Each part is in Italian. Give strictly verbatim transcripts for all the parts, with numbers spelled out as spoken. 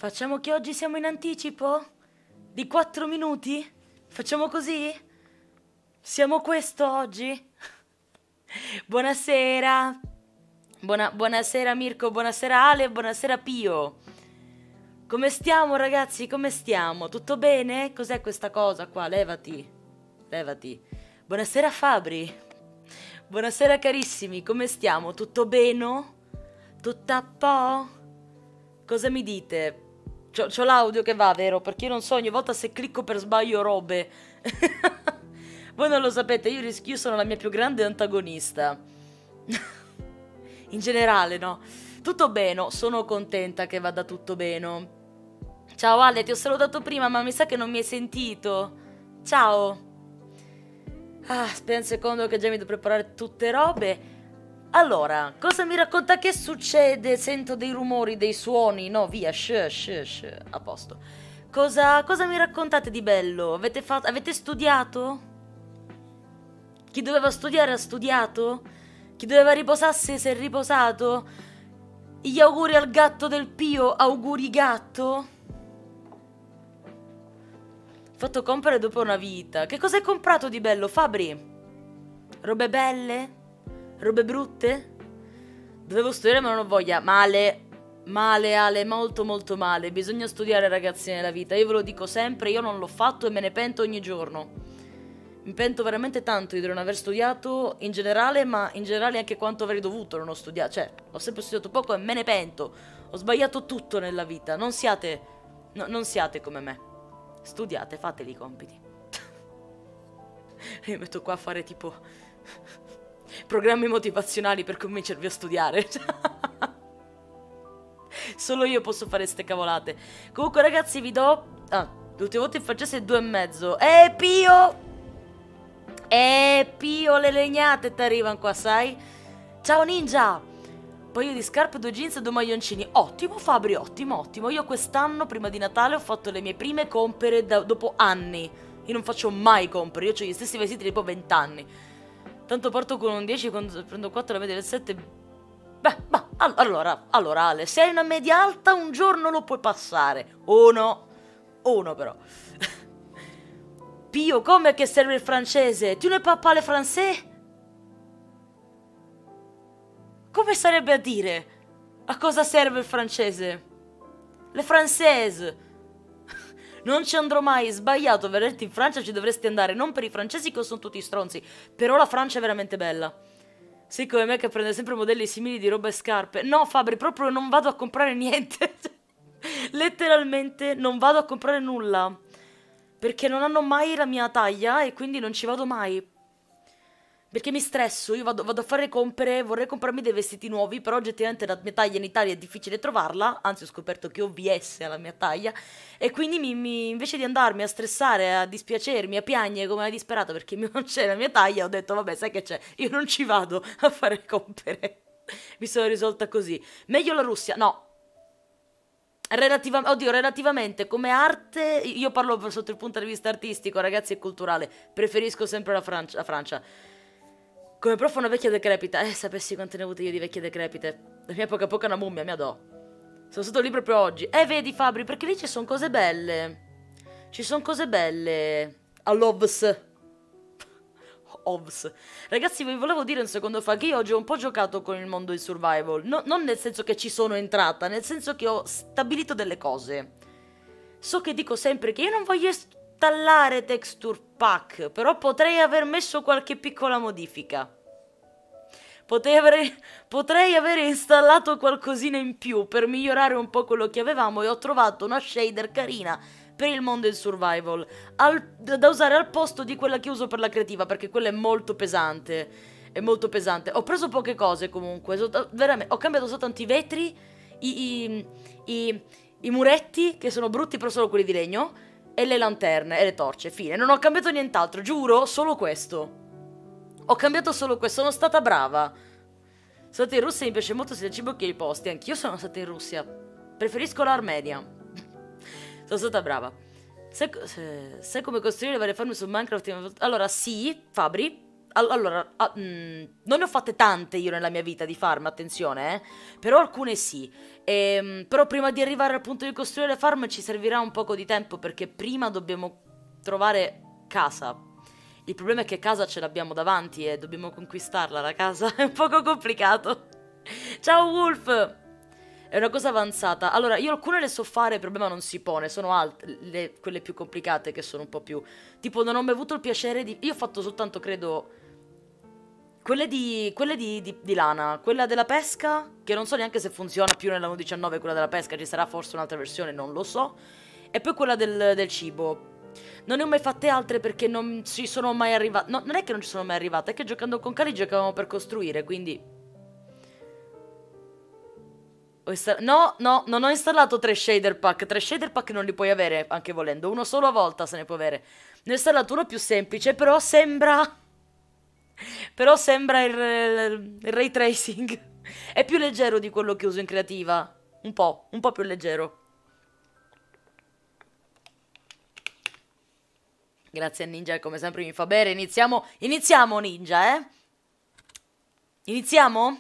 Facciamo che oggi siamo in anticipo? Di quattro minuti? Facciamo così? Siamo questo oggi? Buonasera. Buona, buonasera Mirko, buonasera Ale, buonasera Pio. Come stiamo ragazzi? Come stiamo? Tutto bene? Cos'è questa cosa qua? Levati. Levati. Buonasera Fabri. Buonasera carissimi, come stiamo? Tutto bene? Tutto a po'? Cosa mi dite? C'ho, c'ho l'audio che va, vero? Perché io non so ogni volta se clicco per sbaglio robe. Voi non lo sapete, io rischio, io sono la mia più grande antagonista. In generale, no? Tutto bene, sono contenta che vada tutto bene. Ciao Ale, ti ho salutato prima, ma mi sa che non mi hai sentito. Ciao. Ah, aspetta un secondo che già mi devo preparare tutte robe. Allora, cosa mi racconta? Che succede? Sento dei rumori, dei suoni. No, via, shh, shh, shh. A posto. Cosa, cosa mi raccontate di bello? Avete, fatto, avete studiato? Chi doveva studiare ha studiato? Chi doveva riposarsi si è riposato? Gli auguri al gatto del Pio, auguri gatto? Fatto comprare dopo una vita. Che cosa hai comprato di bello, Fabri? Robe belle? Robe brutte? Dovevo studiare ma non ho voglia. Male, male Ale, molto molto male. Bisogna studiare ragazzi nella vita. Io ve lo dico sempre, io non l'ho fatto e me ne pento ogni giorno. Mi pento veramente tanto di non aver studiato in generale, ma in generale anche quanto avrei dovuto non ho studiato. Cioè, ho sempre studiato poco e me ne pento. Ho sbagliato tutto nella vita. Non siate, no, non siate come me. Studiate, fateli i compiti. Io mi metto qua a fare tipo programmi motivazionali per convincervi a studiare. Solo io posso fare ste cavolate. Comunque ragazzi vi do... Ah, l'ultima volta in francese è due e mezzo. Eh Pio! Eh Pio, le legnate ti arrivano qua, sai? Ciao Ninja! Un paio di scarpe, due jeans e due maglioncini. Ottimo Fabri, ottimo, ottimo. Io quest'anno, prima di Natale, ho fatto le mie prime compere da, dopo anni. Io non faccio mai compere, io ho gli stessi vestiti tipo venti anni. Tanto parto con un dieci, quando prendo quattro la media del sette. Beh, ma allora, allora Ale, se hai una media alta un giorno lo puoi passare. Uno, uno però. Pio, come che serve il francese? Tu ne parles français? Come sarebbe a dire? A cosa serve il francese? Le française. Non ci andrò mai, sbagliato, veramente in Francia ci dovresti andare, non per i francesi che sono tutti stronzi, però la Francia è veramente bella. Sì, come me che prende sempre modelli simili di roba e scarpe. No, Fabri, proprio non vado a comprare niente. Letteralmente non vado a comprare nulla. Perché non hanno mai la mia taglia e quindi non ci vado mai. Perché mi stresso, io vado, vado a fare compere, vorrei comprarmi dei vestiti nuovi, però oggettivamente la mia taglia in Italia è difficile trovarla, anzi ho scoperto che ho V S alla mia taglia, e quindi mi, mi, invece di andarmi a stressare, a dispiacermi, a piangere come una disperata perché non c'è la mia taglia, ho detto vabbè sai che c'è, io non ci vado a fare compere. Mi sono risolta così. Meglio la Russia? No. Relativa, oddio, relativamente come arte, io parlo sotto il punto di vista artistico, ragazzi, e culturale, preferisco sempre la Francia. La Francia. Come prof una vecchia decrepita. Eh, sapessi quante ne ho avute io di vecchie decrepite. La mia poca poca una mummia, mi adò. Sono stato lì proprio oggi. Eh, vedi Fabri, perché lì ci sono cose belle. Ci sono cose belle. All'Ovs. Ovs. Ragazzi, vi volevo dire un secondo fa che io oggi ho un po' giocato con il mondo del survival. No, non nel senso che ci sono entrata, nel senso che ho stabilito delle cose. So che dico sempre che io non voglio installare texture pack, però potrei aver messo qualche piccola modifica. Potrei aver, potrei aver installato qualcosina in più per migliorare un po' quello che avevamo e ho trovato una shader carina per il mondo del survival al, da usare al posto di quella che uso per la creativa, perché quella è molto pesante. È molto pesante. Ho preso poche cose comunque, so, veramente, ho cambiato soltanto i vetri, i, i, i, i muretti, che sono brutti però solo quelli di legno, e le lanterne e le torce, fine. Non ho cambiato nient'altro, giuro, solo questo. Ho cambiato solo questo, sono stata brava. Sono stata in Russia e mi piace molto sia il cibo che i posti. Anch'io sono stata in Russia. Preferisco l'Armenia. Sono stata brava. Sai, sai come costruire le varie farm su Minecraft? Allora, sì, Fabri. Allora, ah, mm, non ne ho fatte tante io nella mia vita di farm, attenzione, eh. Però alcune sì. Ehm, però prima di arrivare al punto di costruire le farm ci servirà un poco di tempo perché prima dobbiamo trovare casa. Il problema è che casa ce l'abbiamo davanti e dobbiamo conquistarla, la casa. È un poco complicato. Ciao Wolf! È una cosa avanzata. Allora, io alcune le so fare, il problema non si pone. Sono altre, le- quelle più complicate che sono un po' più... Tipo, non ho mai avuto il piacere di... Io ho fatto soltanto, credo... Quelle di, quelle di, di, di lana, quella della pesca, che non so neanche se funziona più nella uno punto diciannove, quella della pesca, ci sarà forse un'altra versione, non lo so. E poi quella del, del cibo. Non ne ho mai fatte altre perché non ci sono mai arrivata. No, non è che non ci sono mai arrivata, è che giocando con Kali giocavamo per costruire, quindi... Ho insta- No, no, non ho installato tre shader pack. Tre shader pack non li puoi avere, anche volendo. Uno solo a volta se ne può avere. Ne ho installato uno più semplice, però sembra... Però sembra il, il- il ray tracing. È più leggero di quello che uso in creativa. Un po', un po' più leggero. Grazie a Ninja, come sempre mi fa bere. Iniziamo, iniziamo Ninja, eh? Iniziamo?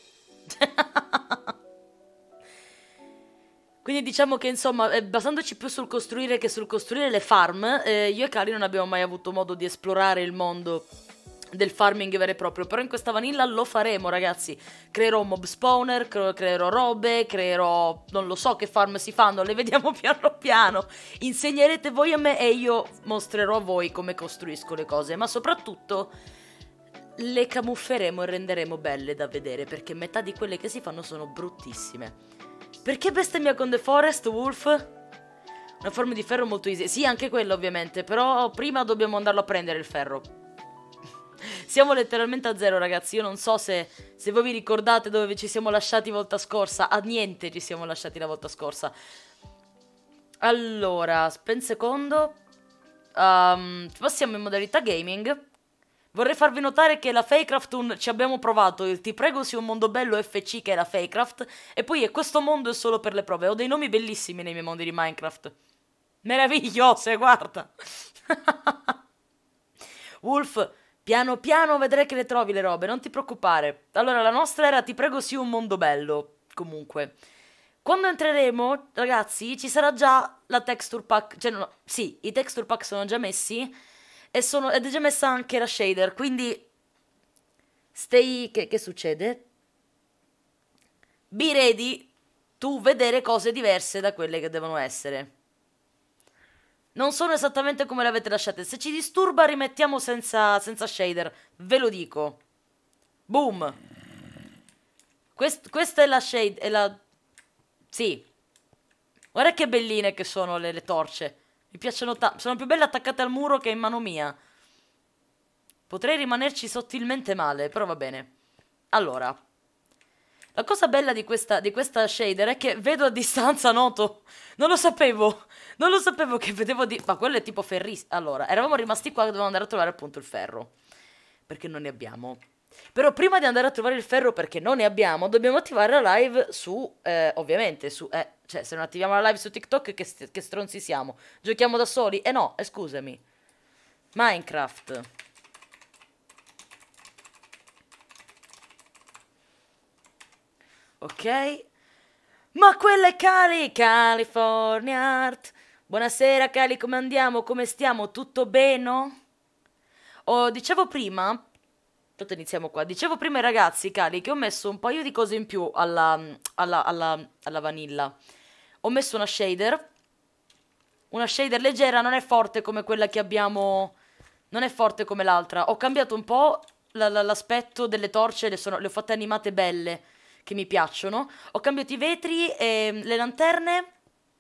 Quindi diciamo che insomma, eh, basandoci più sul costruire che sul costruire le farm, eh, io e Kali non abbiamo mai avuto modo di esplorare il mondo del farming vero e proprio, però in questa vanilla lo faremo ragazzi. Creerò un mob spawner, cre creerò robe, creerò... non lo so che farm si fanno, le vediamo piano piano. Insegnerete voi a me e io mostrerò a voi come costruisco le cose, ma soprattutto le camufferemo e renderemo belle da vedere, perché metà di quelle che si fanno sono bruttissime. Perché bestemmia con The Forest, Wolf? Una forma di ferro molto easy. Sì, anche quello ovviamente, però prima dobbiamo andarlo a prendere il ferro. Siamo letteralmente a zero, ragazzi. Io non so se, se voi vi ricordate dove ci siamo lasciati volta scorsa. A niente ci siamo lasciati la volta scorsa. Allora, aspetta un secondo. Um, passiamo in modalità gaming. Vorrei farvi notare che la Fakecraft un, ci abbiamo provato, il Ti prego sia un mondo bello F C che è la Fakecraft, e poi è questo mondo è solo per le prove. Ho dei nomi bellissimi nei miei mondi di Minecraft. Meravigliose, guarda. Wolf, piano piano vedrai che le trovi le robe, non ti preoccupare. Allora, la nostra era Ti prego sia un mondo bello, comunque. Quando entreremo, ragazzi, ci sarà già la texture pack, cioè no, sì, i texture pack sono già messi. E sono, ed è già messa anche la shader, quindi stay... Che, che succede? Be ready to vedere cose diverse da quelle che devono essere. Non sono esattamente come le avete lasciate. Se ci disturba rimettiamo senza, senza shader, ve lo dico. Boom. Quest, questa è la shade, è la... Sì. Guarda che belline che sono le, le torce. Mi piacciono tanto. Sono più belle attaccate al muro che in mano mia. Potrei rimanerci sottilmente male, però va bene. Allora. La cosa bella di questa, di questa shader è che vedo a distanza, noto. Non lo sapevo. Non lo sapevo che vedevo di... Ma quello è tipo ferrissimo. Allora, eravamo rimasti qua che dovevamo andare a trovare appunto il ferro. Perché non ne abbiamo. Però prima di andare a trovare il ferro, perché non ne abbiamo, dobbiamo attivare la live su... Eh, ovviamente, su... Eh, cioè, se non attiviamo la live su TikTok, che, che stronzi siamo? Giochiamo da soli? Eh no, eh, scusami. Minecraft. Ok. Ma quella è Cali, California Art. Buonasera Cali, come andiamo? Come stiamo? Tutto bene? Oh, dicevo prima... Aspetta, iniziamo qua. Dicevo prima ai ragazzi, Cali, che ho messo un paio di cose in più alla, alla, alla, alla vanilla. Ho messo una shader. Una shader leggera, non è forte come quella che abbiamo... Non è forte come l'altra. Ho cambiato un po' l'aspetto delle torce, le, sono, le ho fatte animate belle, che mi piacciono. Ho cambiato i vetri e le lanterne.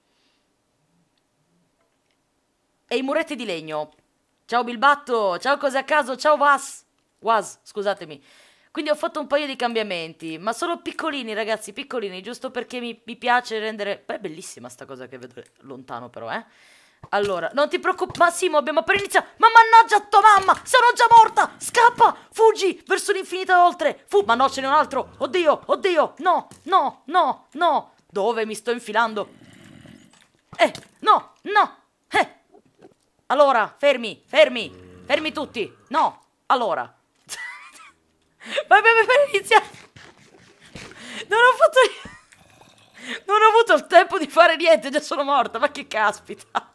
E i muretti di legno. Ciao Bilbatto, ciao Cose a Caso, ciao Vas. Was, scusatemi. Quindi ho fatto un paio di cambiamenti, ma solo piccolini ragazzi, piccolini, giusto perché mi, mi piace rendere... Beh, è bellissima sta cosa che vedo lontano però, eh. Allora, non ti preoccupare, ma Simo, abbiamo appena iniziato. Ma mannaggia tua mamma, sono già morta, scappa, fuggi verso l'infinito e oltre. Fu, ma no, ce n'è un altro, oddio, oddio, no, no, no, no. Dove mi sto infilando? Eh, no, no, eh. Allora, fermi, fermi, fermi tutti, no, allora. Vai, vai, vai, vai, inizia. Non ho fatto... Non ho avuto il tempo di fare niente, già sono morta, ma che caspita.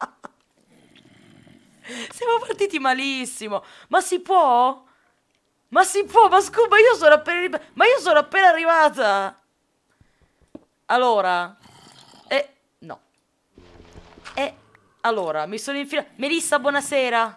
Siamo partiti malissimo. Ma si può? Ma si può? Ma scusa, ma io sono appena... Ma io sono appena arrivata. Allora... Eh, no. Eh, allora, mi sono infilata... Melissa, buonasera.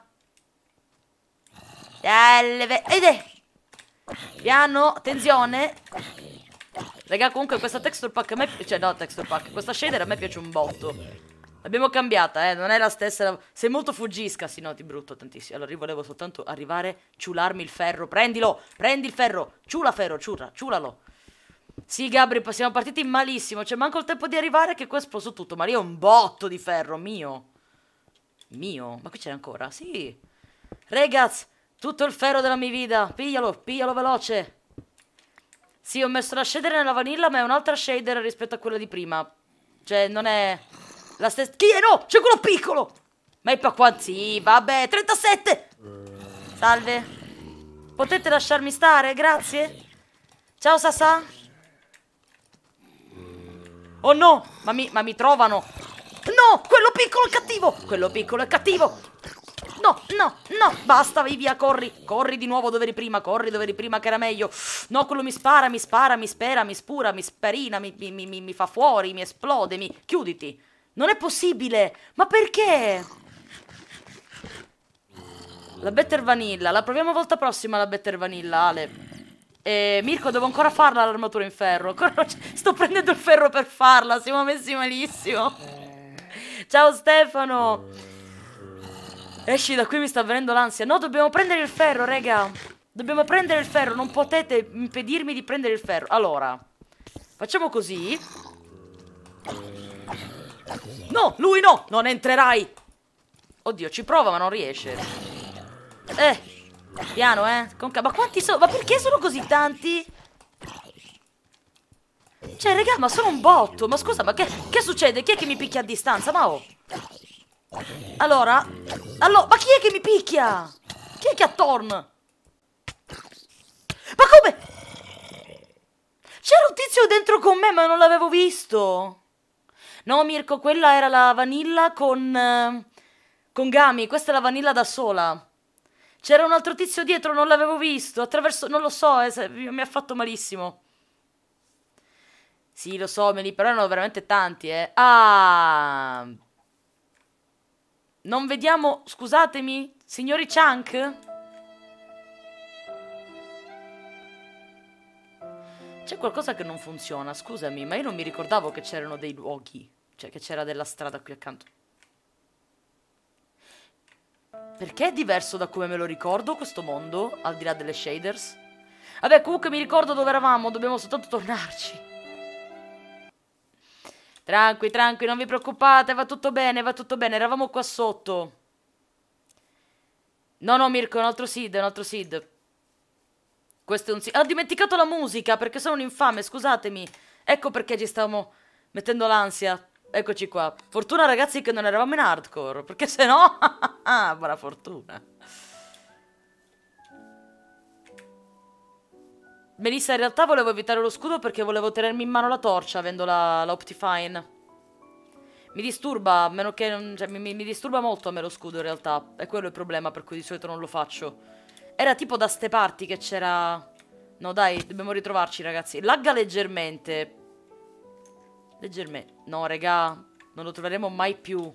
Ed è... Piano, attenzione. Raga, comunque questa texture pack a me... Cioè, no, texture pack. Questa shader a me piace un botto. L'abbiamo cambiata, eh. Non è la stessa... Sei molto fuggisca, sì, no, ti brutto tantissimo. Allora, io volevo soltanto arrivare, ciularmi il ferro. Prendilo, prendi il ferro. Ciula ferro, ciula, ciulalo. Sì, Gabri, siamo partiti malissimo. C'è manco il tempo di arrivare che qua è esploso tutto. Ma lì è un botto di ferro, mio. Mio? Ma qui c'è ancora? Sì. Ragazzi, tutto il ferro della mia vita. Piglialo, piglialo veloce. Sì, ho messo la shader nella vanilla, ma è un'altra shader rispetto a quella di prima. Cioè, non è la stessa... Chi è? No, c'è quello piccolo! Ma è pa' quanti? Sì, vabbè, trentasette! Salve. Potete lasciarmi stare? Grazie. Ciao, Sasà. Oh no, ma mi, ma mi trovano. No, quello piccolo è cattivo. Quello piccolo è cattivo. No, no, no, basta, vai via, corri. Corri di nuovo dove eri prima, corri dove eri prima che era meglio. No, quello mi spara, mi spara, mi spera, mi spura, mi sparina, mi, mi, mi, mi fa fuori, mi esplode, mi... Chiuditi. Non è possibile. Ma perché? La Better Vanilla, la proviamo volta prossima la Better Vanilla, Ale. E Mirko, devo ancora farla l'armatura in ferro. Sto prendendo il ferro per farla, siamo messi malissimo. Ciao Stefano. Esci da qui, mi sta venendo l'ansia. No, dobbiamo prendere il ferro, raga. Dobbiamo prendere il ferro, non potete impedirmi di prendere il ferro. Allora, facciamo così. No, lui no, non entrerai. Oddio, ci prova ma non riesce. Eh, piano, eh. Con ma quanti sono? Ma perché sono così tanti? Cioè, raga, ma sono un botto. Ma scusa, ma che, che succede? Chi è che mi picchia a distanza? Ma oh. Allora, allora, ma chi è che mi picchia? Chi è che ha Thorn? Ma come? C'era un tizio dentro con me, ma non l'avevo visto. No, Mirko, quella era la vanilla con eh, con Gami. Questa è la vanilla da sola. C'era un altro tizio dietro, non l'avevo visto. Attraverso, non lo so, eh, mi ha fatto malissimo. Sì, lo so, me li però erano veramente tanti, eh. Ah... Non vediamo... Scusatemi, signori Chunk? C'è qualcosa che non funziona, scusami, ma io non mi ricordavo che c'erano dei luoghi. Cioè, che c'era della strada qui accanto. Perché è diverso da come me lo ricordo questo mondo, al di là delle shaders? Vabbè, comunque mi ricordo dove eravamo, dobbiamo soltanto tornarci. Tranqui, tranqui, non vi preoccupate, va tutto bene, va tutto bene, eravamo qua sotto. No, no, Mirko, è un altro seed, è un altro seed. Questo è un seed. Ho dimenticato la musica, perché sono un infame, scusatemi. Ecco perché ci stavamo mettendo l'ansia. Eccoci qua. Fortuna, ragazzi, che non eravamo in hardcore, perché se no... buona fortuna. Melissa, in realtà volevo evitare lo scudo perché volevo tenermi in mano la torcia avendo la, la Optifine. Mi disturba, a meno che non, cioè, mi, mi disturba molto a me lo scudo in realtà. È quello il problema per cui di solito non lo faccio. Era tipo da ste parti che c'era... No dai, dobbiamo ritrovarci ragazzi. Lagga leggermente. Leggermente. No regà, non lo troveremo mai più.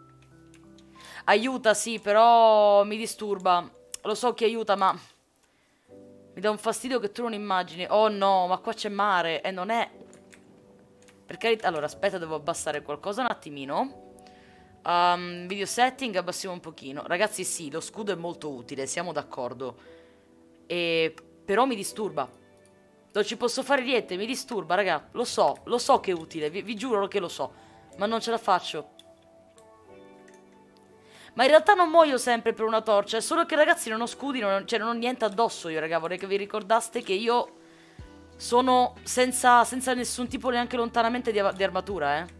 Aiuta sì, però mi disturba. Lo so che aiuta ma... Mi dà un fastidio che tu non immagini. Oh no, ma qua c'è mare. E non è... Per carità... Allora, aspetta, devo abbassare qualcosa un attimino. Um, video setting, abbassiamo un pochino. Ragazzi, sì, lo scudo è molto utile, siamo d'accordo. E... Però mi disturba. Non ci posso fare niente, mi disturba, raga. Lo so, lo so che è utile, vi, vi giuro che lo so. Ma non ce la faccio. Ma in realtà non muoio sempre per una torcia. È solo che ragazzi non ho scudi, non, cioè non ho niente addosso io raga. Vorrei che vi ricordaste che io sono senza, senza nessun tipo neanche lontanamente di, di armatura, eh.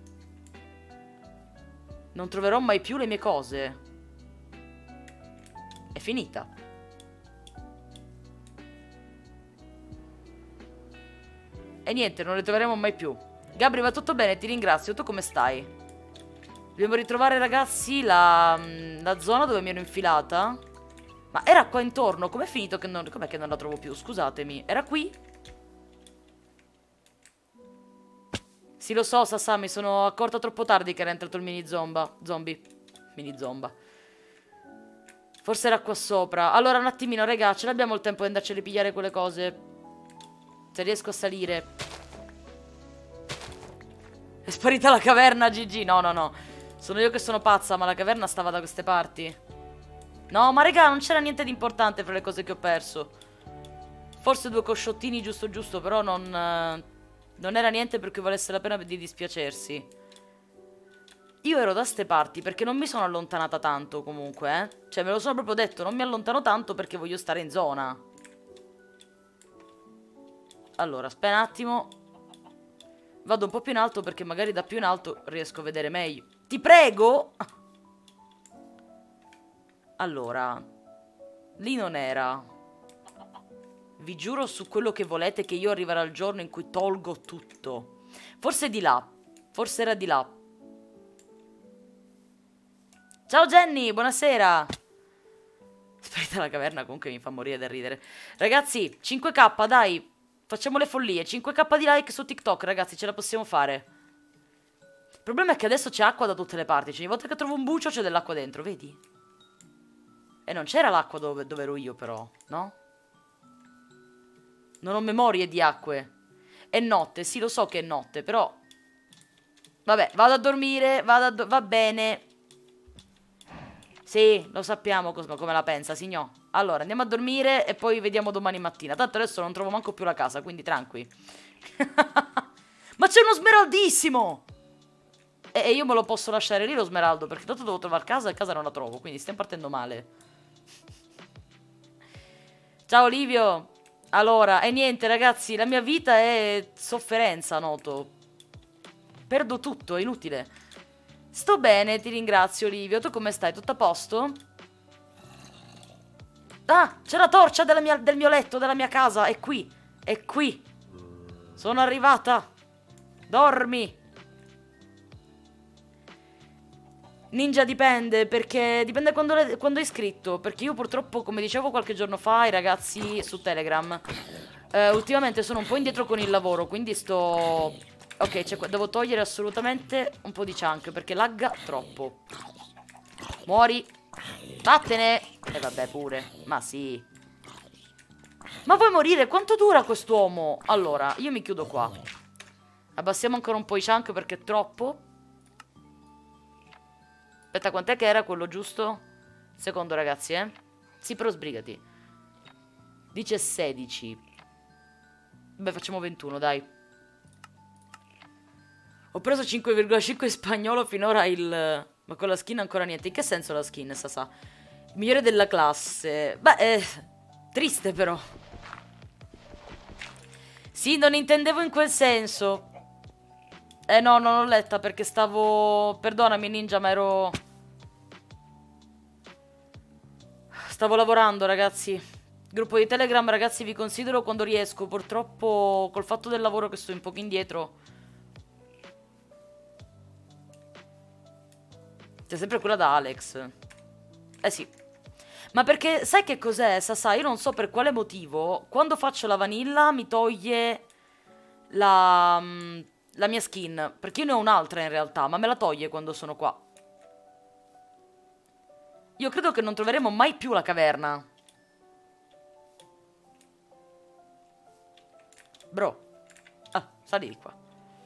Non troverò mai più le mie cose. È finita. E niente, non le troveremo mai più. Gabri, va tutto bene, ti ringrazio. Tu come stai? Dobbiamo ritrovare, ragazzi, la, la zona dove mi ero infilata. Ma era qua intorno. Com'è finito che non... Com'è che non la trovo più? Scusatemi. Era qui? Sì, lo so, Sasà, mi sono accorta troppo tardi che era entrato il mini zomba. Zombie. Mini zomba. Forse era qua sopra. Allora, un attimino, raga, ce l'abbiamo il tempo di andarci a ripigliare quelle cose. Se riesco a salire. È sparita la caverna, G G. No, no, no. Sono io che sono pazza, ma la caverna stava da queste parti. No, ma raga, non c'era niente di importante fra le cose che ho perso. Forse due cosciottini giusto giusto, però non... Eh, non era niente per cui valesse la pena di dispiacersi. Io ero da ste parti perché non mi sono allontanata tanto comunque, eh. Cioè, me lo sono proprio detto, non mi allontano tanto perché voglio stare in zona. Allora, aspetta un attimo. Vado un po' più in alto perché magari da più in alto riesco a vedere meglio. Ti prego! Allora, lì non era. Vi giuro su quello che volete che io arriverà il giorno in cui tolgo tutto. Forse di là. Forse era di là. Ciao Jenny, buonasera. Sparita la caverna, comunque mi fa morire da ridere. Ragazzi, cinque K, dai. Facciamo le follie. cinque K di like su TikTok, ragazzi, ce la possiamo fare. Il problema è che adesso c'è acqua da tutte le parti. Cioè, ogni volta che trovo un bucio c'è dell'acqua dentro, vedi? E non c'era l'acqua dove, dove ero io, però, no? Non ho memorie di acque. È notte, sì, lo so che è notte, però... Vabbè, vado a dormire, vado a do va bene. Sì, lo sappiamo Cosmo come la pensa, signor. Allora, andiamo a dormire e poi vediamo domani mattina. Tanto adesso non trovo manco più la casa, quindi tranqui. Ma c'è uno smeraldissimo! E, e io me lo posso lasciare lì lo smeraldo, perché tanto devo trovare casa e casa non la trovo, quindi stiamo partendo male. Ciao Livio! Allora, e niente ragazzi, la mia vita è sofferenza, noto. Perdo tutto, è inutile. Sto bene, ti ringrazio Livio. Tu come stai? Tutto a posto? Ah, c'è la torcia della mia, del mio letto, della mia casa. È qui, è qui. Sono arrivata. Dormi. Ninja dipende, perché dipende quando, le, quando hai iscritto. Perché io purtroppo, come dicevo qualche giorno fa ai ragazzi su Telegram, eh, ultimamente sono un po' indietro con il lavoro, quindi sto... Ok, cioè, devo togliere assolutamente un po' di chunk, perché lagga troppo. Muori. Vattene. E vabbè pure, ma sì. Ma vuoi morire? Quanto dura quest'uomo? Allora, io mi chiudo qua. Abbassiamo ancora un po' i chunk perché è troppo. Aspetta, quant'è che era quello giusto? Secondo, ragazzi, eh? Sì, però sbrigati. Dice sedici. Beh, facciamo ventuno, dai. Ho preso cinque virgola cinque spagnolo finora il... Ma con la skin ancora niente. In che senso la skin, Sasà? Il migliore della classe. Beh, eh... triste però. Sì, non intendevo in quel senso. Eh no, non l'ho letta perché stavo... Perdonami ninja, ma ero... Stavo lavorando, ragazzi. Gruppo di Telegram, ragazzi, vi considero quando riesco. Purtroppo, col fatto del lavoro che sto un poco indietro... C'è sempre quella da Alex. Eh sì. Ma perché, sai che cos'è, Sasà? Io non so per quale motivo, quando faccio la vanilla mi toglie la... la mia skin, perché io ne ho un'altra in realtà, ma me la toglie quando sono qua. Io credo che non troveremo mai più la caverna. Bro. Ah, sali di qua.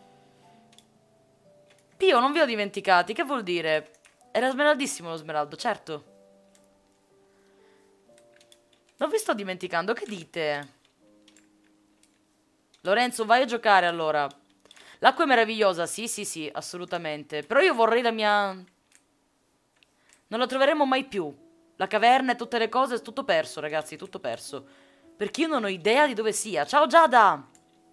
Pio, non vi ho dimenticati, che vuol dire? Era smeraldissimo lo smeraldo, certo. Non vi sto dimenticando, che dite? Lorenzo, vai a giocare allora. L'acqua è meravigliosa, sì, sì, sì, assolutamente. Però io vorrei la mia... Non la troveremo mai più. La caverna e tutte le cose, è tutto perso, ragazzi, tutto perso. Perché io non ho idea di dove sia. Ciao Giada!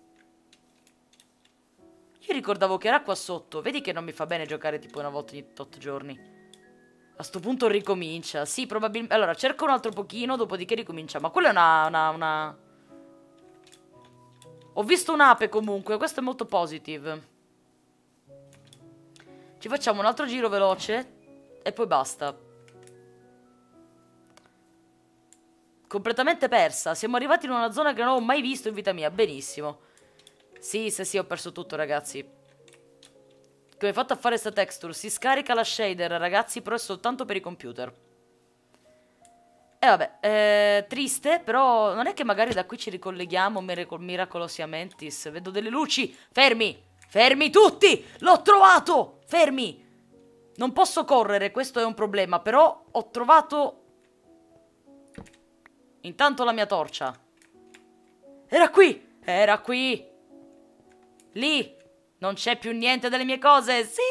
Io ricordavo che era qua sotto. Vedi che non mi fa bene giocare tipo una volta ogni otto giorni. A sto punto ricomincia. Sì, probabilmente... Allora, cerco un altro pochino, dopodiché ricomincia. Ma quella è una... una, una... Ho visto un'ape comunque, questo è molto positive. Ci facciamo un altro giro veloce e poi basta. Completamente persa. Siamo arrivati in una zona che non ho mai visto in vita mia. Benissimo. Sì, sì, sì, ho perso tutto, ragazzi. Come hai fatto a fare sta texture? Si scarica la shader, ragazzi, però è soltanto per i computer. E vabbè, eh, triste, però non è che magari da qui ci ricolleghiamo mirac miracolosamente. Vedo delle luci. Fermi! Fermi tutti! L'ho trovato! Fermi! Non posso correre, questo è un problema, però ho trovato... Intanto la mia torcia. Era qui! Era qui! Lì! Non c'è più niente delle mie cose! Sì!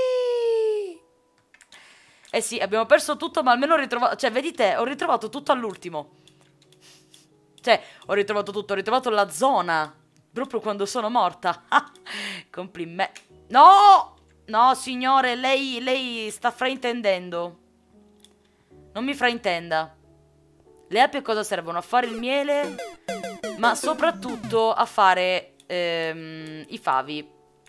Eh sì, abbiamo perso tutto, ma almeno ho ritrovato... Cioè, vedi te, ho ritrovato tutto all'ultimo. Cioè, ho ritrovato tutto, ho ritrovato la zona. Proprio quando sono morta. Complimenti. No! No, signore, lei, lei sta fraintendendo. Non mi fraintenda. Le api a cosa servono? A fare il miele, ma soprattutto a fare ehm, i favi.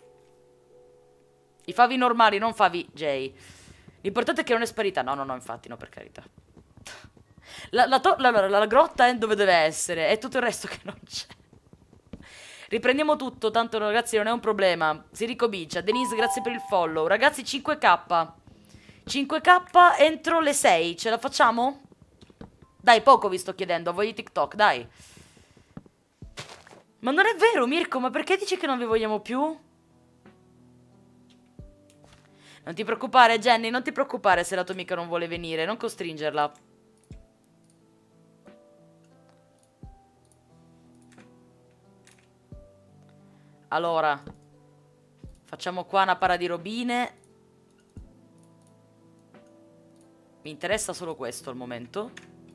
I favi normali, non favi J. L'importante è che non è sparita. No, no, no, infatti, no, per carità. La, la, la, la, la grotta è dove deve essere, è tutto il resto che non c'è. Riprendiamo tutto, tanto ragazzi non è un problema. Si ricomincia. Denise, grazie per il follow. Ragazzi, cinque K. cinque K entro le sei. Ce la facciamo? Dai, poco vi sto chiedendo. A voi di TikTok, dai. Ma non è vero, Mirko. Ma perché dici che non vi vogliamo più? Non ti preoccupare, Jenny. Non ti preoccupare se la tua amica non vuole venire. Non costringerla. Allora, facciamo qua una para di robine. Mi interessa solo questo al momento.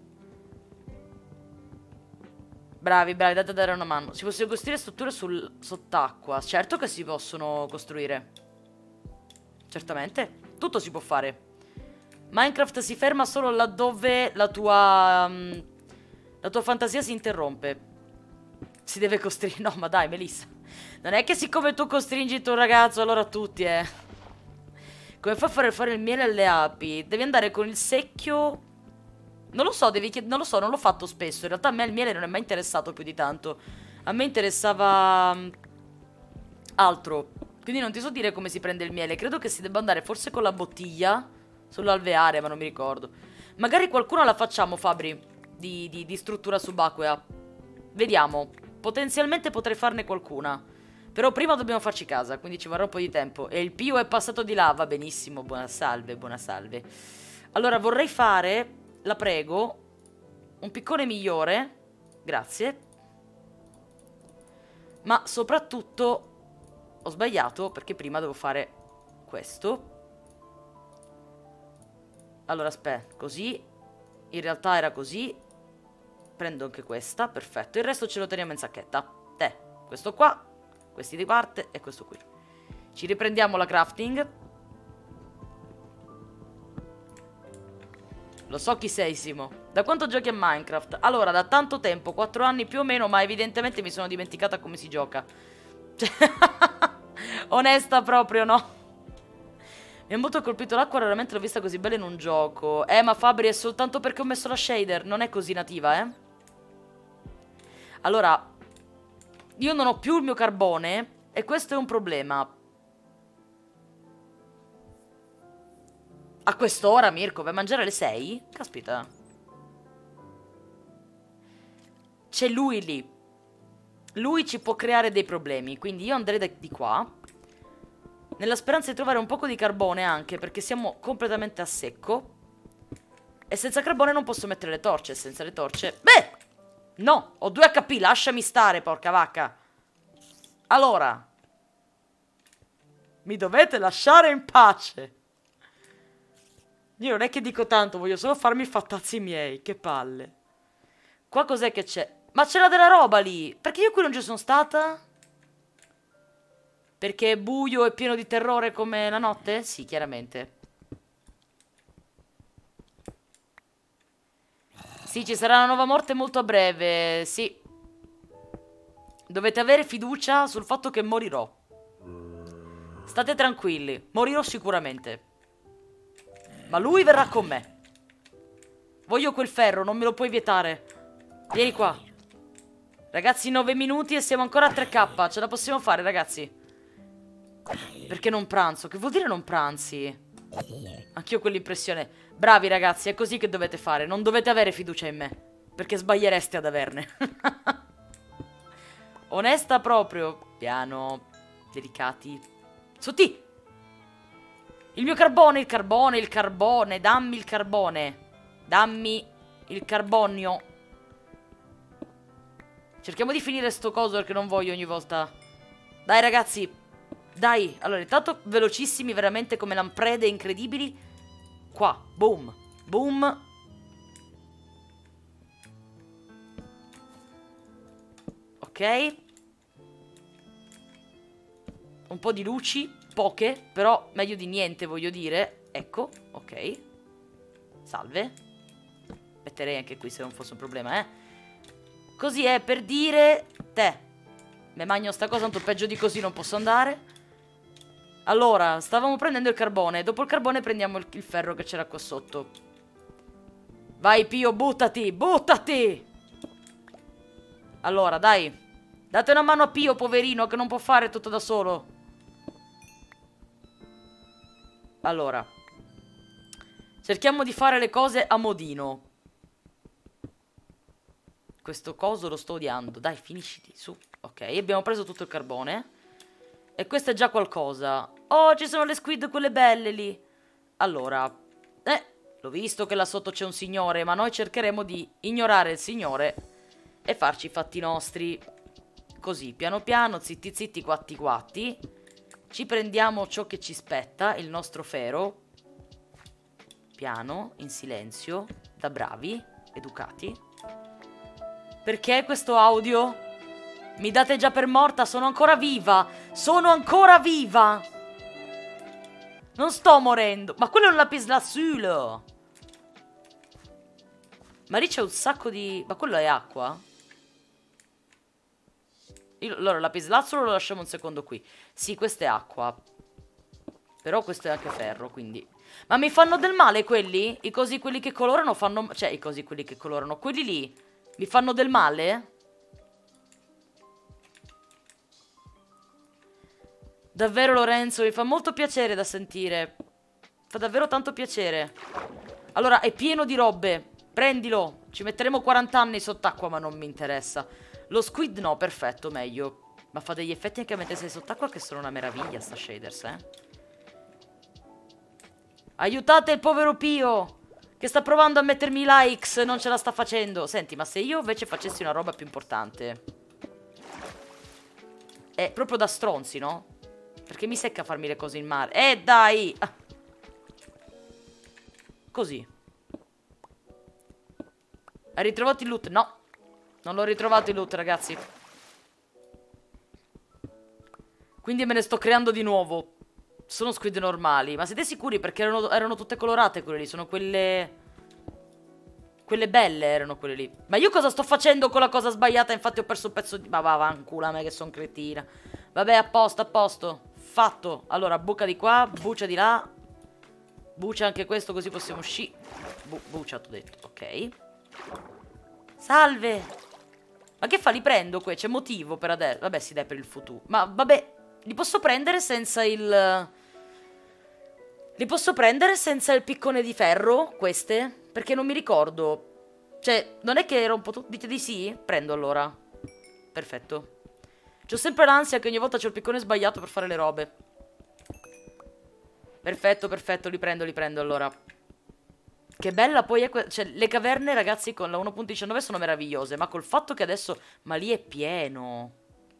Bravi, bravi, date a dare una mano. Si possono costruire strutture sul sott'acqua. Certo che si possono costruire. Certamente. Tutto si può fare. Minecraft si ferma solo laddove la tua... Um, la tua fantasia si interrompe. Si deve costruire... No, ma dai, Melissa. Non è che siccome tu costringi il tuo ragazzo, allora tutti, eh. Come fa a fare, fare il miele alle api? Devi andare con il secchio... Non lo so, devi chied... non lo so, non l'ho fatto spesso. In realtà a me il miele non è mai interessato più di tanto. A me interessava... altro. Quindi non ti so dire come si prende il miele. Credo che si debba andare forse con la bottiglia. Sull'alveare, ma non mi ricordo. Magari qualcuno la facciamo, Fabri. Di, di, di struttura subacquea. Vediamo. Potenzialmente potrei farne qualcuna. Però prima dobbiamo farci casa, quindi ci vorrà un po' di tempo. E il Pio è passato di là, va benissimo. Buona salve, buona salve. Allora vorrei fare, la prego, un piccone migliore. Grazie. Ma soprattutto ho sbagliato perché prima devo fare questo. Allora aspetta, così. In realtà era così. Prendo anche questa, perfetto. Il resto ce lo teniamo in sacchetta. Te, questo qua, questi di parte e questo qui. Ci riprendiamo la crafting. Lo so chi sei, Simo. Da quanto giochi a Minecraft? Allora, da tanto tempo, quattro anni più o meno, ma evidentemente mi sono dimenticata come si gioca. Cioè, onesta proprio, no? Mi ha molto colpito l'acqua, raramente l'ho vista così bella in un gioco. Eh, ma Fabri, è soltanto perché ho messo la shader, non è così nativa, eh? Allora, io non ho più il mio carbone e questo è un problema. A quest'ora, Mirko, vai a mangiare alle sei? Caspita. C'è lui lì. Lui ci può creare dei problemi, quindi io andrei da di qua. Nella speranza di trovare un poco di carbone anche, perché siamo completamente a secco. E senza carbone non posso mettere le torce, senza le torce... Beh! No, ho due H P, lasciami stare, porca vacca. Allora, mi dovete lasciare in pace. Io non è che dico tanto, voglio solo farmi i fattazzi miei, che palle. Qua cos'è che c'è? Ma c'era della roba lì, perché io qui non ci sono stata? Perché è buio e pieno di terrore come la notte? Sì, chiaramente. Sì, ci sarà una nuova morte molto a breve, sì. Dovete avere fiducia sul fatto che morirò. State tranquilli, morirò sicuramente. Ma lui verrà con me. Voglio quel ferro, non me lo puoi vietare. Vieni qua. Ragazzi, nove minuti e siamo ancora a tre K. Ce la possiamo fare, ragazzi. Perché non pranzo? Che vuol dire non pranzi? Anch'io quell'impressione. Bravi, ragazzi, è così che dovete fare. Non dovete avere fiducia in me, perché sbagliereste ad averne. Onesta proprio. Piano. Delicati. Sotti. Il mio carbone, il carbone, il carbone. Dammi il carbone. Dammi il carbonio. Cerchiamo di finire sto coso perché non voglio ogni volta. Dai, ragazzi. Dai. Allora, intanto velocissimi, veramente come lamprede incredibili. Qua. Boom. Boom. Ok. Un po' di luci. Poche. Però meglio di niente, voglio dire. Ecco. Ok. Salve. Metterei anche qui se non fosse un problema, eh. Così è per dire. Te. Me magno sta cosa, tanto peggio di così non posso andare. Allora, stavamo prendendo il carbone. Dopo il carbone prendiamo il, il ferro che c'era qua sotto. Vai, Pio, buttati, buttati! Allora, dai. Date una mano a Pio, poverino, che non può fare tutto da solo. Allora. Cerchiamo di fare le cose a modino. Questo coso lo sto odiando. Dai, finisciti, su. Ok, abbiamo preso tutto il carbone. E questo è già qualcosa. Oh, ci sono le squid, quelle belle lì. Allora. Eh, l'ho visto che là sotto c'è un signore, ma noi cercheremo di ignorare il signore e farci i fatti nostri. Così, piano piano, zitti zitti, quatti quatti. Ci prendiamo ciò che ci spetta, il nostro ferro. Piano, in silenzio, da bravi, educati. Perché questo audio? Mi date già per morta, sono ancora viva. Sono ancora viva. Non sto morendo. Ma quello è un lapislazzulo. Ma lì c'è un sacco di... Ma quello è acqua? Io, allora, il lapislazzulo lo lasciamo un secondo qui. Sì, questa è acqua. Però questo è anche ferro, quindi... Ma mi fanno del male quelli? I cosi quelli che colorano fanno... Cioè, i cosi quelli che colorano. Quelli lì mi fanno del male? Davvero, Lorenzo, mi fa molto piacere da sentire. Fa davvero tanto piacere. Allora, è pieno di robe. Prendilo. Ci metteremo quaranta anni sott'acqua, ma non mi interessa. Lo squid no, perfetto, meglio. Ma fa degli effetti anche mentre sei sott'acqua che sono una meraviglia, sta shaders, eh. Aiutate il povero Pio, che sta provando a mettermi likes e non ce la sta facendo. Senti, ma se io invece facessi una roba più importante... È proprio da stronzi, no? Perché mi secca farmi le cose in mare. Eh, dai! Ah. Così. Hai ritrovato il loot? No. Non l'ho ritrovato il loot, ragazzi. Quindi me ne sto creando di nuovo. Sono squid normali. Ma siete sicuri? Perché erano, erano tutte colorate quelle lì. Sono quelle... Quelle belle erano quelle lì. Ma io cosa sto facendo con la cosa sbagliata? Infatti ho perso un pezzo di... Ma va, va, ancula me che sono cretina. Vabbè, a posto, a posto. Fatto. Allora, buca di qua, bucia di là. Bucia anche questo, così possiamo uscire. Bu bucia, t'ho detto. Ok. Salve. Ma che fa? Li prendo qui? C'è motivo per adesso. Vabbè, sì, dai, per il futuro. Ma vabbè, li posso prendere senza il... Li posso prendere senza il piccone di ferro? Queste? Perché non mi ricordo. Cioè, non è che ero un po' tutto... Dite di sì? Prendo allora. Perfetto. C'ho sempre l'ansia che ogni volta c'ho il piccone sbagliato per fare le robe. Perfetto, perfetto, li prendo, li prendo allora. Che bella poi è... Cioè, le caverne, ragazzi, con la uno punto diciannove sono meravigliose. Ma col fatto che adesso... Ma lì è pieno.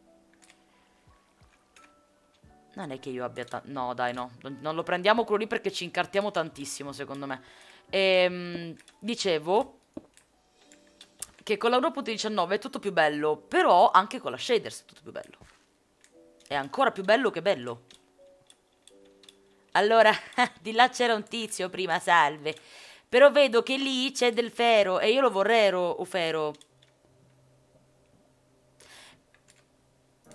Non è che io abbia... No, dai, no. Non lo prendiamo quello lì perché ci incartiamo tantissimo, secondo me. Ehm... Dicevo... Che con la uno punto diciannove è tutto più bello. Però anche con la shaders è tutto più bello. È ancora più bello che bello. Allora, di là c'era un tizio prima, salve. Però vedo che lì c'è del ferro. E io lo vorrei, o ferro.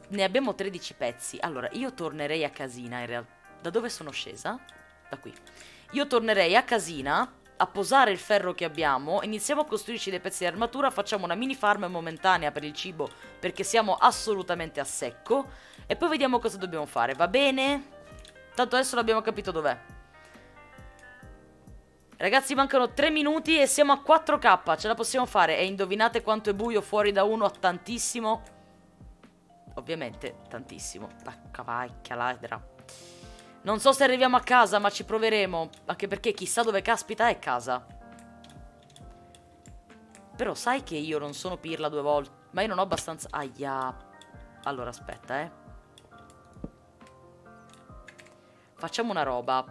ne abbiamo tredici pezzi. Allora, io tornerei a casina in realtà. Da dove sono scesa? Da qui. Io tornerei a casina a posare il ferro che abbiamo, iniziamo a costruirci dei pezzi di armatura, facciamo una mini farm momentanea per il cibo perché siamo assolutamente a secco e poi vediamo cosa dobbiamo fare, va bene? Tanto adesso l'abbiamo capito dov'è. Ragazzi, mancano tre minuti e siamo a quattro K, ce la possiamo fare. E indovinate quanto è buio fuori da uno a tantissimo? Ovviamente tantissimo. Vacca vacca ladra. Non so se arriviamo a casa, ma ci proveremo. Anche perché chissà dove caspita è casa. Però sai che io non sono pirla due volte. Ma io non ho abbastanza... Aia. Allora aspetta, eh. Facciamo una roba.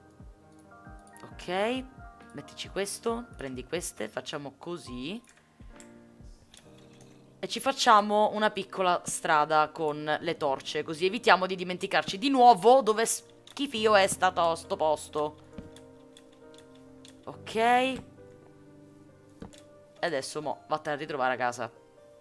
Ok. Mettici questo. Prendi queste. Facciamo così. E ci facciamo una piccola strada con le torce. Così evitiamo di dimenticarci di nuovo dove schifio è stato sto posto. Ok. E adesso mo vattene a ritrovare a casa.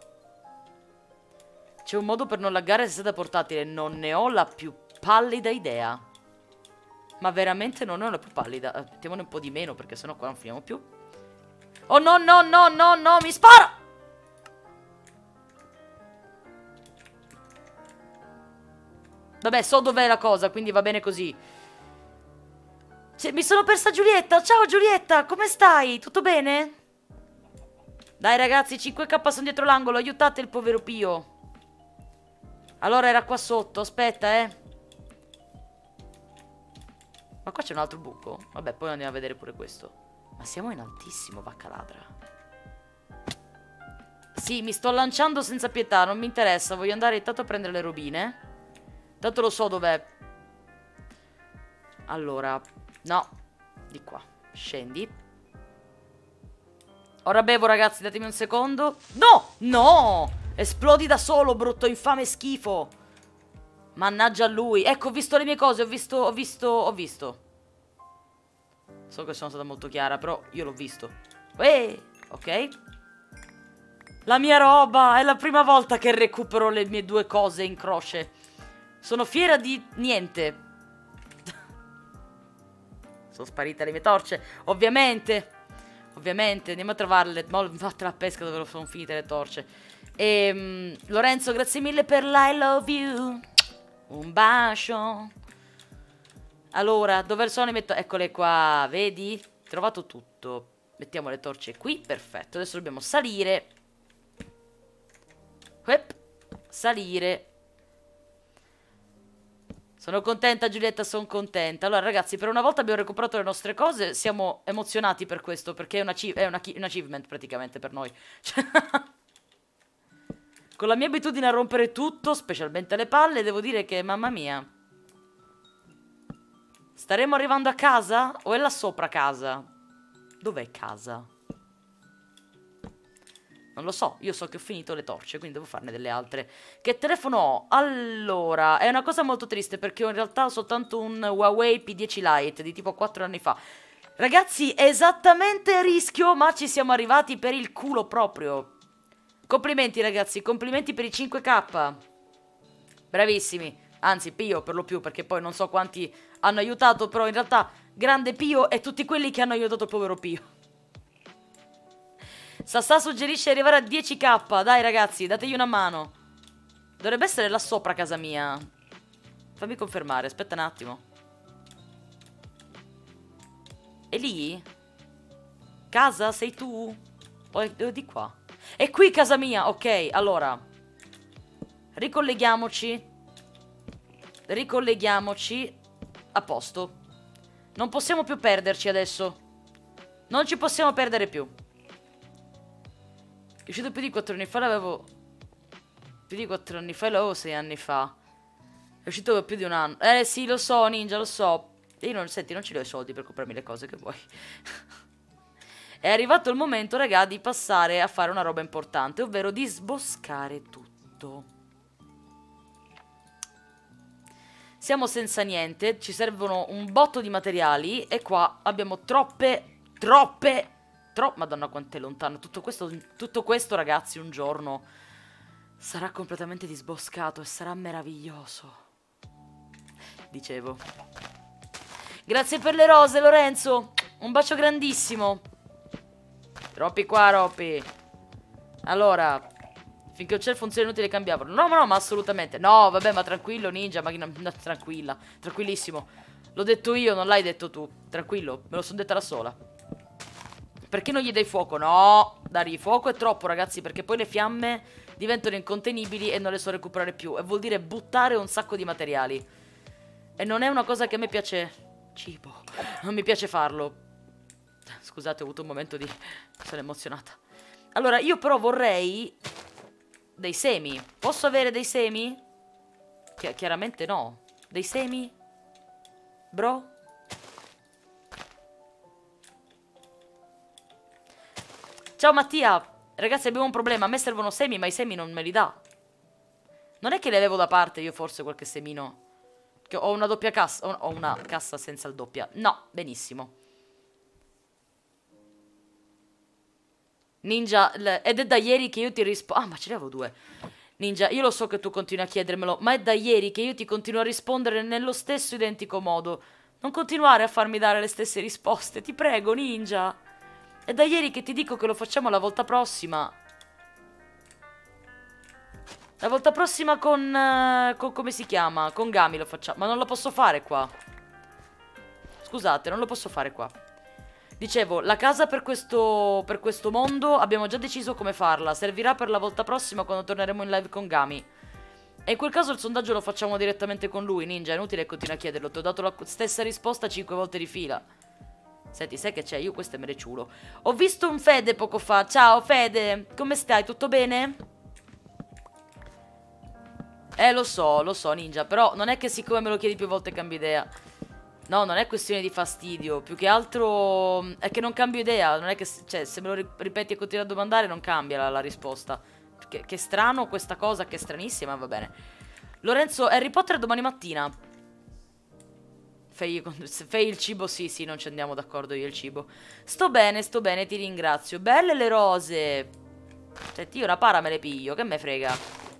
C'è un modo per non laggare se siete portatile. Non ne ho la più pallida idea. Ma veramente non ne ho la più pallida. Mettiamone un po' di meno perché sennò qua non finiamo più. Oh no no no no no. Mi spara. Vabbè, so dov'è la cosa, quindi va bene così. Sì, mi sono persa Giulietta. Ciao Giulietta, come stai? Tutto bene? Dai ragazzi, cinque K sono dietro l'angolo. Aiutate il povero Pio. Allora era qua sotto, aspetta eh. Ma qua c'è un altro buco. Vabbè, poi andiamo a vedere pure questo. Ma siamo in altissimo, vacca ladra. Sì, mi sto lanciando senza pietà, non mi interessa. Voglio andare intanto a prendere le robine. Tanto lo so dov'è. Allora, no. Di qua, scendi. Ora bevo ragazzi, datemi un secondo. No, no. Esplodi da solo, brutto infame schifo. Mannaggia a lui. Ecco, ho visto le mie cose, ho visto, ho visto, ho visto. So che sono stata molto chiara, però io l'ho visto. Eeeh, ok. La mia roba, è la prima volta che recupero le mie due cose in croce. Sono fiera di niente. Sono sparite le mie torce. Ovviamente. Ovviamente, andiamo a trovarle. Ma fatte la pesca dove sono finite le torce. E um, Lorenzo, grazie mille per l'I love you. Un bacio. Allora, dove sono le metto? Eccole qua, vedi? Trovato tutto. Mettiamo le torce qui, perfetto. Adesso dobbiamo salire. Uep. Salire. Sono contenta Giulietta, sono contenta. Allora ragazzi, per una volta abbiamo recuperato le nostre cose. Siamo emozionati per questo, perché è, una è una un achievement praticamente per noi. Con la mia abitudine a rompere tutto, specialmente le palle, devo dire che, mamma mia. Staremo arrivando a casa? O è là sopra casa? Dov'è casa? Non lo so, io so che ho finito le torce, quindi devo farne delle altre. Che telefono ho? Allora, è una cosa molto triste perché ho in realtà soltanto un Huawei P dieci Lite di tipo quattro anni fa. Ragazzi, esattamente a rischio, ma ci siamo arrivati per il culo proprio. Complimenti ragazzi, complimenti per i cinque K. Bravissimi. Anzi, Pio per lo più, perché poi non so quanti hanno aiutato, però in realtà grande Pio e tutti quelli che hanno aiutato il povero Pio. Sassà suggerisce arrivare a dieci K. Dai ragazzi, dategli una mano. Dovrebbe essere là sopra casa mia. Fammi confermare, aspetta un attimo. È lì? Casa, sei tu? O è, o è di qua? È qui casa mia, ok, allora ricolleghiamoci. Ricolleghiamoci. A posto. Non possiamo più perderci adesso. Non ci possiamo perdere più. È uscito più di quattro anni fa, l'avevo... Più di quattro anni fa, l'avevo sei anni fa. È uscito più di un anno. Eh sì, lo so, Ninja, lo so. Io non, senti, non ce li ho i soldi per comprarmi le cose che vuoi. È arrivato il momento, raga, di passare a fare una roba importante, ovvero di sboscare tutto. Siamo senza niente, ci servono un botto di materiali e qua abbiamo troppe, troppe... Tro Madonna quanto è lontano. Tutto questo, tutto questo ragazzi un giorno Sarà completamente disboscato e sarà meraviglioso. Dicevo. Grazie per le rose, Lorenzo. Un bacio grandissimo. Troppi qua, Roppi. Allora, finché il cielo funziona è inutile cambiarlo. No, ma no, ma assolutamente. No, vabbè, ma tranquillo, ninja. Ma no, no, tranquilla, tranquillissimo. L'ho detto io, non l'hai detto tu. Tranquillo, me lo sono detta da sola. Perché non gli dai fuoco? No, dargli fuoco è troppo, ragazzi, perché poi le fiamme diventano incontenibili e non le so recuperare più. E vuol dire buttare un sacco di materiali. E non è una cosa che a me piace. Cibo. Non mi piace farlo. Scusate, ho avuto un momento di... sono emozionata. Allora, io però vorrei dei semi. Posso avere dei semi? Chi chiaramente no. Dei semi? Bro? Ciao Mattia. Ragazzi, abbiamo un problema. A me servono semi, ma i semi non me li dà. Non è che li avevo da parte io forse qualche semino? Che ho una doppia cassa. Ho una cassa senza il doppia. No, benissimo. Ninja, ed è da ieri che io ti rispondo. Ah, ma ce ne avevo due. Ninja, io lo so che tu continui a chiedermelo, ma è da ieri che io ti continuo a rispondere nello stesso identico modo. Non continuare a farmi dare le stesse risposte, ti prego, Ninja. È da ieri che ti dico che lo facciamo la volta prossima. La volta prossima con, uh, con... come si chiama? Con Gami lo facciamo. Ma non lo posso fare qua. Scusate, non lo posso fare qua. Dicevo, la casa per questo, per questo mondo abbiamo già deciso come farla. Servirà per la volta prossima quando torneremo in live con Gami. E in quel caso il sondaggio lo facciamo direttamente con lui, Ninja. È inutile che continui a chiederlo. Ti ho dato la stessa risposta cinque volte di fila. Senti, sai che c'è? Io queste me le ciulo. Ho visto un Fede poco fa. Ciao Fede, come stai? Tutto bene? Eh, lo so, lo so, Ninja. Però non è che siccome me lo chiedi più volte cambi idea. No, non è questione di fastidio. Più che altro è che non cambio idea. Non è che, cioè, se me lo ripeti e continui a domandare non cambia la, la risposta. Che, che strano questa cosa, che è stranissima, va bene. Lorenzo, Harry Potter domani mattina. Fai, fai il cibo? Sì, sì, non ci andiamo d'accordo io e il cibo. Sto bene, sto bene, ti ringrazio. Belle le rose. Senti, io una para me le piglio, che me frega.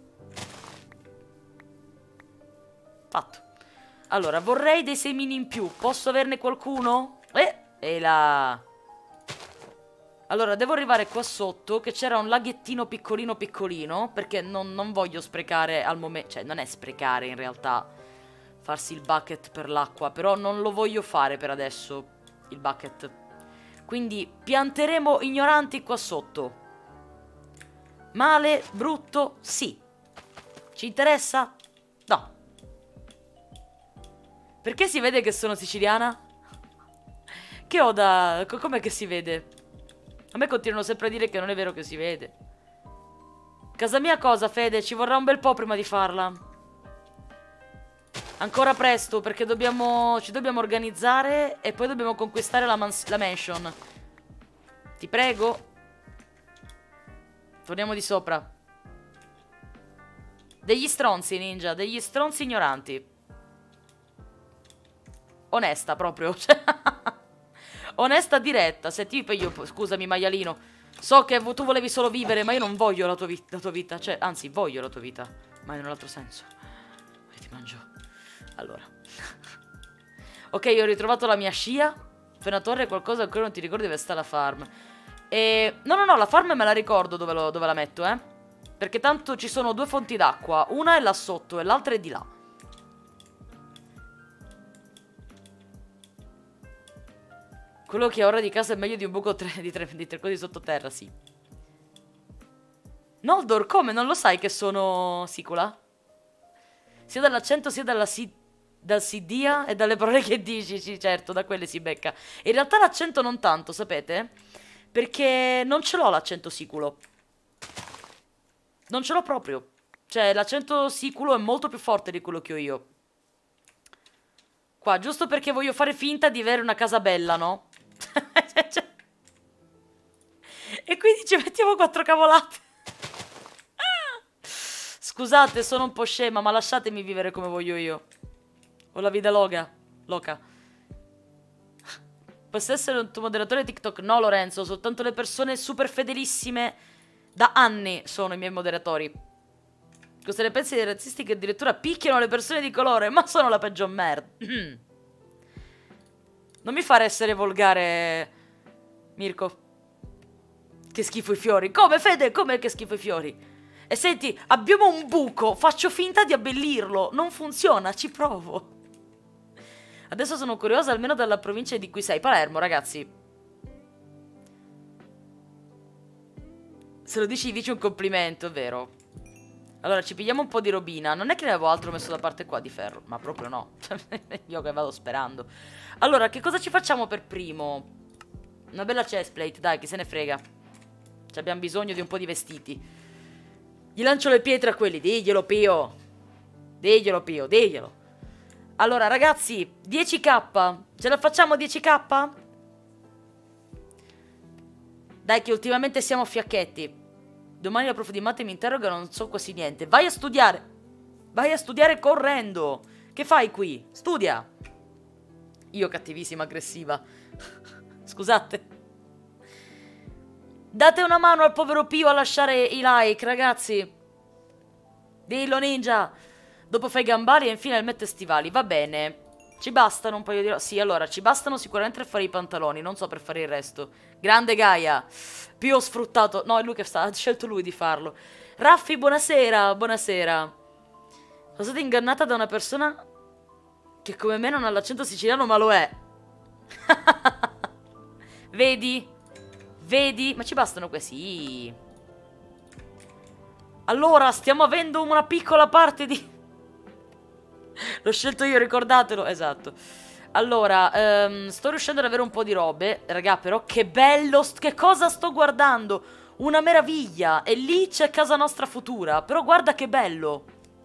Fatto. Allora, vorrei dei semini in più. Posso averne qualcuno? Eh, e là. Allora, devo arrivare qua sotto, che c'era un laghettino piccolino piccolino, perché non, non voglio sprecare al momento... Cioè, non è sprecare in realtà farsi il bucket per l'acqua, però non lo voglio fare per adesso, il bucket. Quindi pianteremo ignoranti qua sotto. Male, brutto, sì. Ci interessa? No. Perché si vede che sono siciliana? Che ho da... com'è che si vede? A me continuano sempre a dire che non è vero che si vede. Casa mia cosa, Fede? Ci vorrà un bel po' prima di farla. Ancora presto, perché dobbiamo... ci dobbiamo organizzare e poi dobbiamo conquistare la, la mansion. Ti prego. Torniamo di sopra. Degli stronzi, Ninja, degli stronzi ignoranti. Onesta proprio. Onesta diretta. Se ti io, scusami maialino, so che tu volevi solo vivere, ma io non voglio la tua, vita, la tua vita. Cioè, anzi, voglio la tua vita, ma in un altro senso. E ti mangio. Allora. Ok, ho ritrovato la mia scia. Appena torre qualcosa ancora non ti ricordi dove sta la farm. E... no, no, no, la farm me la ricordo dove, lo, dove la metto, eh. Perché tanto ci sono due fonti d'acqua. Una è là sotto e l'altra è di là. Quello che ha ora di casa è meglio di un buco tre, di, tre, di tre cose sottoterra, sì. Noldor, come? Non lo sai che sono sicula? Sia dall'accento sia dalla si, dal sidia e dalle parole che dici, sì, certo, da quelle si becca. In realtà l'accento non tanto, sapete? Perché non ce l'ho l'accento siculo. Non ce l'ho proprio. Cioè, l'accento siculo è molto più forte di quello che ho io. Qua, giusto perché voglio fare finta di avere una casa bella, no? E quindi ci mettiamo quattro cavolate. Scusate, sono un po' scema, ma lasciatemi vivere come voglio io. Ho la vita loca. Loca. Posso essere un tuo moderatore TikTok? No, Lorenzo, soltanto le persone super fedelissime da anni sono i miei moderatori. Cosa ne pensi dei razzisti che addirittura picchiano le persone di colore? Ma sono la peggior merda. Non mi fare essere volgare, Mirko. Che schifo i fiori. Come, Fede? Come che schifo i fiori? E senti, abbiamo un buco. Faccio finta di abbellirlo. Non funziona, ci provo. Adesso sono curiosa almeno dalla provincia di cui sei. Palermo, ragazzi. Se lo dici, dici un complimento, è vero. Allora, ci pigliamo un po' di robina. Non è che ne avevo altro messo da parte qua di ferro. Ma proprio no. Io che vado sperando. Allora, che cosa ci facciamo per primo? Una bella chestplate, dai, chi se ne frega. Ci abbiamo bisogno di un po' di vestiti. Gli lancio le pietre a quelli. Diglielo, Pio. Diglielo, Pio, diglielo. Allora, ragazzi, dieci K. Ce la facciamo dieci K? Dai, che ultimamente siamo fiacchetti. Domani la prof di matte mi interroga, non so quasi niente. Vai a studiare. Vai a studiare correndo. Che fai qui? Studia. Io cattivissima, aggressiva. Scusate. Date una mano al povero Pio a lasciare i like, ragazzi. Dillo, ninja. Dopo fai gambari e infine il metto stivali. Va bene. Ci bastano un paio di... Sì, allora, ci bastano sicuramente per fare i pantaloni, non so per fare il resto. Grande Gaia. Più ho sfruttato... No, è lui che sta... Ha scelto lui di farlo. Raffi, buonasera, buonasera. Sono stata ingannata da una persona che come me non ha l'accento siciliano, ma lo è. Vedi? Vedi? Ma ci bastano questi. Allora, stiamo avendo una piccola parte di... L'ho scelto io, ricordatelo. Esatto. Allora, um, sto riuscendo ad avere un po' di robe. Raga, però, che bello. Che cosa sto guardando? Una meraviglia. E lì c'è casa nostra futura. Però guarda che bello.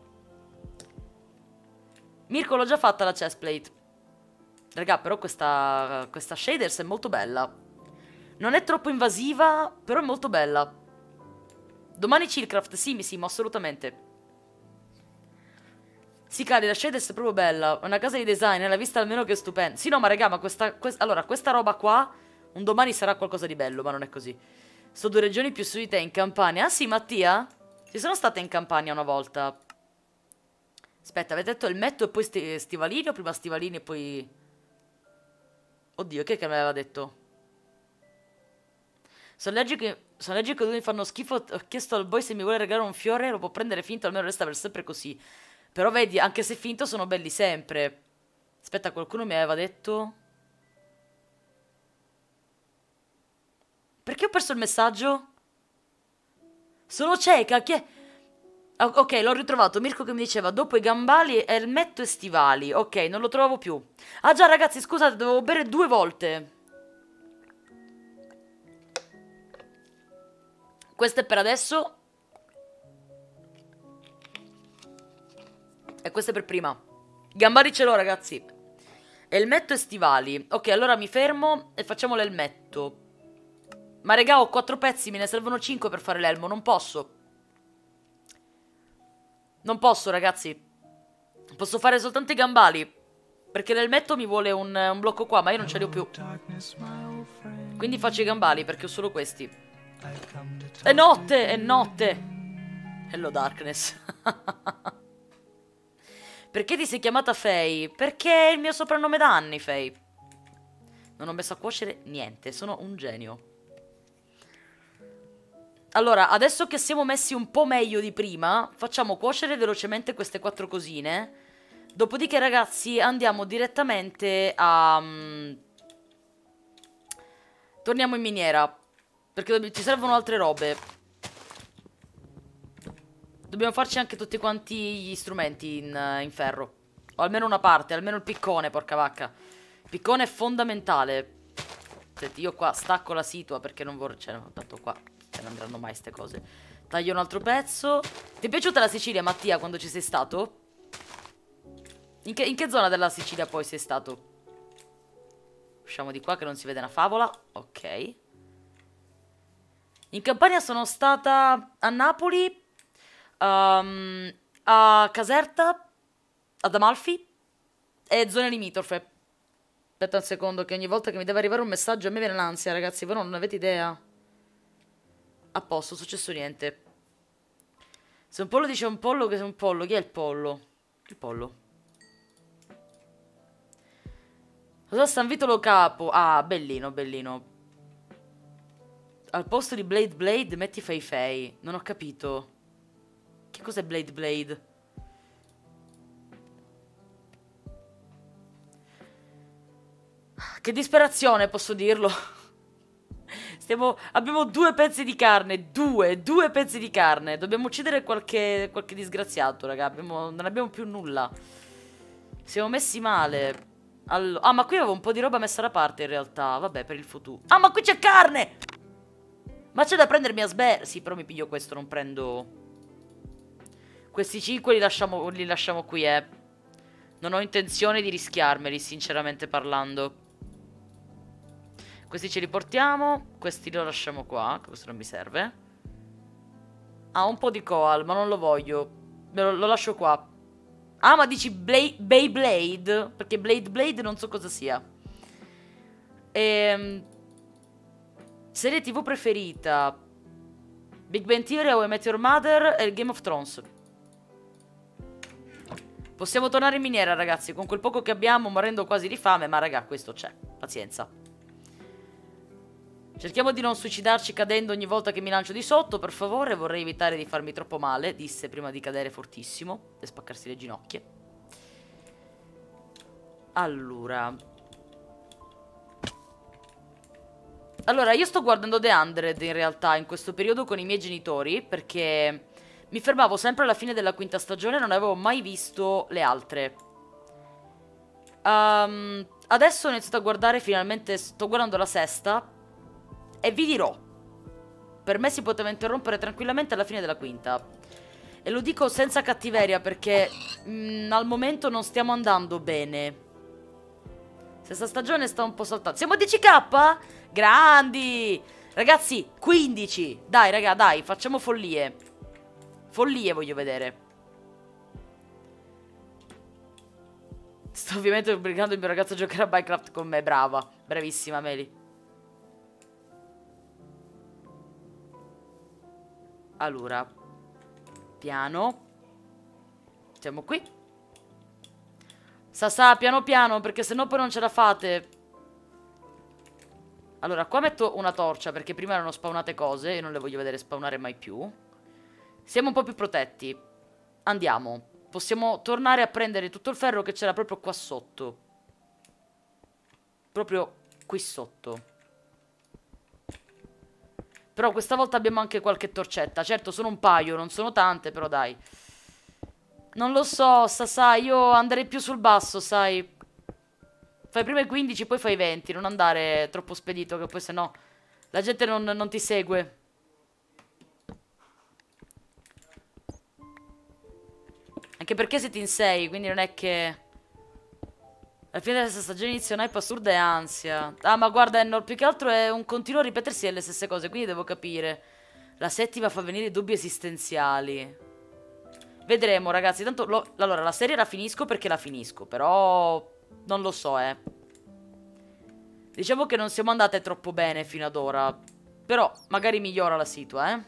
Mirko, l'ho già fatta la chestplate. Raga, però questa, questa shaders è molto bella. Non è troppo invasiva, però è molto bella. Domani Chillcraft, sì, sì, ma assolutamente. Sì, cari, la shaders è proprio bella. Una casa di design, l'ha vista almeno che è stupenda. Sì, no, ma raga, ma questa, questa... Allora, questa roba qua un domani sarà qualcosa di bello, ma non è così. Sto due regioni più su di te, in Campania. Ah sì, Mattia? Ci sono stata in Campania una volta. Aspetta, avete detto il metto e poi sti stivalini o prima stivalini e poi... Oddio, che è che mi aveva detto? Sono allergico, sono allergico, mi fanno schifo. Ho chiesto al boy se mi vuole regalare un fiore, lo può prendere finto, almeno resta per sempre così. Però vedi, anche se finto sono belli sempre. Aspetta, qualcuno mi aveva detto... Perché ho perso il messaggio? Sono cieca, chi è? Oh, ok, l'ho ritrovato. Mirko che mi diceva, dopo i gambali, elmetto e stivali. Ok, non lo trovavo più. Ah già, ragazzi, scusate, dovevo bere due volte. Questo è per adesso. E questo è per prima. Gambari ce l'ho, ragazzi. Elmetto e stivali. Ok, allora mi fermo e facciamo l'elmetto. Ma regà, ho quattro pezzi, me ne servono cinque per fare l'elmo. Non posso. Non posso, ragazzi. Posso fare soltanto i gambali. Perché l'elmetto mi vuole un, un blocco qua, ma io non ce li ho più. Quindi faccio i gambali, perché ho solo questi. È notte, è notte. Hello Darkness. Perché ti sei chiamata Faye? Perché è il mio soprannome da anni, Faye. Non ho messo a cuocere niente, sono un genio. Allora, adesso che siamo messi un po' meglio di prima, facciamo cuocere velocemente queste quattro cosine. Dopodiché, ragazzi, andiamo direttamente a... Um, torniamo in miniera. Perché ci servono altre robe. Dobbiamo farci anche tutti quanti gli strumenti in, in ferro. O almeno una parte, almeno il piccone, porca vacca. Il piccone è fondamentale. Senti, io qua stacco la situa perché non vorrei... Cioè, no, tanto qua non andranno mai ste cose. Taglio un altro pezzo. Ti è piaciuta la Sicilia, Mattia, quando ci sei stato? In che, in che zona della Sicilia poi sei stato? Usciamo di qua che non si vede una favola. Ok. In Campania sono stata a Napoli... Um, a Caserta, ad Amalfi e zone limitrofe. Aspetta un secondo che ogni volta che mi deve arrivare un messaggio a me viene l'ansia, ragazzi. Voi non avete idea. A posto, è successo niente. Se un pollo dice un pollo, che è un pollo, chi è il pollo? Il pollo. Cosa San Vito lo capo? Ah, bellino, bellino. Al posto di Blade Blade metti Fei Fei. Non ho capito. Che cos'è Blade Blade? Che disperazione, posso dirlo. Stiamo... Abbiamo due pezzi di carne. Due, due pezzi di carne. Dobbiamo uccidere qualche, qualche disgraziato, raga. Abbiamo... Non abbiamo più nulla. Siamo messi male. Allo... Ah, ma qui avevo un po' di roba messa da parte in realtà. Vabbè, per il futuro. Ah, ma qui c'è carne! Ma c'è da prendermi a sber... Sì, però mi piglio questo, non prendo... Questi cinque li lasciamo, li lasciamo qui, eh. Non ho intenzione di rischiarmeli, sinceramente parlando. Questi ce li portiamo. Questi li lasciamo qua, questo non mi serve. Ah, un po' di coal, ma non lo voglio. Lo, lo lascio qua. Ah, ma dici Beyblade? Perché Blade Blade non so cosa sia. Ehm... Serie tv preferita: Big Bang Theory, How I Met Your Mother e Game of Thrones. Possiamo tornare in miniera, ragazzi. Con quel poco che abbiamo, morendo quasi di fame. Ma raga, questo c'è, pazienza. Cerchiamo di non suicidarci cadendo ogni volta che mi lancio di sotto, per favore. Vorrei evitare di farmi troppo male, disse prima di cadere fortissimo e spaccarsi le ginocchia. Allora Allora, io sto guardando The Hundred in realtà in questo periodo con i miei genitori, perché mi fermavo sempre alla fine della quinta stagione e non avevo mai visto le altre. um, Adesso ho iniziato a guardare, finalmente sto guardando la sesta e vi dirò, per me si poteva interrompere tranquillamente alla fine della quinta. E lo dico senza cattiveria perché mh, al momento non stiamo andando bene. Sesta stagione sta un po' saltando. Siamo a dieci K? Grandi! Ragazzi, quindici. Dai, raga, dai, facciamo follie. Follie voglio vedere. Sto ovviamente obbligando il mio ragazzo a giocare a Minecraft con me. Brava, bravissima Meli. Allora, piano. Siamo qui. Sasà, piano piano, perché sennò poi non ce la fate. Allora, qua metto una torcia, perché prima erano spawnate cose e non le voglio vedere spawnare mai più. Siamo un po' più protetti. Andiamo. Possiamo tornare a prendere tutto il ferro che c'era proprio qua sotto. Proprio qui sotto. Però questa volta abbiamo anche qualche torcetta. Certo, sono un paio, non sono tante, però dai. Non lo so, Sasà, io andrei più sul basso, sai. Fai prima i quindici, poi fai i venti. Non andare troppo spedito, che poi sennò la gente non, non ti segue. Anche perché siete in sei, quindi non è che... Alla fine della stagione inizia un'hype assurda e ansia. Ah, ma guarda, Ennor, più che altro è un continuo ripetersi delle stesse cose, quindi devo capire. La settima fa venire dubbi esistenziali. Vedremo, ragazzi. Tanto, lo, allora, la serie la finisco perché la finisco, però... Non lo so, eh. Diciamo che non siamo andate troppo bene fino ad ora. Però, magari migliora la situa, eh.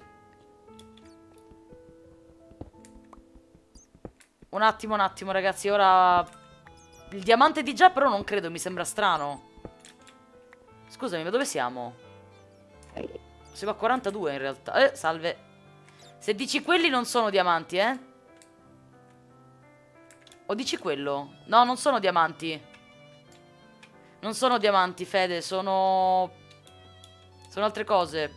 Un attimo, un attimo, ragazzi. Ora... Il diamante di già, però non credo, mi sembra strano. Scusami, ma dove siamo? Siamo a quarantadue in realtà. Eh, salve. Se dici quelli non sono diamanti, eh. O dici quello? No, non sono diamanti. Non sono diamanti, Fede, sono... Sono altre cose.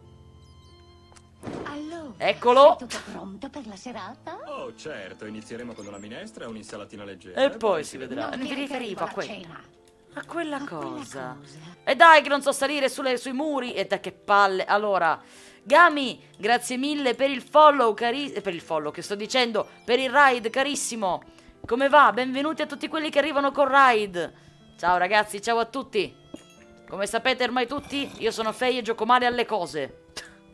Allora, eccolo. sei tutto pronto per la serata? Oh, certo, inizieremo con una minestra e un'insalatina leggera. E poi si vedrà. Non Mi ti riferivo a riferivo quella. cena. A quella A quella cosa. cosa. E dai che non so salire sulle, sui muri. E dai che palle. Allora, Gami, grazie mille per il follow, cari... Per il follow, che sto dicendo. Per il raid, carissimo. Come va? Benvenuti a tutti quelli che arrivano con raid. Ciao ragazzi, ciao a tutti. Come sapete ormai tutti, io sono Fei e gioco male alle cose.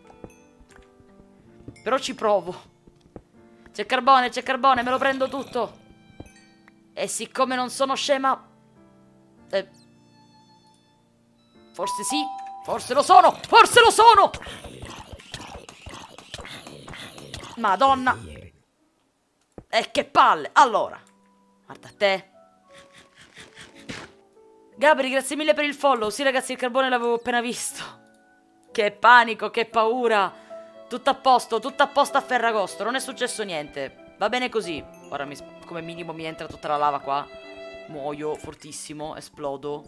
Però ci provo. C'è carbone, c'è carbone, me lo prendo tutto. E siccome non sono scema... Eh, forse sì, forse lo sono, forse lo sono. Madonna. E che palle! Allora, guarda te. Gabri, grazie mille per il follow. Sì, ragazzi, il carbone l'avevo appena visto. Che panico, che paura. Tutto a posto, tutto a posto a Ferragosto. Non è successo niente. Va bene così. Ora mi, come minimo mi entra tutta la lava qua. Muoio fortissimo, esplodo.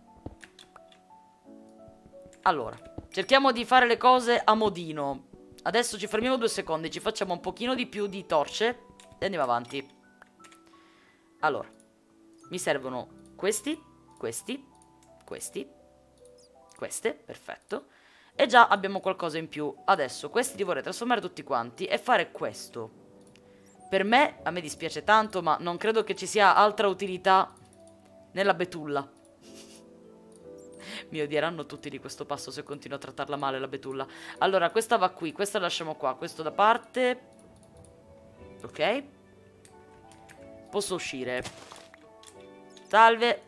Allora, cerchiamo di fare le cose a modino. Adesso ci fermiamo due secondi, ci facciamo un pochino di più di torce e andiamo avanti. Allora, mi servono questi, questi, questi, queste, perfetto. E già abbiamo qualcosa in più. Adesso questi li vorrei trasformare tutti quanti e fare questo. Per me, a me dispiace tanto, ma non credo che ci sia altra utilità nella betulla. Mi odieranno tutti di questo passo se continuo a trattarla male la betulla. Allora, questa va qui, questa la lasciamo qua, questo da parte. Ok. Posso uscire. Salve.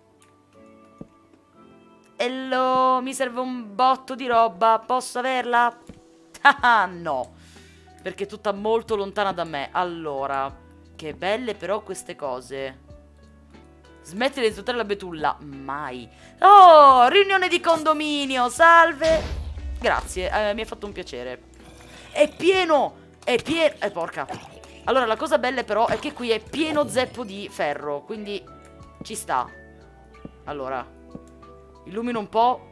Hello, mi serve un botto di roba, posso averla? Ah, no. Perché è tutta molto lontana da me. Allora, che belle però queste cose. Smetti di insultare la betulla. Mai. Oh, riunione di condominio. Salve. Grazie, eh, mi ha fatto un piacere. È pieno. È pieno. Eh, porca. Allora, la cosa bella però è che qui è pieno zeppo di ferro. Quindi ci sta. Allora, illumino un po'.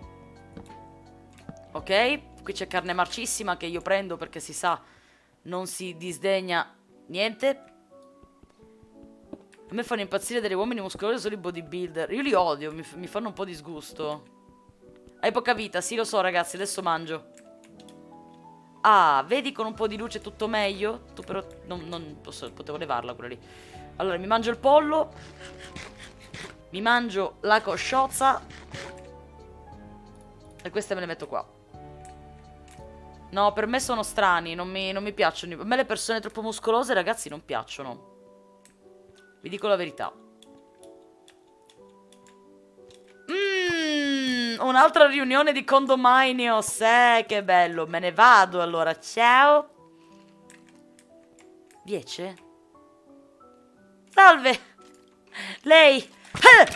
Ok. Qui c'è carne marcissima che io prendo perché si sa non si disdegna niente. A me fanno impazzire degli uomini muscolosi solo i bodybuilder. Io li odio, mi, mi fanno un po' disgusto. Hai poca vita, sì lo so ragazzi, adesso mangio. Ah, vedi con un po' di luce tutto meglio? Tu però non, non posso, potevo levarla quella lì. Allora, mi mangio il pollo. Mi mangio la cosciozza. E queste me le metto qua. No, per me sono strani, non mi, non mi piacciono. A me le persone troppo muscolose, ragazzi, non piacciono. Vi dico la verità. Mmm, un'altra riunione di condominio. Eh, che bello. Me ne vado allora. Ciao. Diece? Salve. Lei. Eh.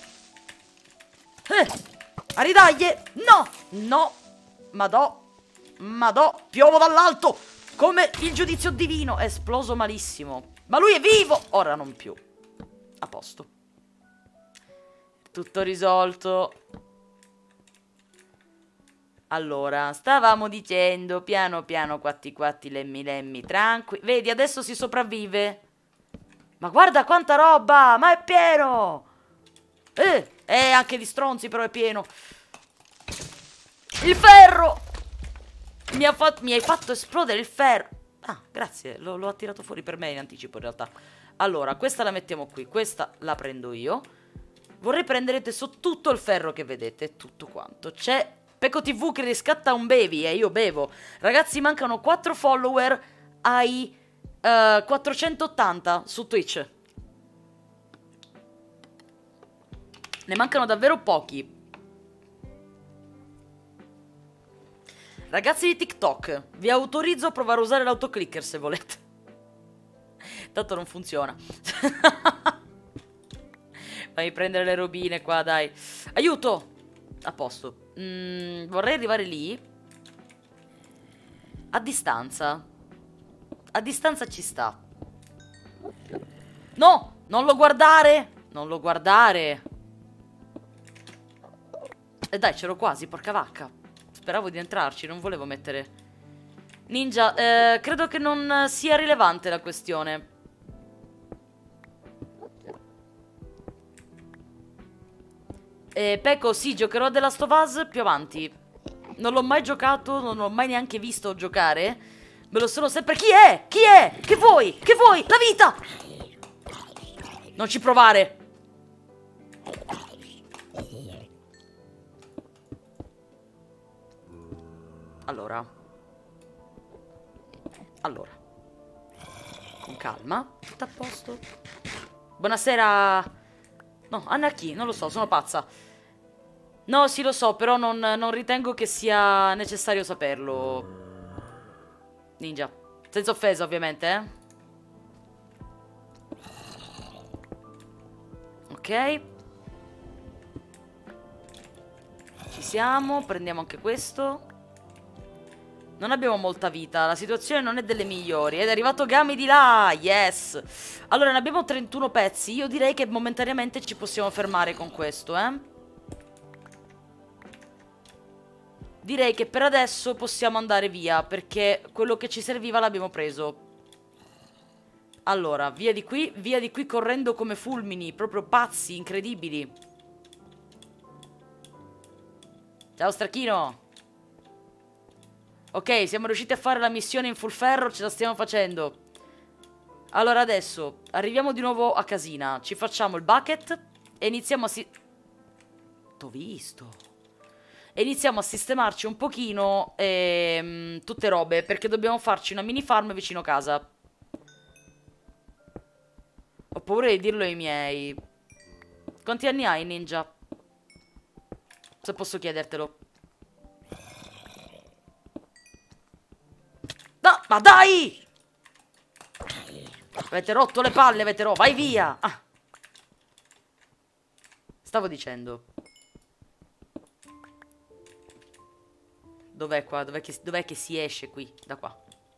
Eh. A ridaglie. No. No. Madò. Madò. Piovo dall'alto. Come il giudizio divino. È esploso malissimo. Ma lui è vivo! Ora non più. A posto. Tutto risolto. Allora, stavamo dicendo piano piano quatti quatti lemmi lemmi tranqui. Vedi, adesso si sopravvive. Ma guarda quanta roba! Ma è pieno! Eh, eh, anche di stronzi però è pieno. Il ferro! Mi, ha fatto, mi hai fatto esplodere il ferro. Ah, grazie, l'ho attirato fuori per me in anticipo in realtà. Allora, questa la mettiamo qui, questa la prendo io. Vorrei prendere adesso tutto il ferro che vedete, tutto quanto. C'è Peco T V che riscatta un baby e io bevo. Ragazzi, mancano quattro follower ai uh, quattrocentottanta su Twitch. Ne mancano davvero pochi. Ragazzi di TikTok, vi autorizzo a provare a usare l'autoclicker se volete. Tanto non funziona. Fammi prendere le robine qua, dai. Aiuto! A posto. Mm, vorrei arrivare lì. A distanza. A distanza ci sta. No! Non lo guardare! Non lo guardare! E dai, c'ero quasi, porca vacca. Speravo di entrarci, non volevo mettere... Ninja, eh, credo che non sia rilevante la questione. Eh, Peco, sì, giocherò The Last of Us più avanti. Non l'ho mai giocato, non l'ho mai neanche visto giocare. Me lo sono sempre... Chi è? Chi è? Che vuoi? Che vuoi? La vita! Non ci provare. Allora. Allora. Con calma. Tutto a posto. Buonasera. No, Anarchy, non lo so, sono pazza. No, sì, lo so, però non, non ritengo che sia necessario saperlo. Ninja. Senza offesa, ovviamente, eh. Ok. Ci siamo. Prendiamo anche questo. Non abbiamo molta vita. La situazione non è delle migliori. Ed è arrivato Gami di là. Yes. Allora ne abbiamo trentuno pezzi. Io direi che momentaneamente ci possiamo fermare con questo, eh. Direi che per adesso possiamo andare via, perché quello che ci serviva l'abbiamo preso. Allora, via di qui, via di qui correndo come fulmini, proprio pazzi, incredibili. Ciao Strachino. Ok, siamo riusciti a fare la missione in full ferro, ce la stiamo facendo. Allora adesso, arriviamo di nuovo a casina, ci facciamo il bucket e iniziamo a si... T'ho visto... E iniziamo a sistemarci un pochino ehm, tutte robe, perché dobbiamo farci una mini farm vicino casa. Ho paura di dirlo ai miei. Quanti anni hai, Ninja? Se posso chiedertelo. No, ma dai! Avete rotto le palle, avete rotto. Vai via! Ah. Stavo dicendo... Dov'è qua? Dov'è che, dov'è che si esce qui? Da qua.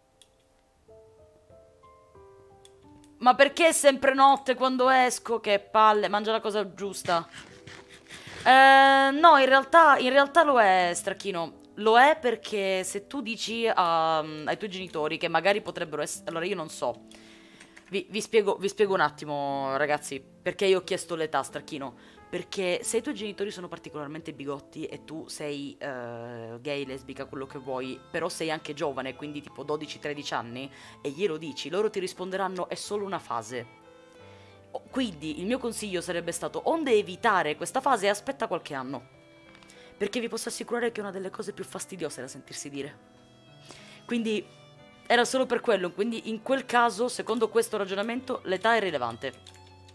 Ma perché è sempre notte quando esco? Che palle, mangia la cosa giusta. Eh, no, in realtà, in realtà lo è, Stracchino. Lo è perché se tu dici a, ai tuoi genitori che magari potrebbero essere... Allora io non so. Vi, vi, spiego, vi spiego un attimo, ragazzi. Perché io ho chiesto l'età, Stracchino. Perché se i tuoi genitori sono particolarmente bigotti e tu sei uh, gay, lesbica, quello che vuoi, però sei anche giovane, quindi tipo dodici tredici anni, e glielo dici, loro ti risponderanno è solo una fase. Quindi il mio consiglio sarebbe stato onde evitare questa fase e aspetta qualche anno. Perché vi posso assicurare che è una delle cose più fastidiose da sentirsi dire. Quindi era solo per quello, quindi in quel caso, secondo questo ragionamento, l'età è rilevante.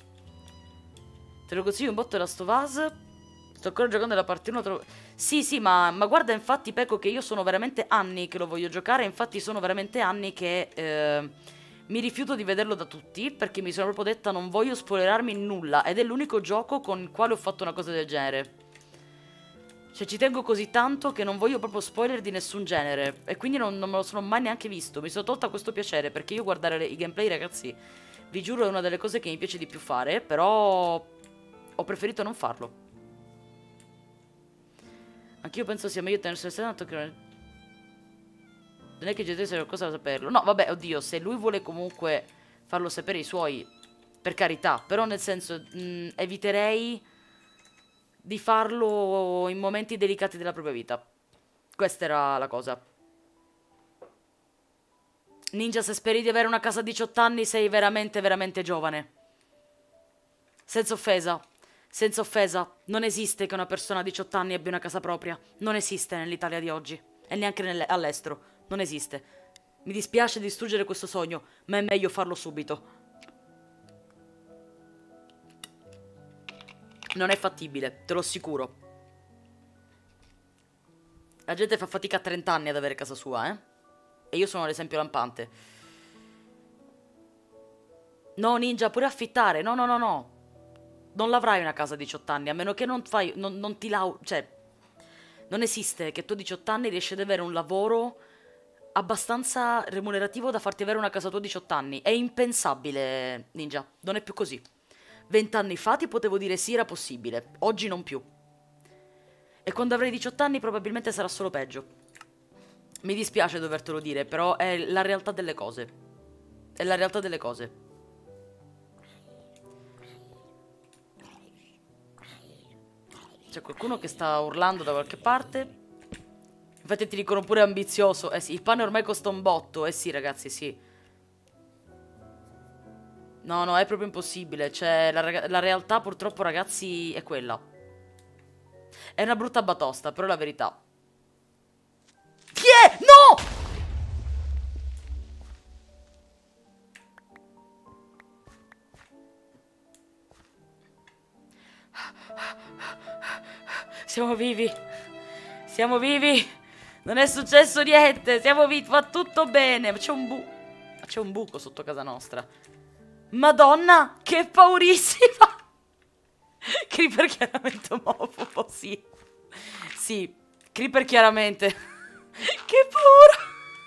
Te lo consiglio un botto della Last of Us. Sto ancora giocando la parte uno. Tro... Sì, sì, ma, ma guarda, infatti, Peco, che io sono veramente anni che lo voglio giocare. Infatti sono veramente anni che eh, mi rifiuto di vederlo da tutti, perché mi sono proprio detta non voglio spoilerarmi nulla. Ed è l'unico gioco con il quale ho fatto una cosa del genere. Cioè ci tengo così tanto che non voglio proprio spoiler di nessun genere. E quindi non, non me lo sono mai neanche visto. Mi sono tolta questo piacere, perché io guardare le, i gameplay, ragazzi, vi giuro è una delle cose che mi piace di più fare. Però... ho preferito non farlo. Anch'io penso sia meglio tenersi il senato che non è che ci sia qualcosa da saperlo. No, vabbè, oddio, se lui vuole comunque farlo sapere i suoi, per carità. Però nel senso, mh, eviterei di farlo in momenti delicati della propria vita. Questa era la cosa. Ninja, se speri di avere una casa a diciotto anni sei veramente, veramente giovane. Senza offesa. Senza offesa, non esiste che una persona a diciotto anni abbia una casa propria. Non esiste nell'Italia di oggi. E neanche all'estero. Non esiste. Mi dispiace distruggere questo sogno, ma è meglio farlo subito. Non è fattibile, te lo assicuro. La gente fa fatica a trenta anni ad avere casa sua, eh? E io sono l'esempio lampante. No, Ninja, pure affittare. No, no, no, no. Non l'avrai una casa a diciotto anni, a meno che non fai, non, non ti lau... Cioè, non esiste che tu a diciotto anni riesci ad avere un lavoro abbastanza remunerativo da farti avere una casa tua a diciotto anni. È impensabile, Ninja, non è più così. vent'anni fa ti potevo dire sì, era possibile, oggi non più. E quando avrai diciotto anni probabilmente sarà solo peggio. Mi dispiace dovertelo dire, però è la realtà delle cose. È la realtà delle cose. C'è qualcuno che sta urlando da qualche parte. Infatti ti dicono pure ambizioso. Eh sì, il pane ormai costa un botto. Eh sì, ragazzi, sì. No, no, è proprio impossibile. Cioè, la, la realtà purtroppo, ragazzi, è quella. È una brutta batosta, però è la verità. Chi è? No! Siamo vivi. Siamo vivi. Non è successo niente. Siamo vivi. Va tutto bene. C'è un buco. C'è un buco sotto casa nostra. Madonna, che paurissima. Creeper chiaramente omofobo, sì. Sì, Creeper chiaramente. Che paura.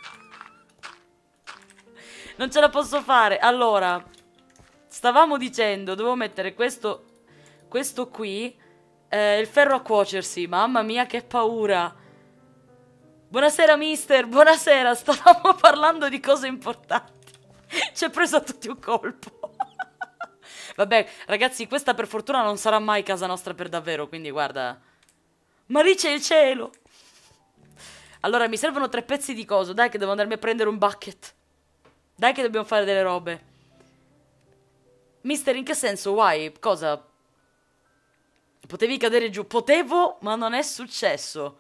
Non ce la posso fare. Allora, stavamo dicendo, dovevo mettere questo, questo qui, eh, il ferro a cuocersi. Mamma mia, che paura. Buonasera, mister, buonasera. Stavamo parlando di cose importanti. Ci è preso a tutti un colpo. Vabbè, ragazzi, questa per fortuna non sarà mai casa nostra per davvero, quindi guarda. Ma lì c'è il cielo. Allora, mi servono tre pezzi di coso. Dai che devo andarmi a prendere un bucket. Dai che dobbiamo fare delle robe. Mister, in che senso? Why? Cosa? Potevi cadere giù? Potevo, ma non è successo.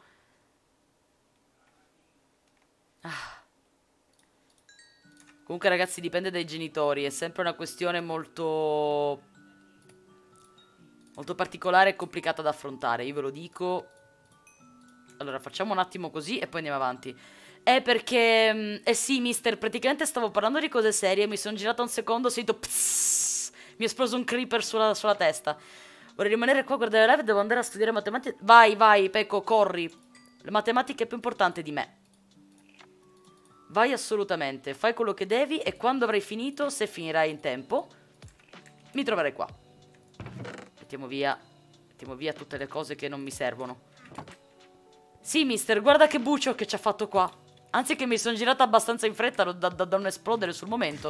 Ah. Comunque, ragazzi, dipende dai genitori. È sempre una questione molto... molto particolare e complicata da affrontare. Io ve lo dico. Allora, facciamo un attimo così e poi andiamo avanti. È perché... Eh sì, mister, praticamente stavo parlando di cose serie. Mi sono girata un secondo, ho sentito... Psss, mi è esploso un creeper sulla, sulla testa. Vorrei rimanere qua a guardare la live. Devo andare a studiare matematica. Vai, vai, Pecco, corri. La matematica è più importante di me. Vai assolutamente. Fai quello che devi e quando avrai finito, se finirai in tempo, mi troverai qua. Mettiamo via. Mettiamo via tutte le cose che non mi servono. Sì, mister, guarda che bucio che ci ha fatto qua. Anzi che mi sono girata abbastanza in fretta da, da, da non esplodere sul momento.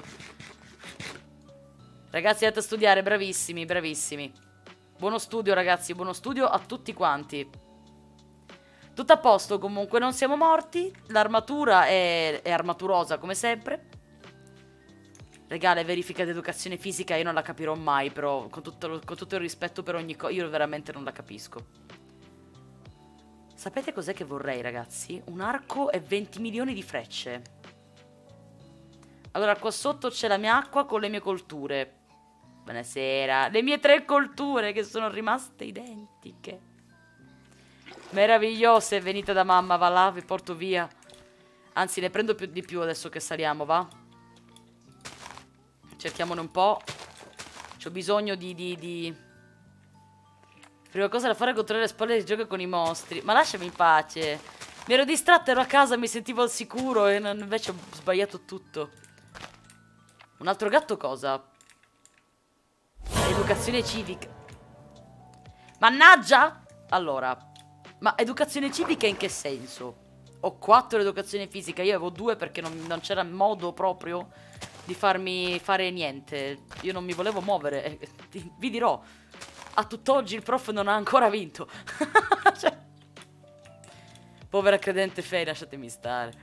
Ragazzi, andate a studiare, bravissimi, bravissimi. Buono studio, ragazzi, buono studio a tutti quanti. Tutto a posto comunque, non siamo morti. L'armatura è, è armaturosa come sempre. Regale, verifica di educazione fisica, io non la capirò mai, però con tutto, lo, con tutto il rispetto per ogni cosa, io veramente non la capisco. Sapete cos'è che vorrei, ragazzi? Un arco e venti milioni di frecce. Allora, qua sotto c'è la mia acqua con le mie colture. Buonasera. Le mie tre colture che sono rimaste identiche. Meravigliose, venite da mamma, va là, vi porto via. Anzi, ne prendo più di più adesso che saliamo, va? Cerchiamone un po'. C'ho bisogno di... di, di... Prima cosa da fare è controllare le spalle di gioco con i mostri. Ma lasciami in pace. Mi ero distratta, ero a casa, mi sentivo al sicuro e non, invece ho sbagliato tutto. Un altro gatto cosa? Educazione civica. Mannaggia! Allora, ma educazione civica in che senso? Ho quattro educazione fisica, io avevo due perché non, non c'era modo proprio di farmi fare niente. Io non mi volevo muovere. Vi dirò. A tutt'oggi il prof non ha ancora vinto. Cioè, povera credente fei, lasciatemi stare.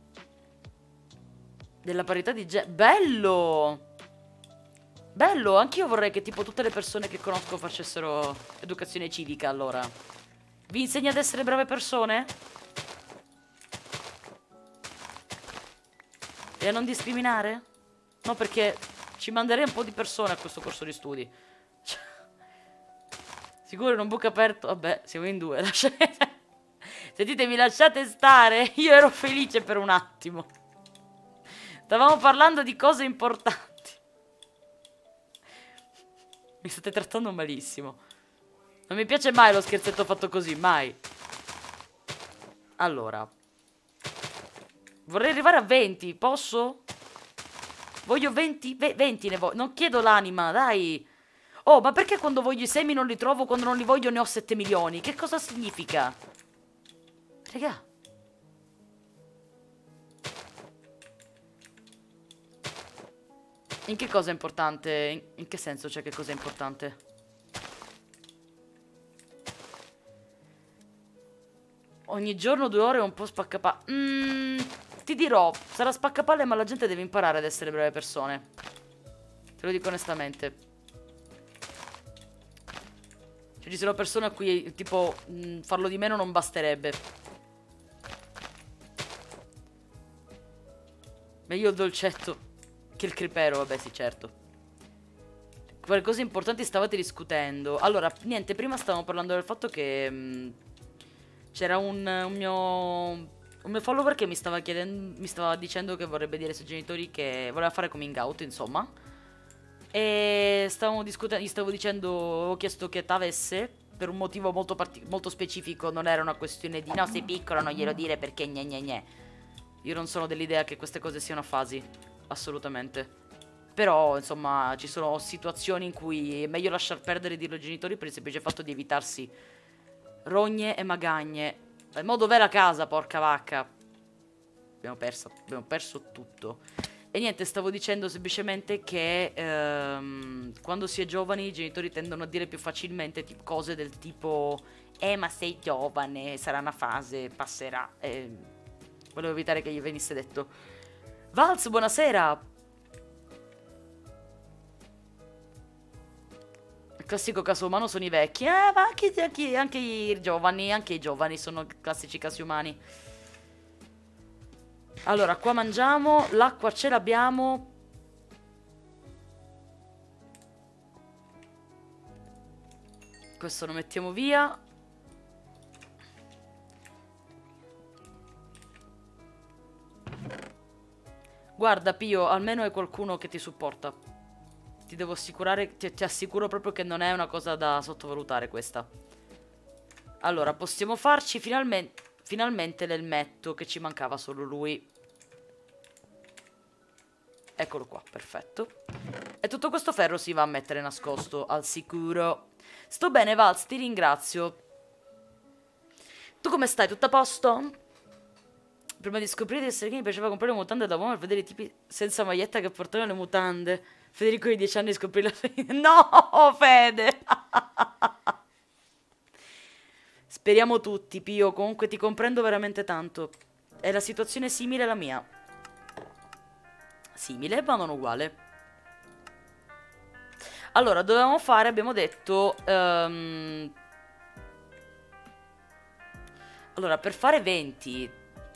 Della parità di genere. Bello! Bello, anch'io vorrei che tipo tutte le persone che conosco facessero educazione civica, allora. Vi insegna ad essere brave persone? E a non discriminare? No, perché ci manderei un po' di persone a questo corso di studi. Sicuro in un buco aperto. Vabbè, siamo in due. Lasciate... Sentite, mi lasciate stare. Io ero felice per un attimo. Stavamo parlando di cose importanti. Mi state trattando malissimo. Non mi piace mai lo scherzetto fatto così, mai. Allora, vorrei arrivare a venti, posso? Voglio venti, venti ne voglio. Non chiedo l'anima, dai. Oh, ma perché quando voglio i semi non li trovo, quando non li voglio ne ho sette milioni? Che cosa significa? Raga. In che cosa è importante? In, in che senso c'è che cosa è importante? Ogni giorno due ore è un po' spaccapalle. Mm, ti dirò, sarà spaccapalle ma la gente deve imparare ad essere brave persone. Te lo dico onestamente. Cioè ci sono persone a cui tipo mh, farlo di meno non basterebbe. Meglio il dolcetto che il crepero, vabbè sì certo. Quelle cose importanti stavate discutendo. Allora, niente, prima stavamo parlando del fatto che c'era un, un mio un mio follower che mi stava chiedendo, mi stava dicendo che vorrebbe dire ai suoi genitori che voleva fare coming out, insomma. E stavamo discutendo, gli stavo dicendo, ho chiesto che t'avesse, per un motivo molto, molto specifico, non era una questione di no, sei piccolo, non glielo dire perché gne gne gne. Io non sono dell'idea che queste cose siano fasi, assolutamente. Però, insomma, ci sono situazioni in cui è meglio lasciar perdere e dirlo ai genitori per il semplice fatto di evitarsi rogne e magagne. Ma mo dov'è la casa, porca vacca? Abbiamo perso, abbiamo perso tutto. E niente, stavo dicendo semplicemente che ehm, quando si è giovani i genitori tendono a dire più facilmente tipo, cose del tipo eh ma sei giovane, sarà una fase, passerà. E volevo evitare che gli venisse detto. Vals, buonasera. Il classico caso umano sono i vecchi. Eh ma anche, anche, anche i giovani, anche i giovani sono classici casi umani. Allora, qua mangiamo, l'acqua ce l'abbiamo. Questo lo mettiamo via. Guarda, Pio, almeno hai qualcuno che ti supporta. Ti devo assicurare, ti, ti assicuro proprio che non è una cosa da sottovalutare questa. Allora, possiamo farci finalmente... Finalmente l'elmetto, che ci mancava solo lui. Eccolo qua, perfetto. E tutto questo ferro si va a mettere nascosto, al sicuro. Sto bene, Vals, ti ringrazio. Tu come stai? Tutto a posto? Prima di scoprire di essere che mi piaceva comprare le mutande da uomo per vedere i tipi senza maglietta che portavano le mutande. Federico di dieci anni scoprì la fede. No, Fede! Speriamo tutti, Pio. Comunque ti comprendo veramente tanto. È la situazione simile alla mia. Simile, ma non uguale. Allora, dovevamo fare, abbiamo detto... Um... Allora, per fare venti...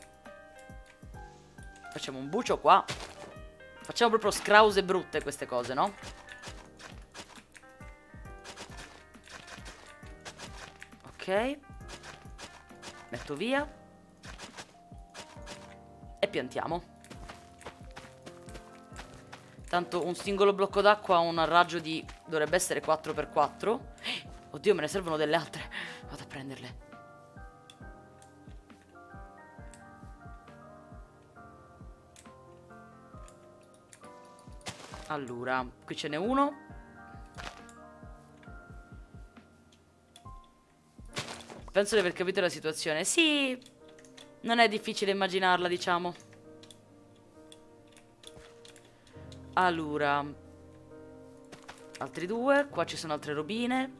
Facciamo un bucio qua. Facciamo proprio scrause brutte queste cose, no? Ok. Metto via. E piantiamo. Tanto un singolo blocco d'acqua ha un raggio di... dovrebbe essere quattro per quattro. Oddio, me ne servono delle altre. Vado a prenderle. Allora, qui ce n'è uno. Penso di aver capito la situazione. Sì, non è difficile immaginarla, diciamo. Allora, altri due. Qua ci sono altre robine.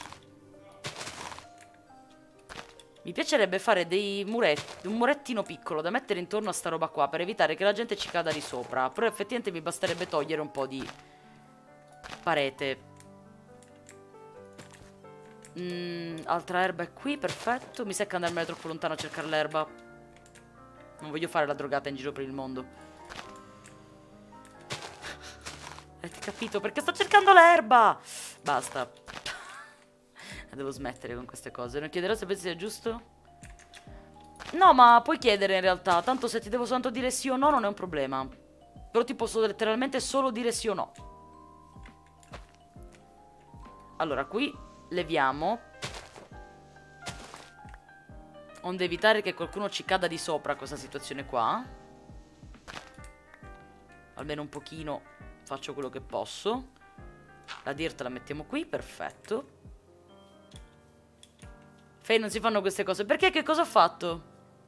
Mi piacerebbe fare dei muretti, un murettino piccolo da mettere intorno a sta roba qua, per evitare che la gente ci cada di sopra. Però effettivamente mi basterebbe togliere un po' di parete. Mm, altra erba è qui, perfetto. Mi secca andarmene troppo lontano a cercare l'erba. Non voglio fare la drogata in giro per il mondo. Avete capito? Perché sto cercando l'erba. Basta. Devo smettere con queste cose. Non chiederò se pensi sia giusto? No, ma puoi chiedere in realtà. Tanto se ti devo soltanto dire sì o no non è un problema. Però ti posso letteralmente solo dire sì o no. Allora, qui leviamo, onde evitare che qualcuno ci cada di sopra a questa situazione qua. Almeno un pochino faccio quello che posso. La dirt la mettiamo qui, perfetto. Fai, non si fanno queste cose. Perché? Che cosa ho fatto?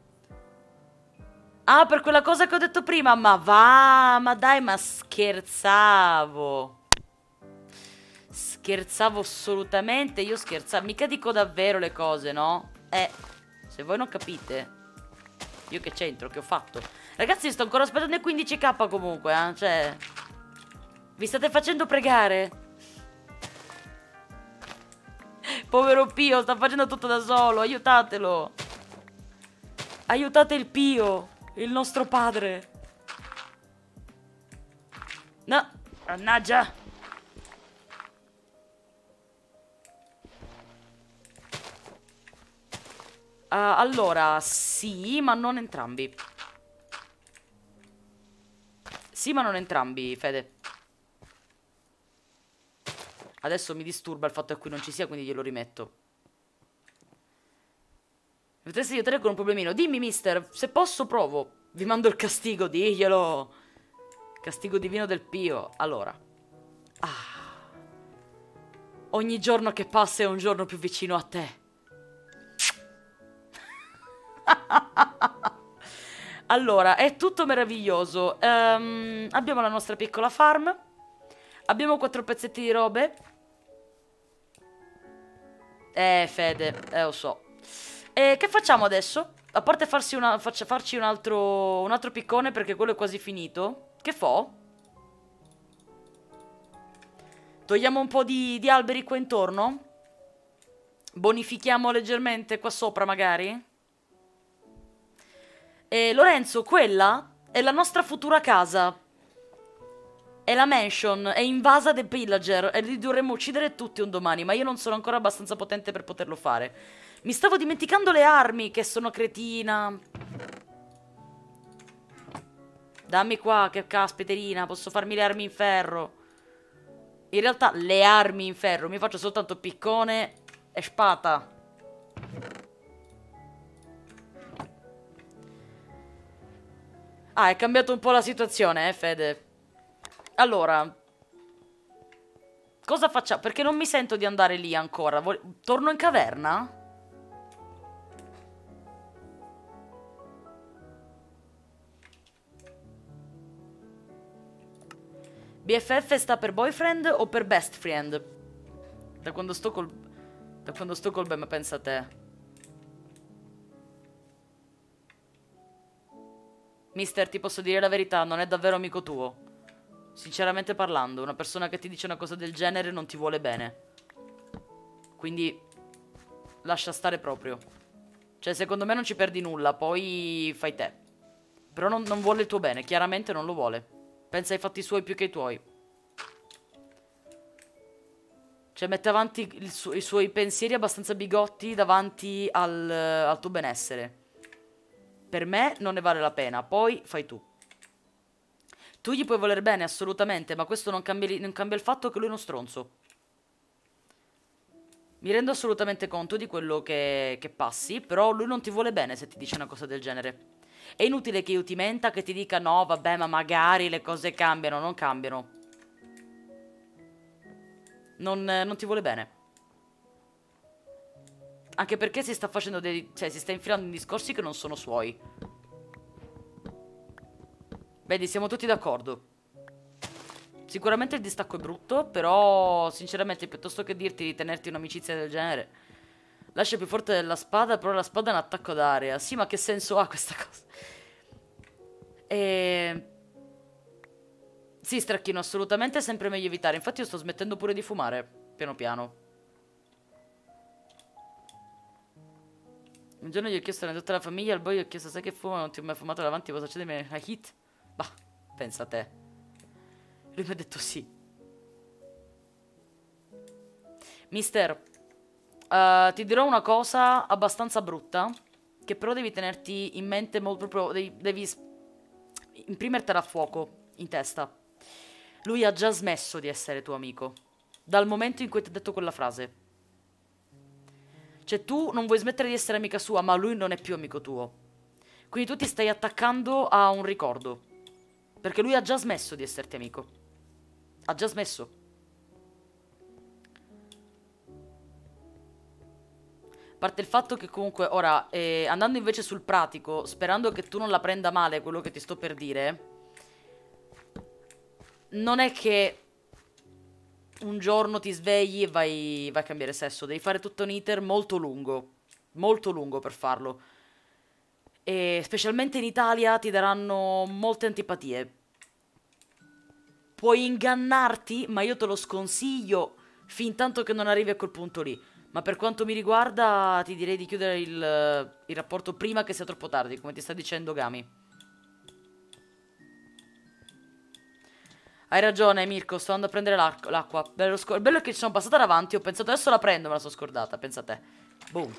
Ah, per quella cosa che ho detto prima. Ma va, ma dai, ma scherzavo. Scherzavo assolutamente. Io scherzavo. Mica dico davvero le cose, no? Eh, se voi non capite. Io che c'entro, che ho fatto? Ragazzi, sto ancora aspettando i quindici K comunque, eh. Cioè, vi state facendo pregare? Povero Pio, sta facendo tutto da solo. Aiutatelo. Aiutate il Pio, il nostro padre. No, mannaggia. Uh, allora, sì, ma non entrambi. Sì, ma non entrambi, Fede. Adesso mi disturba il fatto che qui non ci sia, quindi glielo rimetto. Potresti aiutare con un problemino. Dimmi, mister, se posso provo. Vi mando il castigo, diglielo. Castigo divino del Pio. Allora. Ah. Ogni giorno che passa è un giorno più vicino a te. Allora, è tutto meraviglioso. Um, abbiamo la nostra piccola farm. Abbiamo quattro pezzetti di robe. Eh, Fede, eh, lo so. E che facciamo adesso? A parte farsi una, faccia, farci un altro, un altro piccone, perché quello è quasi finito. Che fo? Togliamo un po' di, di alberi qua intorno? Bonifichiamo leggermente qua sopra, magari? E Lorenzo, quella è la nostra futura casa. È la mansion, è invasa dai pillager e li dovremmo uccidere tutti un domani, ma io non sono ancora abbastanza potente per poterlo fare. Mi stavo dimenticando le armi, che sono cretina. Dammi qua, che caspiterina, posso farmi le armi in ferro. In realtà le armi in ferro, mi faccio soltanto piccone e spada. Ah, è cambiato un po' la situazione, eh, Fede. Allora, cosa facciamo? Perché non mi sento di andare lì ancora. Vol- Torno in caverna? B F F sta per boyfriend o per best friend? Da quando sto col... Da quando sto col... Beh, ma pensa a te. Mister, ti posso dire la verità, non è davvero amico tuo. Sinceramente parlando, una persona che ti dice una cosa del genere non ti vuole bene. Quindi lascia stare proprio. Cioè, secondo me non ci perdi nulla, poi fai te. Però non, non vuole il tuo bene, chiaramente non lo vuole. Pensa ai fatti suoi più che ai tuoi. Cioè, mette avanti il su i suoi pensieri abbastanza bigotti davanti al, al tuo benessere. Per me non ne vale la pena, poi fai tu. Tu gli puoi voler bene, assolutamente, ma questo non cambia, non cambia il fatto che lui è uno stronzo. Mi rendo assolutamente conto di quello che, che passi, però lui non ti vuole bene se ti dice una cosa del genere. È inutile che io ti menta, che ti dica no, vabbè, ma magari le cose cambiano, non cambiano. Non, non ti vuole bene. Anche perché si sta facendo dei... cioè, si sta infilando in discorsi che non sono suoi. Vedi, siamo tutti d'accordo. Sicuramente il distacco è brutto, però sinceramente piuttosto che dirti di tenerti un'amicizia del genere, lascia più forte della spada, però la spada è un attacco d'area. Sì, ma che senso ha questa cosa? E... Sì, Stracchino, assolutamente è sempre meglio evitare. Infatti io sto smettendo pure di fumare, piano piano. Un giorno gli ho chiesto a tutta la famiglia, al boy gli ho chiesto sai che fuma, non ti ho mai fumato davanti, cosa c'è di me? A hit? Bah, pensa a te. Lui mi ha detto sì. Mister, uh, ti dirò una cosa abbastanza brutta, che però devi tenerti in mente molto proprio, devi, devi imprimertela a fuoco in testa. Lui ha già smesso di essere tuo amico, dal momento in cui ti ha detto quella frase. Cioè tu non vuoi smettere di essere amica sua, ma lui non è più amico tuo. Quindi tu ti stai attaccando a un ricordo. Perché lui ha già smesso di esserti amico. Ha già smesso. A parte il fatto che comunque, ora, eh, andando invece sul pratico, sperando che tu non la prenda male quello che ti sto per dire, non è che un giorno ti svegli e vai, vai a cambiare sesso. Devi fare tutto un iter molto lungo. Molto lungo per farlo. E specialmente in Italia ti daranno molte antipatie. Puoi ingannarti, ma io te lo sconsiglio fin tanto che non arrivi a quel punto lì. Ma per quanto mi riguarda ti direi di chiudere il, il rapporto prima che sia troppo tardi, come ti sta dicendo Gami. Hai ragione Mirko, sto andando a prendere l'acqua. Bello, bello che ci sono passata davanti, ho pensato adesso la prendo, me la sono scordata, pensa a te. Boom.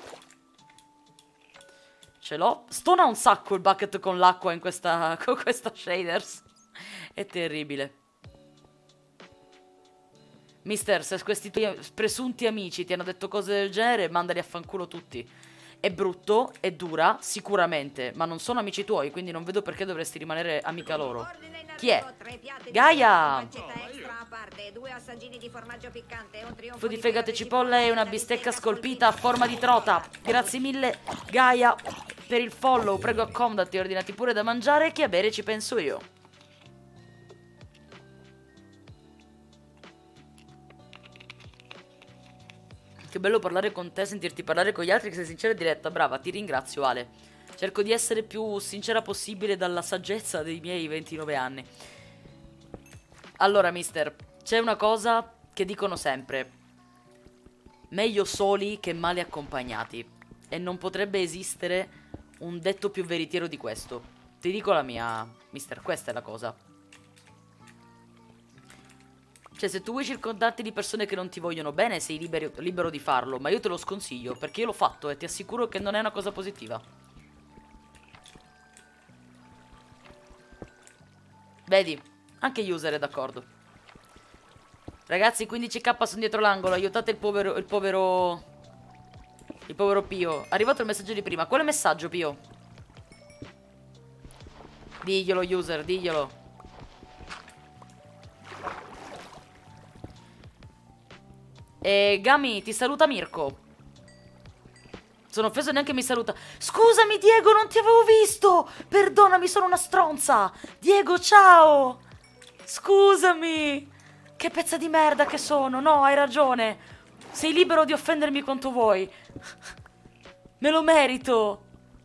Ce l'ho. Stona un sacco il bucket con l'acqua in questa, con questa shaders. È terribile. Mister, se questi tuoi presunti amici ti hanno detto cose del genere, mandali a fanculo tutti. È brutto, è dura, sicuramente, ma non sono amici tuoi, quindi non vedo perché dovresti rimanere amica loro. Chi è? Gaia! Fu di fegato e cipolle e una bistecca scolpita a forma di trota. Grazie mille, Gaia, per il follow. Prego, accomodati, ordinati pure da mangiare, che a bere ci penso io. Che bello parlare con te, sentirti parlare con gli altri, che sei sincera e diretta. Brava, ti ringrazio, Ale. Cerco di essere più sincera possibile dalla saggezza dei miei ventinove anni. Allora, mister, c'è una cosa che dicono sempre. Meglio soli che male accompagnati. E non potrebbe esistere un detto più veritiero di questo. Ti dico la mia, mister, questa è la cosa. Cioè, se tu vuoi circondarti di persone che non ti vogliono bene, sei libero, libero di farlo. Ma io te lo sconsiglio, perché io l'ho fatto e ti assicuro che non è una cosa positiva. Vedi, anche user è d'accordo. Ragazzi, quindici k sono dietro l'angolo. Aiutate il povero, il povero... Il povero Pio. È arrivato il messaggio di prima. Quale messaggio, Pio? Diglielo, user, diglielo. E Gami, ti saluta Mirko. Sono offeso, neanche mi saluta. Scusami Diego, non ti avevo visto. Perdonami, sono una stronza. Diego, ciao. Scusami. Che pezza di merda che sono. No, hai ragione. Sei libero di offendermi quanto vuoi. Me lo merito.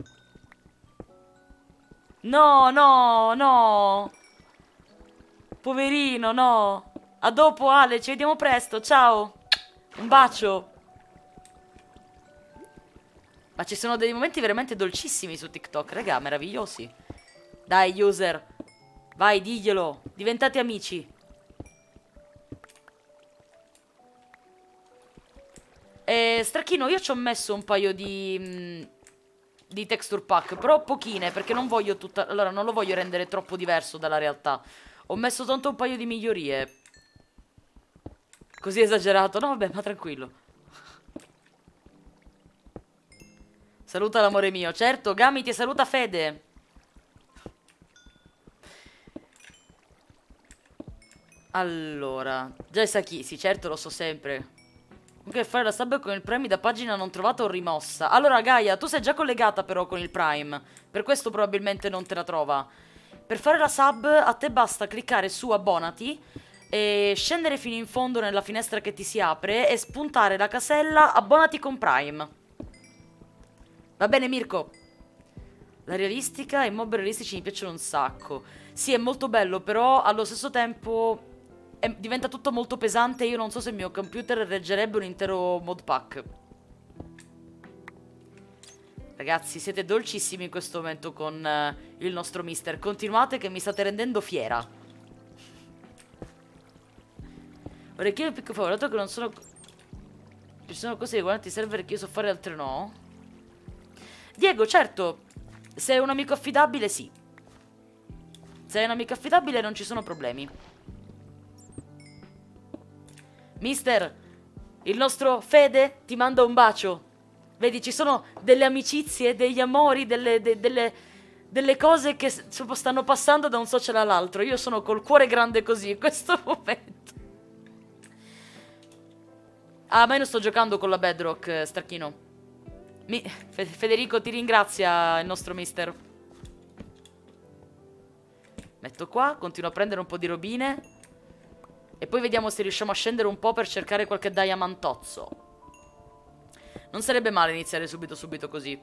No, no, no. Poverino, no. A dopo Ale, ci vediamo presto, ciao. Un bacio. Ma ci sono dei momenti veramente dolcissimi su TikTok, raga, meravigliosi. Dai, user. Vai, diglielo. Diventate amici. E Stracchino, io ci ho messo un paio di... Mh, di texture pack, però pochine, perché non voglio tutta... Allora, non lo voglio rendere troppo diverso dalla realtà. Ho messo tanto un paio di migliorie. Così esagerato? No, vabbè, ma tranquillo. Saluta l'amore mio. Certo, Gami ti saluta Fede. Allora, già sa chi? Sì, certo, lo so sempre. Comunque fare la sub con il Prime da pagina non trovata o rimossa. Allora, Gaia, tu sei già collegata però con il Prime. Per questo probabilmente non te la trova. Per fare la sub a te basta cliccare su abbonati e scendere fino in fondo nella finestra che ti si apre e spuntare la casella abbonati con Prime. Va bene, Mirko? La realistica e i mob realistici mi piacciono un sacco. Sì, è molto bello, però allo stesso tempo è, diventa tutto molto pesante e io non so se il mio computer reggerebbe un intero mod pack. Ragazzi, siete dolcissimi in questo momento con uh, il nostro mister. Continuate che mi state rendendo fiera. Orecchino piccolo favorato che non sono... Ci sono cose riguardanti i server che io so fare, altre no. Diego, certo. Se è un amico affidabile, sì. Se è un amico affidabile non ci sono problemi. Mister, il nostro Fede ti manda un bacio. Vedi, ci sono delle amicizie, degli amori, delle, de, delle, delle cose che stanno passando da un social all'altro. Io sono col cuore grande così in questo momento. Ah, ma io non sto giocando con la Bedrock, Starchino. Mi... Federico ti ringrazia il nostro mister. Metto qua, continuo a prendere un po' di robine. E poi vediamo se riusciamo a scendere un po' per cercare qualche diamantozzo. Non sarebbe male iniziare subito subito così.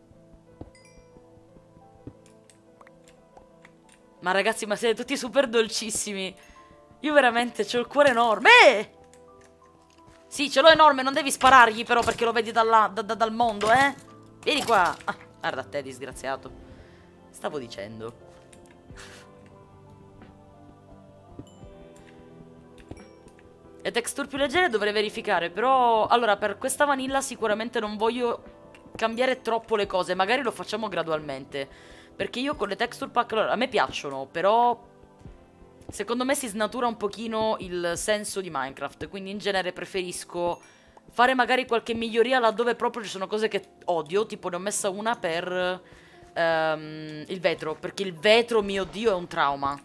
Ma ragazzi, ma siete tutti super dolcissimi. Io veramente c'ho il cuore enorme. Eh! Sì, ce l'ho enorme, non devi sparargli però perché lo vedi dalla, da, da, dal mondo, eh? Vieni qua. Ah, guarda te, disgraziato. Stavo dicendo. Le texture più leggere dovrei verificare, però... Allora, per questa vanilla sicuramente non voglio cambiare troppo le cose. Magari lo facciamo gradualmente. Perché io con le texture pack... Allora, a me piacciono, però... secondo me si snatura un pochino il senso di Minecraft. Quindi in genere preferisco fare magari qualche miglioria laddove proprio ci sono cose che odio. Tipo ne ho messa una per um, il vetro, perché il vetro, mio Dio, è un trauma.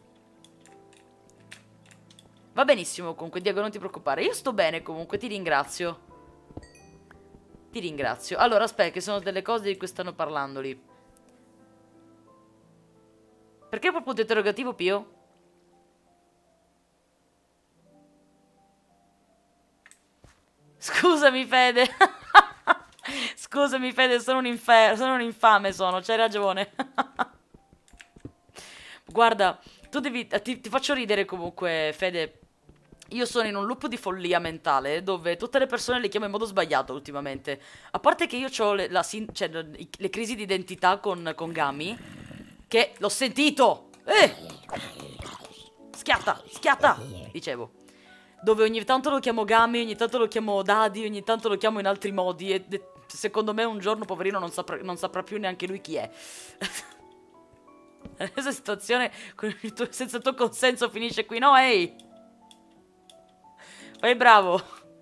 Va benissimo comunque, Diego, non ti preoccupare. Io sto bene comunque, ti ringrazio. Ti ringrazio. Allora, aspetta, che sono delle cose di cui stanno parlando lì. Perché proprio punto interrogativo, Pio? Scusami, Fede. Scusami, Fede, sono un inferno, sono un infame, sono, c'hai ragione. Guarda, tu devi... Ti, ti faccio ridere comunque, Fede. Io sono in un loop di follia mentale dove tutte le persone le chiamo in modo sbagliato ultimamente. A parte che io ho le, la, cioè, le crisi di identità con, con Gami. Che l'ho sentito! Eh! Schiatta, schiatta! Dicevo. Dove ogni tanto lo chiamo Gami, ogni tanto lo chiamo Daddy, ogni tanto lo chiamo in altri modi. E, e secondo me un giorno, poverino, non saprà, non saprà più neanche lui chi è. Questa situazione con il tuo, senza il tuo consenso finisce qui. No, ehi! Fai bravo.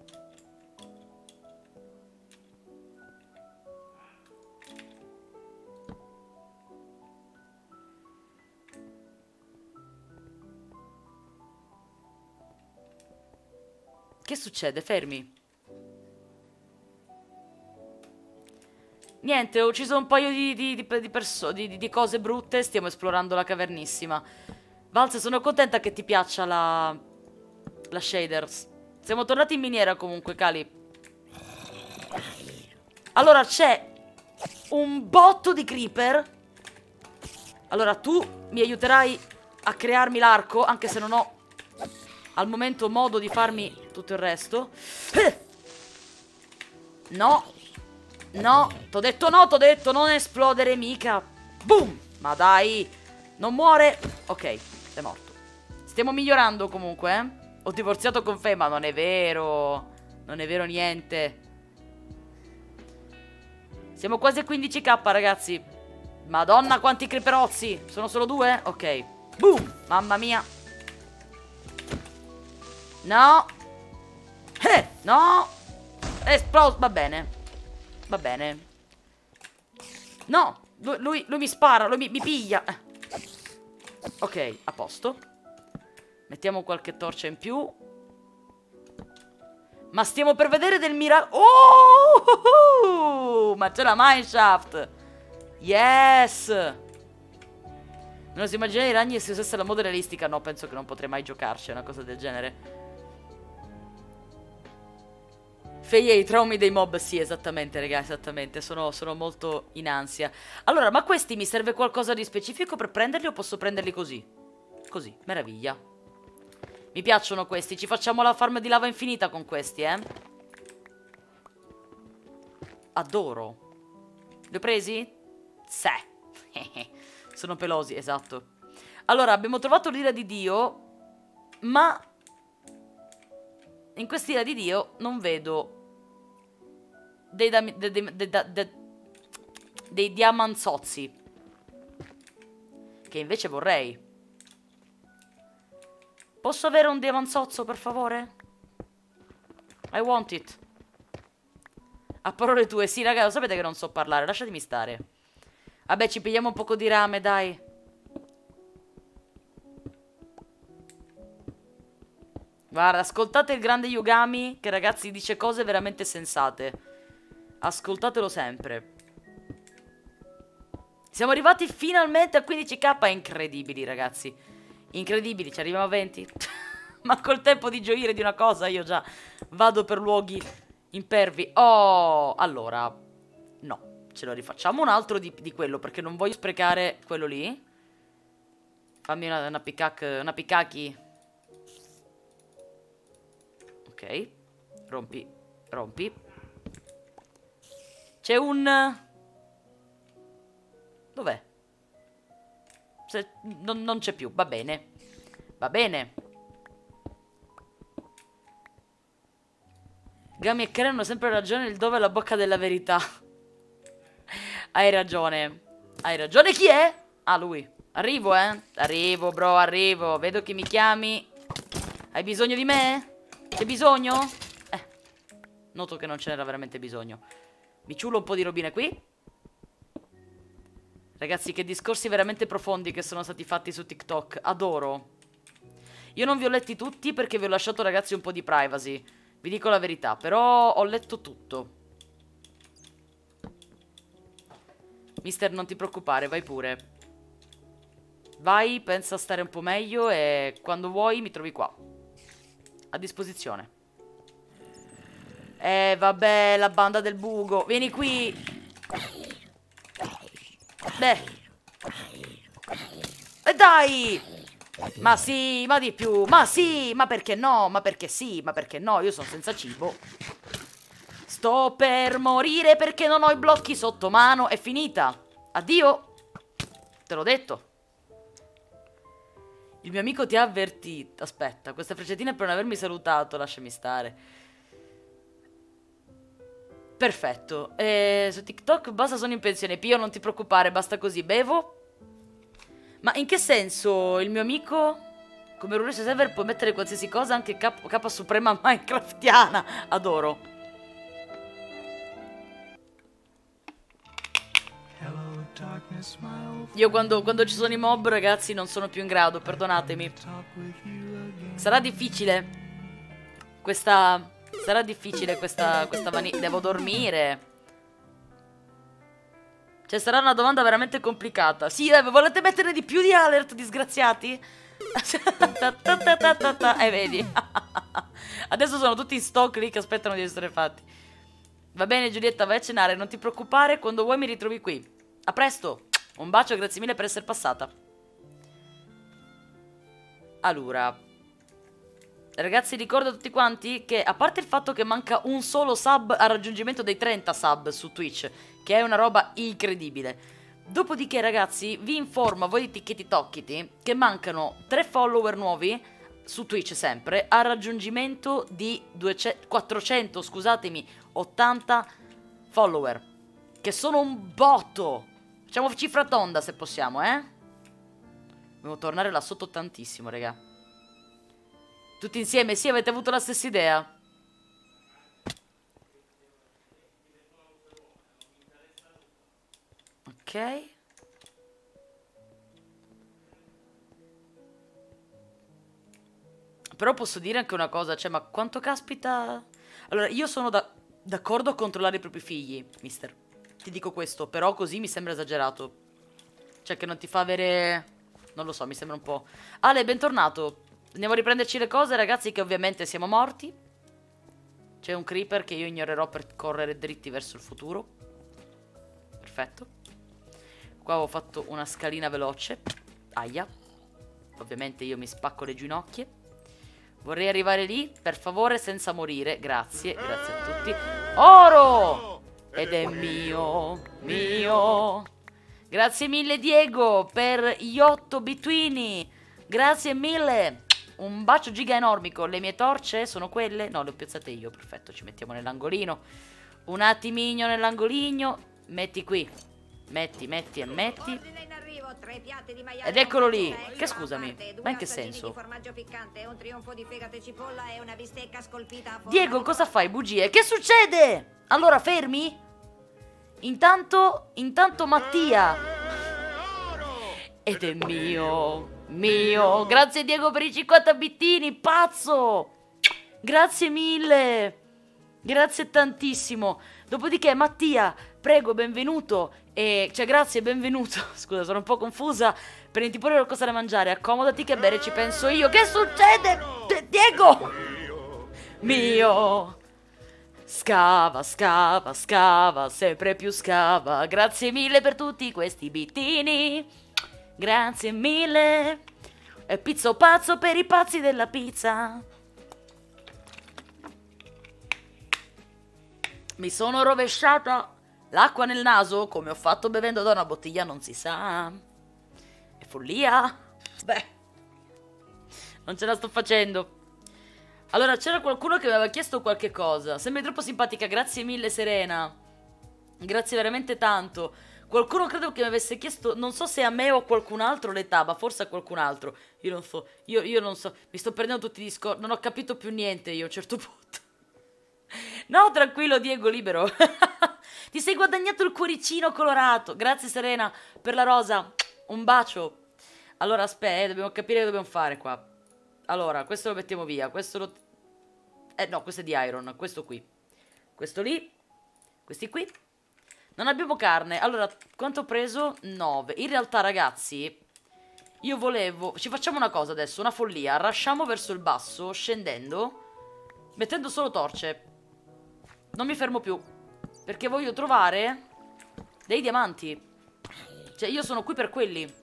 Che succede? Fermi. Niente, ho ucciso un paio di, di, di, di, di, di cose brutte. Stiamo esplorando la cavernissima. Valse, sono contenta che ti piaccia la, la shaders. Siamo tornati in miniera comunque, Cali. Allora, c'è un botto di creeper. Allora, tu mi aiuterai a crearmi l'arco, anche se non ho al momento modo di farmi tutto il resto. No. No, t'ho detto no, t'ho detto non esplodere mica. Boom. Ma dai. Non muore. Ok, è morto. Stiamo migliorando comunque, eh. Ho divorziato con Fe, ma non è vero. Non è vero niente. Siamo quasi a quindici k, ragazzi. Madonna, quanti creeperozzi. Sono solo due? Ok. Boom. Mamma mia. No. Eh, no. Esploso. Va bene. Va bene. No. Lui, lui, lui mi spara. Lui mi, mi piglia. Ok, a posto. Mettiamo qualche torcia in più. Ma stiamo per vedere del miracolo. Oh! Ma c'è la mineshaft. Yes. Non si immagina i ragni se usasse la moda realistica. No, penso che non potrei mai giocarci a una cosa del genere. Feie i traumi dei mob. Sì, esattamente, raga, esattamente. Sono, sono molto in ansia. Allora, ma questi mi serve qualcosa di specifico per prenderli o posso prenderli così? Così, meraviglia. Mi piacciono questi, ci facciamo la farm di lava infinita con questi, eh. Adoro. Li ho presi? Sì. Sono pelosi, esatto. Allora, abbiamo trovato l'ira di Dio, ma in quest'ira di Dio non vedo dei, dei, dei, dei, dei, dei diamanzozzi, che invece vorrei. Posso avere un diamanzozzo, per favore? I want it. A parole tue. Sì, raga, lo sapete che non so parlare. Lasciatemi stare. Vabbè, ci pigliamo un poco di rame, dai. Guarda, ascoltate il grande Yugami, che ragazzi dice cose veramente sensate. Ascoltatelo sempre. Siamo arrivati finalmente a quindici k. Incredibili, ragazzi. Incredibili, ci arriviamo a venti. Ma col tempo di gioire di una cosa io già vado per luoghi impervi. Oh, allora, no, ce lo rifacciamo un altro di, di quello, perché non voglio sprecare quello lì. Fammi una, una pickac, una piccachi. Ok, rompi, rompi. C'è un... Dov'è? Se non, non c'è più, va bene. Va bene. Gami e Karen hanno sempre ragione, il dove è la bocca della verità. Hai ragione. Hai ragione, chi è? Ah, lui. Arrivo, eh. Arrivo, bro, arrivo. Vedo che mi chiami. Hai bisogno di me? C'è bisogno? Eh. Noto che non ce n'era veramente bisogno. Mi ciulo un po' di robine qui. Ragazzi, che discorsi veramente profondi che sono stati fatti su TikTok. Adoro. Io non vi ho letti tutti perché vi ho lasciato, ragazzi, un po' di privacy. Vi dico la verità, però ho letto tutto. Mister, non ti preoccupare, vai pure. Vai, pensa a stare un po' meglio e quando vuoi mi trovi qua. A disposizione. Eh, vabbè, la banda del buco. Vieni qui. Beh. E dai! Ma sì, ma di più. Ma sì, ma perché no? Ma perché sì, ma perché no? Io sono senza cibo. Sto per morire perché non ho i blocchi sotto mano. È finita. Addio. Te l'ho detto. Il mio amico ti ha avvertito. Aspetta, questa frecciatina è per non avermi salutato. Lasciami stare. Perfetto. Eh, su TikTok basta, sono in pensione. Pio, non ti preoccupare, basta così. Bevo. Ma in che senso il mio amico, come Rulese Server, può mettere qualsiasi cosa, anche K, K Suprema Minecraftiana? Adoro. Io quando, quando ci sono i mob, ragazzi, non sono più in grado, perdonatemi. Sarà difficile. Questa... Sarà difficile questa... questa mani... Devo dormire. Cioè, sarà una domanda veramente complicata. Sì, eh, volete mettere di più di alert, disgraziati? E eh, vedi. Adesso sono tutti in stock lì che aspettano di essere fatti. Va bene, Giulietta, vai a cenare. Non ti preoccupare, quando vuoi mi ritrovi qui. A presto. Un bacio, grazie mille per essere passata. Allora, ragazzi, ricordo a tutti quanti che, a parte il fatto che manca un solo sub al raggiungimento dei trenta sub su Twitch, che è una roba incredibile. Dopodiché, ragazzi, vi informo a voi di Ticchetti Tocchiti che mancano tre follower nuovi su Twitch sempre al raggiungimento di duecento, quattrocento, scusatemi, ottanta follower, che sono un botto. Facciamo cifra tonda se possiamo, eh? Devo tornare là sotto tantissimo, raga. Tutti insieme, sì, avete avuto la stessa idea? Ok. Però posso dire anche una cosa, cioè, ma quanto caspita... Allora, io sono d'accordo a controllare i propri figli, mister. Ti dico questo, però così mi sembra esagerato. Cioè, che non ti fa avere... Non lo so, mi sembra un po'... Ale, bentornato. Andiamo a riprenderci le cose, ragazzi, che ovviamente siamo morti. C'è un creeper che io ignorerò per correre dritti verso il futuro. Perfetto. Qua ho fatto una scalina veloce. Aia. Ovviamente io mi spacco le ginocchia. Vorrei arrivare lì, per favore, senza morire. Grazie, grazie a tutti. Oro! Ed è mio, mio. Grazie mille, Diego, per gli otto bituini. Grazie mille. Un bacio giga enormico. Le mie torce sono quelle? No, le ho piazzate io. Perfetto, ci mettiamo nell'angolino. Un attimino nell'angolino. Metti qui. Metti, metti e metti. Ed eccolo lì. Che scusami, ma in che senso? Diego, cosa fai? Bugie? Che succede? Allora, fermi. Intanto, intanto Mattia. Ed è mio, mio. Grazie Diego per i cinquanta bittini, pazzo. Grazie mille. Grazie tantissimo. Dopodiché Mattia, prego, benvenuto. E, cioè, grazie, benvenuto. Scusa, sono un po' confusa. Prendi pure qualcosa da mangiare. Accomodati che bere ci penso io. Che succede? Diego! Mio. Scava, scava, scava, sempre più scava. Grazie mille per tutti questi bittini. Grazie mille. E pizzo pazzo per i pazzi della pizza. Mi sono rovesciata l'acqua nel naso, come ho fatto bevendo da una bottiglia, non si sa. È follia. Beh, non ce la sto facendo. Allora, c'era qualcuno che mi aveva chiesto qualche cosa. Sembri troppo simpatica, grazie mille Serena. Grazie veramente tanto. Qualcuno credo che mi avesse chiesto, non so se a me o a qualcun altro l'età, ma forse a qualcun altro. Io non so, io, io non so, mi sto prendendo tutti i discorsi, non ho capito più niente io a un certo punto. No, tranquillo Diego, libero. Ti sei guadagnato il cuoricino colorato. Grazie Serena per la rosa. Un bacio. Allora aspetta, eh, dobbiamo capire che dobbiamo fare qua. Allora, questo lo mettiamo via, questo lo... Eh no, questo è di Iron, questo qui. Questo lì, questi qui. Non abbiamo carne. Allora, quanto ho preso? nove. In realtà, ragazzi, io volevo... Ci facciamo una cosa adesso, una follia. Rasciamo verso il basso, scendendo, mettendo solo torce. Non mi fermo più, perché voglio trovare dei diamanti. Cioè, io sono qui per quelli.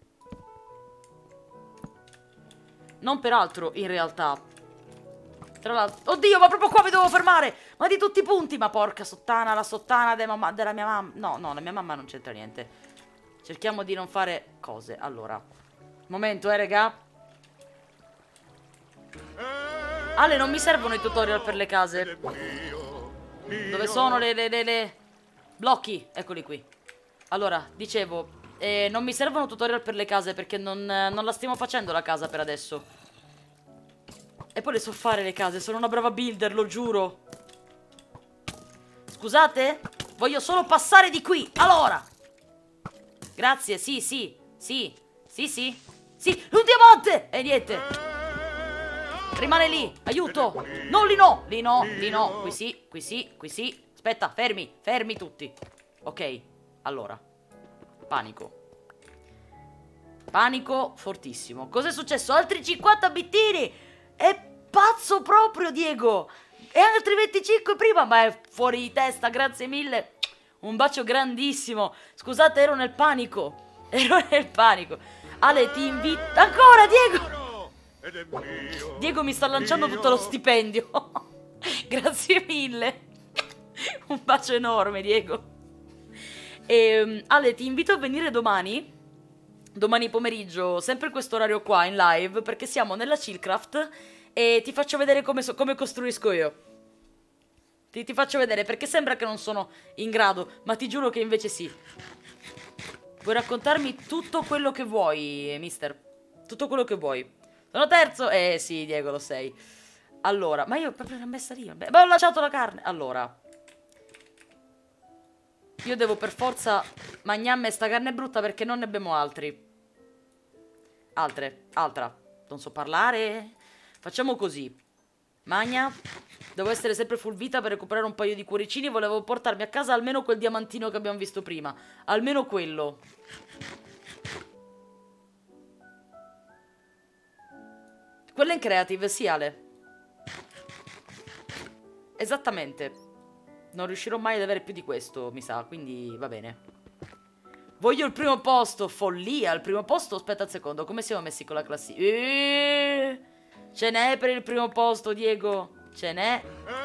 Non per altro, in realtà. Tra l'altro... Oddio, ma proprio qua mi devo fermare! Ma di tutti i punti! Ma porca sottana, la sottana de mamma, della mia mamma... No, no, la mia mamma non c'entra niente. Cerchiamo di non fare cose. Allora. Momento, eh, raga. Ale, non mi servono i tutorial per le case. Dove sono le... le, le, le... blocchi? Eccoli qui. Allora, dicevo... Eh, non mi servono tutorial per le case perché non, non la stiamo facendo la casa per adesso. E poi le so fare le case, sono una brava builder, lo giuro. Scusate? Voglio solo passare di qui, allora. Grazie, sì, sì, sì, sì, sì. Sì, un diamante! E niente. Rimane lì, aiuto. No, lì no, lì no, lì no. Qui sì, qui sì, qui sì. Aspetta, fermi, fermi tutti. Ok, allora. Panico. Panico fortissimo. Cos'è successo? Altri cinquanta bittini! È pazzo proprio, Diego! E altri venticinque prima, ma è fuori di testa, grazie mille. Un bacio grandissimo. Scusate, ero nel panico. Ero nel panico. Ale, ti invito... Ancora, Diego! Diego mi sta lanciando tutto lo stipendio. Grazie mille. Un bacio enorme, Diego. E, Ale, ti invito a venire domani. Domani pomeriggio, sempre questo orario qua in live, perché siamo nella Chillcraft e ti faccio vedere come, so, come costruisco io. Ti, ti faccio vedere, perché sembra che non sono in grado, ma ti giuro che invece sì. Vuoi raccontarmi tutto quello che vuoi, mister? Tutto quello che vuoi. Sono terzo? Eh sì, Diego, lo sei. Allora, ma io proprio l'ho messa lì. Vabbè, ma ho lasciato la carne. Allora, io devo per forza mangiarmi sta carne brutta perché non ne abbiamo altri. Altre, altra. Non so parlare. Facciamo così. Magna. Devo essere sempre full vita per recuperare un paio di cuoricini. Volevo portarmi a casa almeno quel diamantino che abbiamo visto prima. Almeno quello. Quello in creative, sì, Ale. Esattamente. Non riuscirò mai ad avere più di questo, mi sa. Quindi va bene. Voglio il primo posto, follia, il primo posto. Aspetta un secondo, come siamo messi con la classifica? Eeeh, ce n'è per il primo posto, Diego. Ce n'è.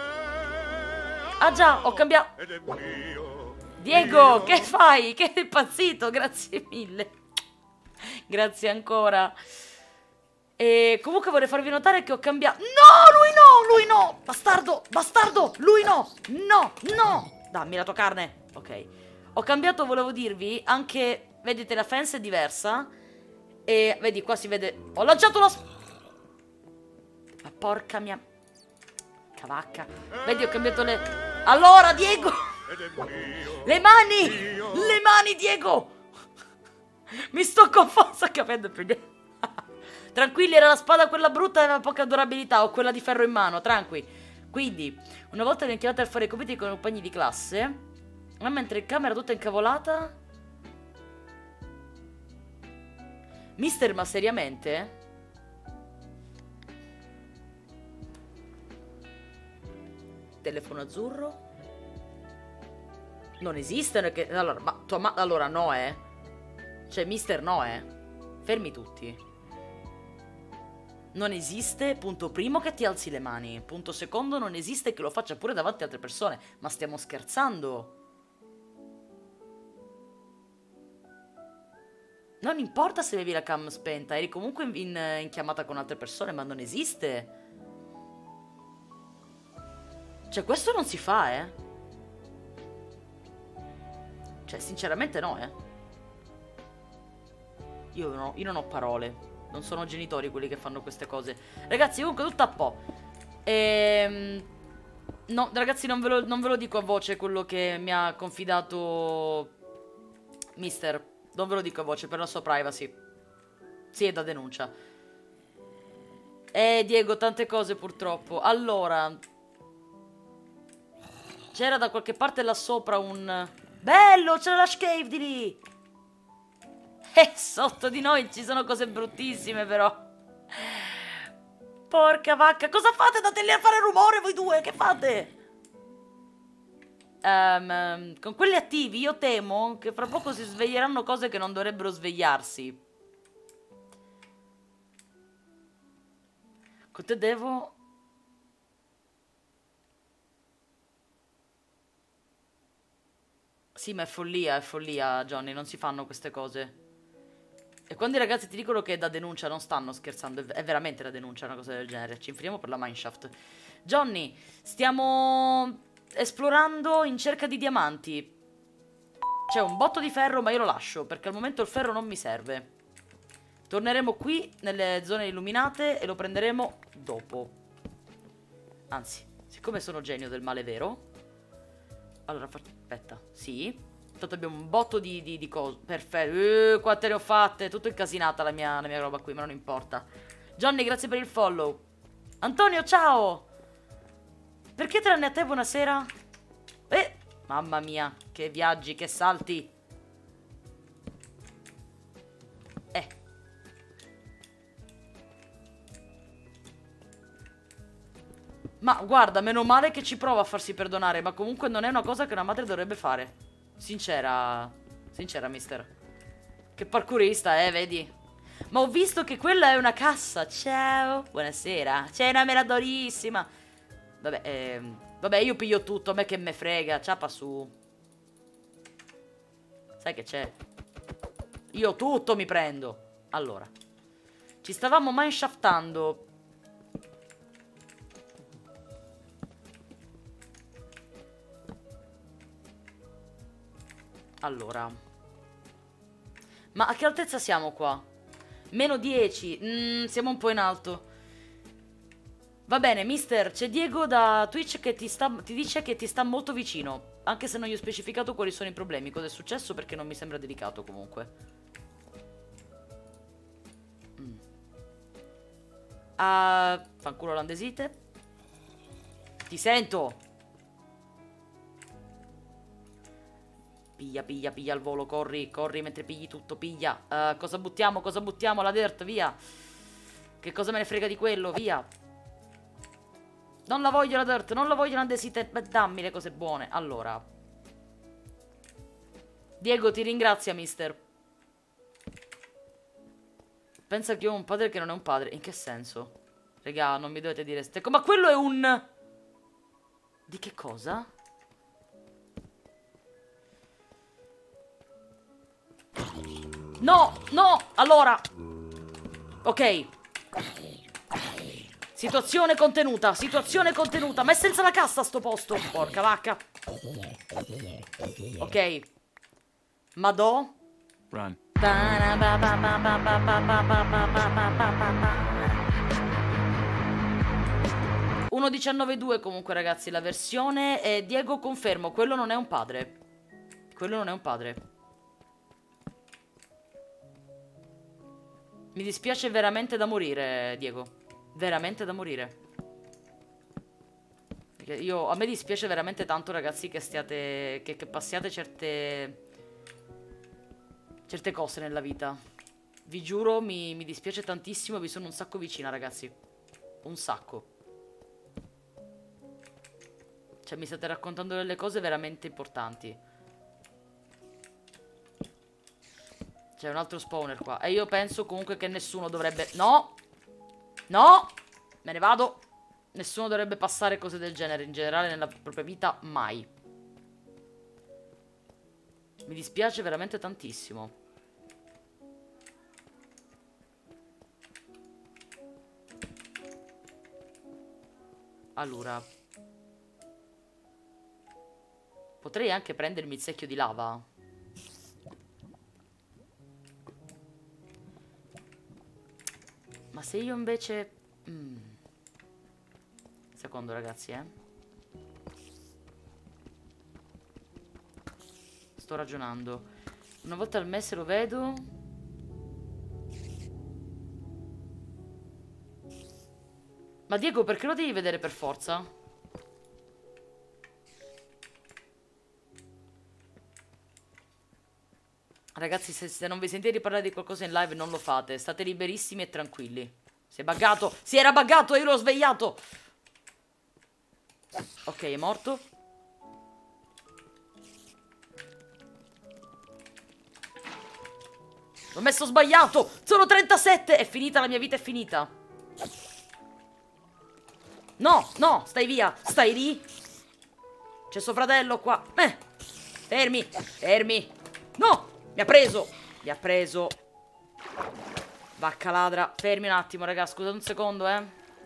Ah già, ho cambiato. Diego, che fai? Che è impazzito, grazie mille. Grazie ancora. E comunque vorrei farvi notare che ho cambiato. No, lui no, lui no. Bastardo, bastardo, lui no. No, no. Dammi la tua carne. Ok. Ho cambiato, volevo dirvi, anche, vedete, la fence è diversa. E, vedi, qua si vede... Ho lanciato la... Ma porca mia... Cavacca. Vedi, ho cambiato le... Allora, Diego! Le mani! Le mani, Diego! Mi sto confuso capendo più niente. Tranquilli, era la spada quella brutta e aveva poca durabilità. Ho quella di ferro in mano, tranqui. Quindi, una volta mi chiamate a fare i compiti con i compagni di classe... Ma mentre in camera tutta incavolata. Mister, ma seriamente? Telefono azzurro. Non esiste che... Allora, ma tua ma... Allora no, eh. Cioè, mister no, eh. Fermi tutti. Non esiste, punto primo, che ti alzi le mani. Punto secondo, non esiste che lo faccia pure davanti a altre persone. Ma stiamo scherzando? Non importa se avevi la cam spenta, eri comunque in, in, in chiamata con altre persone, ma non esiste. Cioè, questo non si fa, eh. Cioè, sinceramente no, eh. Io, no, io non ho parole. Non sono genitori quelli che fanno queste cose. Ragazzi, comunque tutto a po'. Ehm... No, ragazzi, non ve, lo, non ve lo dico a voce quello che mi ha confidato Mister. Non ve lo dico a voce, per la sua privacy. Sì, è da denuncia. Eh, Diego, tante cose purtroppo. Allora, c'era da qualche parte là sopra un... Bello, c'era la cave di lì. E sotto di noi ci sono cose bruttissime, però. Porca vacca, cosa fate? Andate lì a fare rumore voi due, che fate? Um, con quelli attivi io temo che fra poco si sveglieranno cose che non dovrebbero svegliarsi. Con te devo... Sì, ma è follia, è follia, Johnny, non si fanno queste cose. E quando i ragazzi ti dicono che è da denuncia, non stanno scherzando, è veramente da denuncia una cosa del genere. Ci infiliamo per la mineshaft. Johnny, stiamo esplorando in cerca di diamanti. C'è un botto di ferro, ma io lo lascio, perché al momento il ferro non mi serve. Torneremo qui, nelle zone illuminate, e lo prenderemo dopo. Anzi, siccome sono genio del male vero... Allora, aspetta, sì... Tanto abbiamo un botto di, di, di cose. Perfetto. Uh, quante ne ho fatte. Tutto incasinata la mia, la mia roba qui, ma non importa. Johnny, grazie per il follow. Antonio, ciao. Perché tranne a te buonasera? Eh, mamma mia, che viaggi, che salti. Eh. Ma guarda, meno male che ci prova a farsi perdonare, ma comunque non è una cosa che una madre dovrebbe fare. Sincera, sincera mister. Che parkourista, eh, vedi? Ma ho visto che quella è una cassa. Ciao, buonasera. C'è una meradorissima. Vabbè, ehm, vabbè, io piglio tutto, a me che me frega. Ciapa su. Sai che c'è? Io tutto mi prendo. Allora, ci stavamo mineshaftando. Allora, ma a che altezza siamo qua? Meno dieci, mm, siamo un po' in alto. Va bene, mister, c'è Diego da Twitch che ti, sta, ti dice che ti sta molto vicino. Anche se non gli ho specificato quali sono i problemi. Cosa è successo, perché non mi sembra delicato comunque. mm. Ah, fanculo olandesite. Ti sento. Piglia, piglia, piglia al volo, corri, corri mentre pigli tutto, piglia. Uh, cosa buttiamo, cosa buttiamo? La dirt, via. Che cosa me ne frega di quello, via. Non la voglio la dirt, non la voglio la andesite. Beh, dammi le cose buone. Allora. Diego, ti ringrazia, mister. Pensa che io ho un padre che non è un padre. In che senso? Regà, non mi dovete dire ste cose. Ma quello è un... Di che cosa? No, no, allora. Ok. Situazione contenuta, situazione contenuta. Ma è senza la cassa sto posto. Porca vacca. Ok. Madò. Run. uno diciannove due comunque ragazzi la versione. E Diego confermo, quello non è un padre. Quello non è un padre. Mi dispiace veramente da morire, Diego. Veramente da morire. Perché io, a me dispiace veramente tanto, ragazzi, che stiate... Che, che passiate certe... Certe cose nella vita. Vi giuro, mi, mi dispiace tantissimo. Vi sono un sacco vicina, ragazzi. Un sacco. Cioè, mi state raccontando delle cose veramente importanti. C'è un altro spawner qua. E io penso comunque che nessuno dovrebbe... No! No! Me ne vado. Nessuno dovrebbe passare cose del genere in generale nella propria vita, mai. Mi dispiace veramente tantissimo. Allora, potrei anche prendermi il secchio di lava. Ma se io invece... Mm. Secondo, ragazzi, eh. Sto ragionando. Una volta al mese lo vedo. Ma Diego, perché lo devi vedere per forza? Ragazzi, se, se non vi sentite riparlare di qualcosa in live, non lo fate. State liberissimi e tranquilli. Si è buggato. Si era buggato e io l'ho svegliato. Ok, è morto. L'ho messo sbagliato. Sono trentasette. È finita, la mia vita è finita. No, no, stai via. Stai lì. C'è suo fratello qua. Eh. Fermi, fermi. No. Mi ha preso. Mi ha preso. Vacca ladra. Fermi un attimo, raga. Scusate un secondo, eh.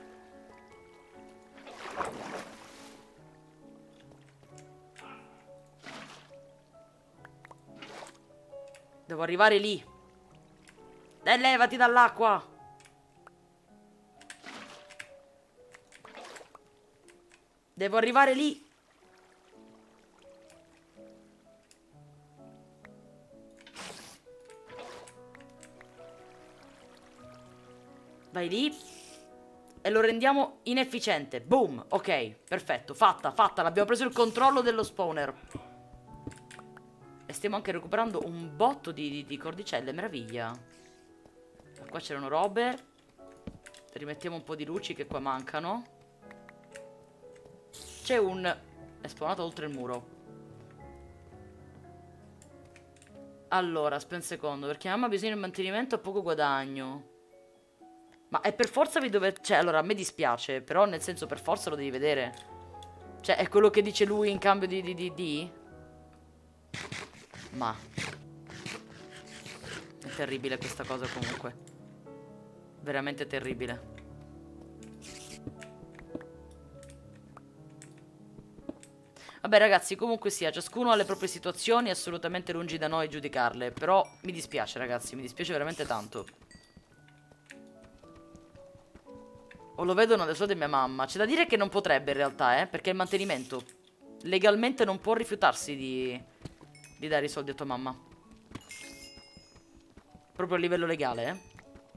Devo arrivare lì. Dai, levati dall'acqua. Devo arrivare lì. Vai lì. E lo rendiamo inefficiente. Boom. Ok, perfetto. Fatta, fatta. L'abbiamo preso il controllo dello spawner. E stiamo anche recuperando un botto di, di, di cordicelle. Meraviglia. Qua c'erano robe. Rimettiamo un po' di luci che qua mancano. C'è un... È spawnato oltre il muro. Allora, aspetta un secondo. Perché mamma ha bisogno di mantenimento e poco guadagno. Ma è per forza vi dovete... Cioè, allora, a me dispiace. Però, nel senso, per forza lo devi vedere. Cioè, è quello che dice lui in cambio di... di, di, di? Ma... È terribile questa cosa comunque. Veramente terribile. Vabbè ragazzi, comunque sia, ciascuno ha le proprie situazioni, assolutamente lungi da noi giudicarle. Però mi dispiace ragazzi, mi dispiace veramente tanto. O lo vedono adesso di mia mamma. C'è da dire che non potrebbe in realtà, eh, perché il mantenimento legalmente non può rifiutarsi di, di dare i soldi a tua mamma. Proprio a livello legale, eh.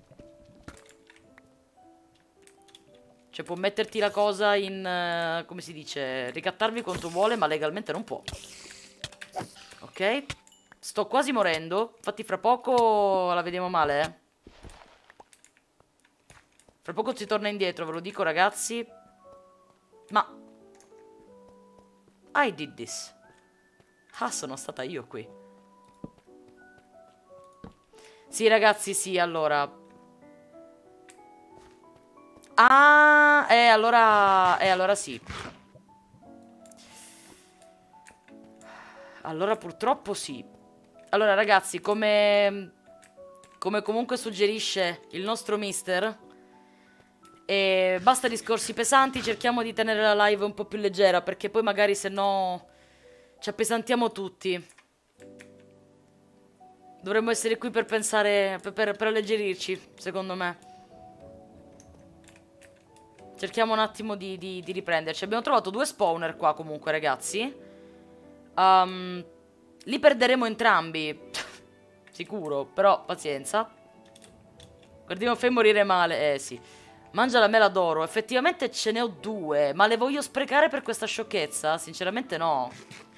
Cioè può metterti la cosa in... Uh, come si dice? Ricattarvi quanto vuole, ma legalmente non può. Ok. Sto quasi morendo. Infatti fra poco la vediamo male, eh. Fra poco si torna indietro, ve lo dico ragazzi. Ma... I did this. Ah, sono stata io qui. Sì ragazzi, sì, allora... Ah, eh, allora... Eh, allora sì. Allora purtroppo sì. Allora ragazzi, come... Come comunque suggerisce il nostro mister... E basta discorsi pesanti, cerchiamo di tenere la live un po' più leggera, perché poi magari se no ci appesantiamo tutti. Dovremmo essere qui per pensare, per, per, per alleggerirci, secondo me. Cerchiamo un attimo di, di, di riprenderci. Abbiamo trovato due spawner qua comunque, ragazzi. um, Li perderemo entrambi. Sicuro, però pazienza. Guardiamo fai morire male. Eh sì. Mangia la mela d'oro. Effettivamente ce ne ho due. Ma le voglio sprecare per questa sciocchezza? Sinceramente no.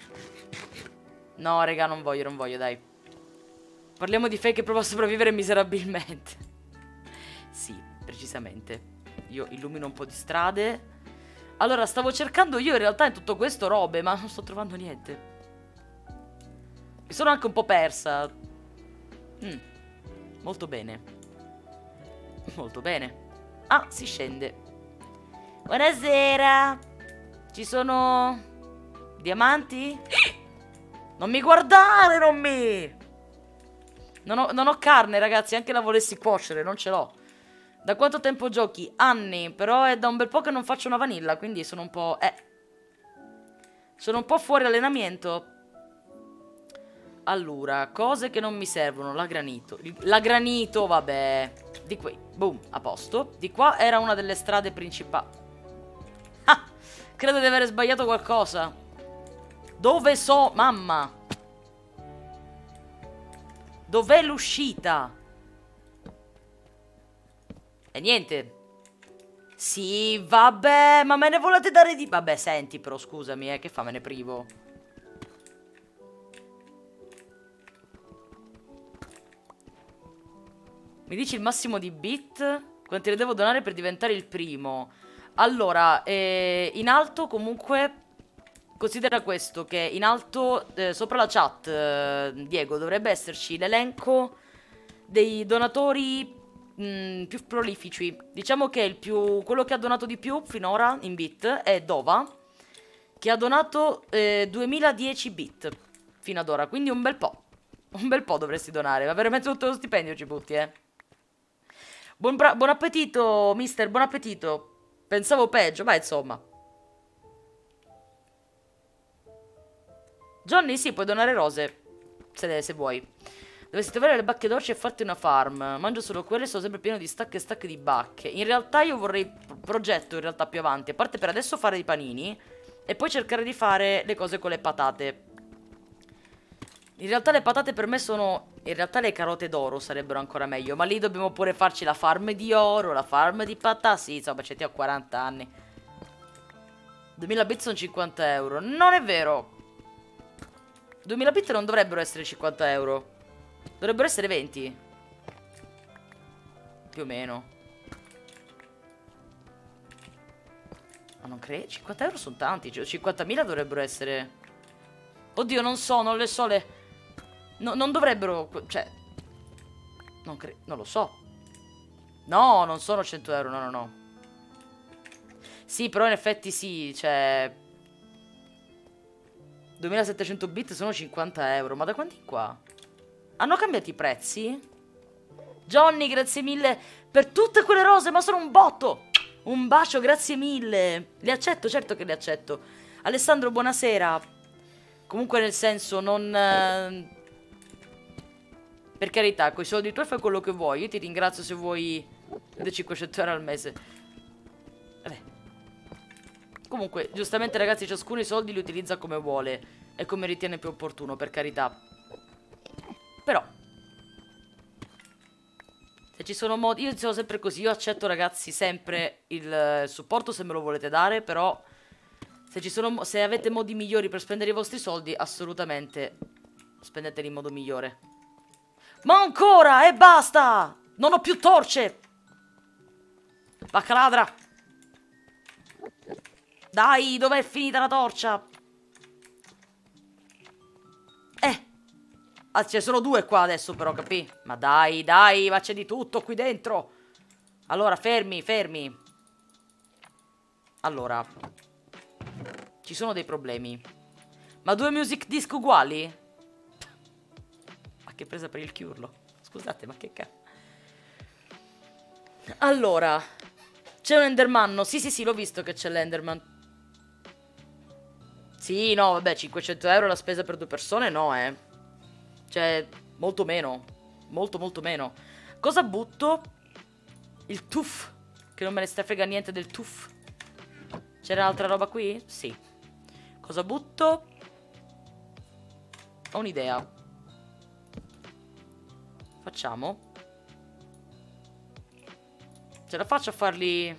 No, raga, non voglio, non voglio, dai. Parliamo di Faye che prova a sopravvivere miserabilmente. Sì, precisamente. Io illumino un po' di strade. Allora, stavo cercando io in realtà in tutto questo robe, ma non sto trovando niente. Mi sono anche un po' persa. mm. Molto bene. Molto bene. Ah, si scende. Buonasera. Ci sono diamanti? Non mi guardare, non mi... Non ho, non ho carne, ragazzi, anche la volessi cuocere, non ce l'ho. Da quanto tempo giochi? Anni, però è da un bel po' che non faccio una vanilla, quindi sono un po'... Eh. Sono un po' fuori allenamento. Allora, cose che non mi servono. La granito. La granito, vabbè. Di qui, boom, a posto. Di qua era una delle strade principali. Ah, credo di aver sbagliato qualcosa. Dove so, mamma? Dov'è l'uscita? E niente. Sì, vabbè, ma me ne volete dare di... Vabbè, senti però, scusami, eh, che fa, me ne privo. Mi dici il massimo di bit? Quanti ne devo donare per diventare il primo? Allora, eh, in alto comunque... Considera questo, che in alto, eh, sopra la chat, eh, Diego, dovrebbe esserci l'elenco dei donatori mh, più prolifici. Diciamo che il più, quello che ha donato di più finora in bit è Dova, che ha donato eh, duemiladieci bit fino ad ora, quindi un bel po'. Un bel po' dovresti donare, ma veramente tutto lo stipendio ci butti, eh. Buon, buon appetito, mister, buon appetito. Pensavo peggio, ma insomma. Johnny, sì, puoi donare rose, se, se vuoi. Dovresti trovare le bacche dolci e farti una farm. Mangio solo quelle, sono sempre pieno di stacche e stacche di bacche. In realtà io vorrei, progetto in realtà più avanti, a parte per adesso fare i panini e poi cercare di fare le cose con le patate. In realtà le patate per me sono, in realtà le carote d'oro sarebbero ancora meglio, ma lì dobbiamo pure farci la farm di oro, la farm di patate. Sì, insomma, c'è ho quaranta anni. duemila bit sono cinquanta euro. Non è vero. duemila bit non dovrebbero essere cinquanta euro. Dovrebbero essere venti. Più o meno. Ma non credo. cinquanta euro sono tanti. Cioè, cinquantamila dovrebbero essere. Oddio, non so, non le so le. No, non dovrebbero. Cioè. Non credo. Non lo so. No, non sono cento euro. No, no, no. Sì, però in effetti sì. Cioè. duemilasettecento bit sono cinquanta euro. Ma da quanti qua? Hanno cambiato i prezzi? Johnny, grazie mille per tutte quelle rose, ma sono un botto. Un bacio, grazie mille. Li accetto, certo che li accetto. Alessandro, buonasera. Comunque nel senso, non... Eh, per carità, con i soldi tuoi fai quello che vuoi. Io ti ringrazio se vuoi cinquecento euro al mese. Vabbè. Comunque, giustamente ragazzi, ciascuno i soldi li utilizza come vuole e come ritiene più opportuno, per carità. Però se ci sono modi, io sono sempre così, io accetto ragazzi sempre il supporto se me lo volete dare, però se ci sono, se avete modi migliori per spendere i vostri soldi, assolutamente spendeteli in modo migliore. Ma ancora, e basta! Non ho più torce! Vacca ladra! Dai, dov'è finita la torcia? Eh! Ah, ce ne sono due qua adesso però, capì? Ma dai, dai, ma c'è di tutto qui dentro. Allora, fermi, fermi. Allora, ci sono dei problemi. Ma due music disc uguali? Ma che presa per il chiurlo. Scusate, ma che cazzo. Allora, c'è un Enderman. Sì, sì, sì, l'ho visto che c'è l'Enderman. Sì, no, vabbè, cinquecento euro la spesa per due persone, no, eh. Cioè, molto meno. Molto, molto meno. Cosa butto? Il tuff. Che non me ne sta frega niente del tuff. C'era altra roba qui? Sì. Cosa butto? Ho un'idea. Facciamo. Ce la faccio a farli...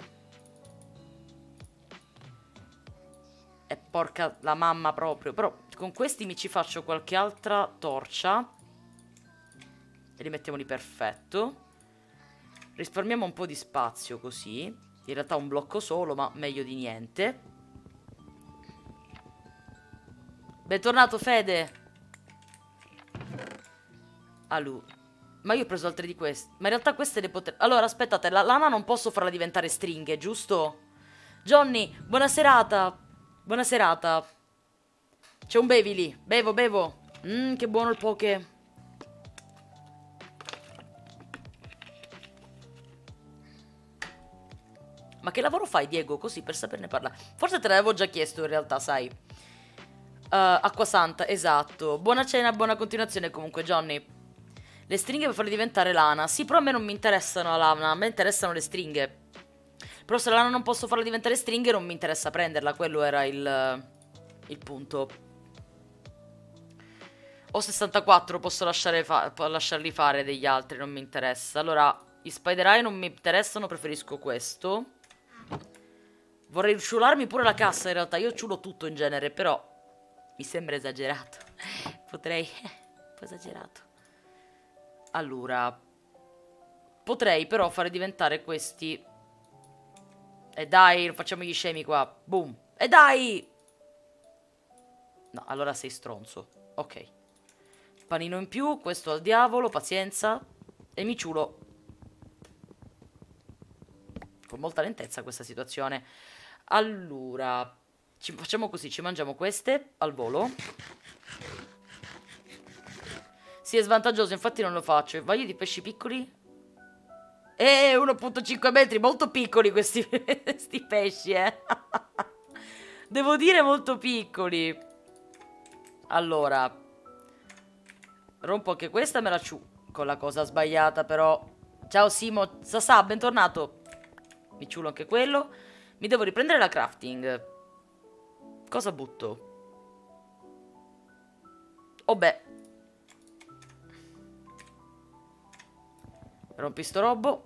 E porca la mamma proprio. Però con questi mi ci faccio qualche altra torcia. E li mettiamo lì, perfetto. Risparmiamo un po' di spazio così. In realtà un blocco solo, ma meglio di niente. Bentornato Fede. Alu. Ma io ho preso altre di queste. Ma in realtà queste le potrei... Allora aspettate, la lana non posso farla diventare stringhe, giusto? Johnny, buona serata. Buona serata. C'è un bevi lì. Bevo, bevo. Mmm, che buono il poke. Ma che lavoro fai, Diego? Così, per saperne parlare. Forse te l'avevo già chiesto, in realtà, sai. Uh, Acqua Santa, esatto. Buona cena, buona continuazione comunque, Johnny. Le stringhe per farle diventare lana. Sì, però a me non mi interessano la lana, a me interessano le stringhe. Però se la lana non posso farla diventare stringhe non mi interessa prenderla, quello era il, il punto. Ho sessantaquattro, posso lasciare fa lasciarli fare degli altri, non mi interessa. Allora, gli spider eye non mi interessano, preferisco questo. Vorrei ciularmi pure la cassa in realtà, io ciulo tutto in genere, però mi sembra esagerato. Potrei... un po' esagerato. Allora, potrei però fare diventare questi. E dai, non facciamo gli scemi qua. Boom. E dai! No, allora sei stronzo. Ok. Panino in più, questo al diavolo, pazienza. E mi ciulo. Con molta lentezza questa situazione. Allora, ci facciamo così, ci mangiamo queste al volo. Sì, è svantaggioso, infatti non lo faccio. Voglio di pesci piccoli? Eh, uno virgola cinque metri, molto piccoli questi, questi pesci, eh. Devo dire molto piccoli. Allora, rompo anche questa, me la ciu. Con la cosa sbagliata, però. Ciao Simo, Sasà, bentornato. Mi ciulo anche quello. Mi devo riprendere la crafting. Cosa butto? Oh beh. Rompi sto robo.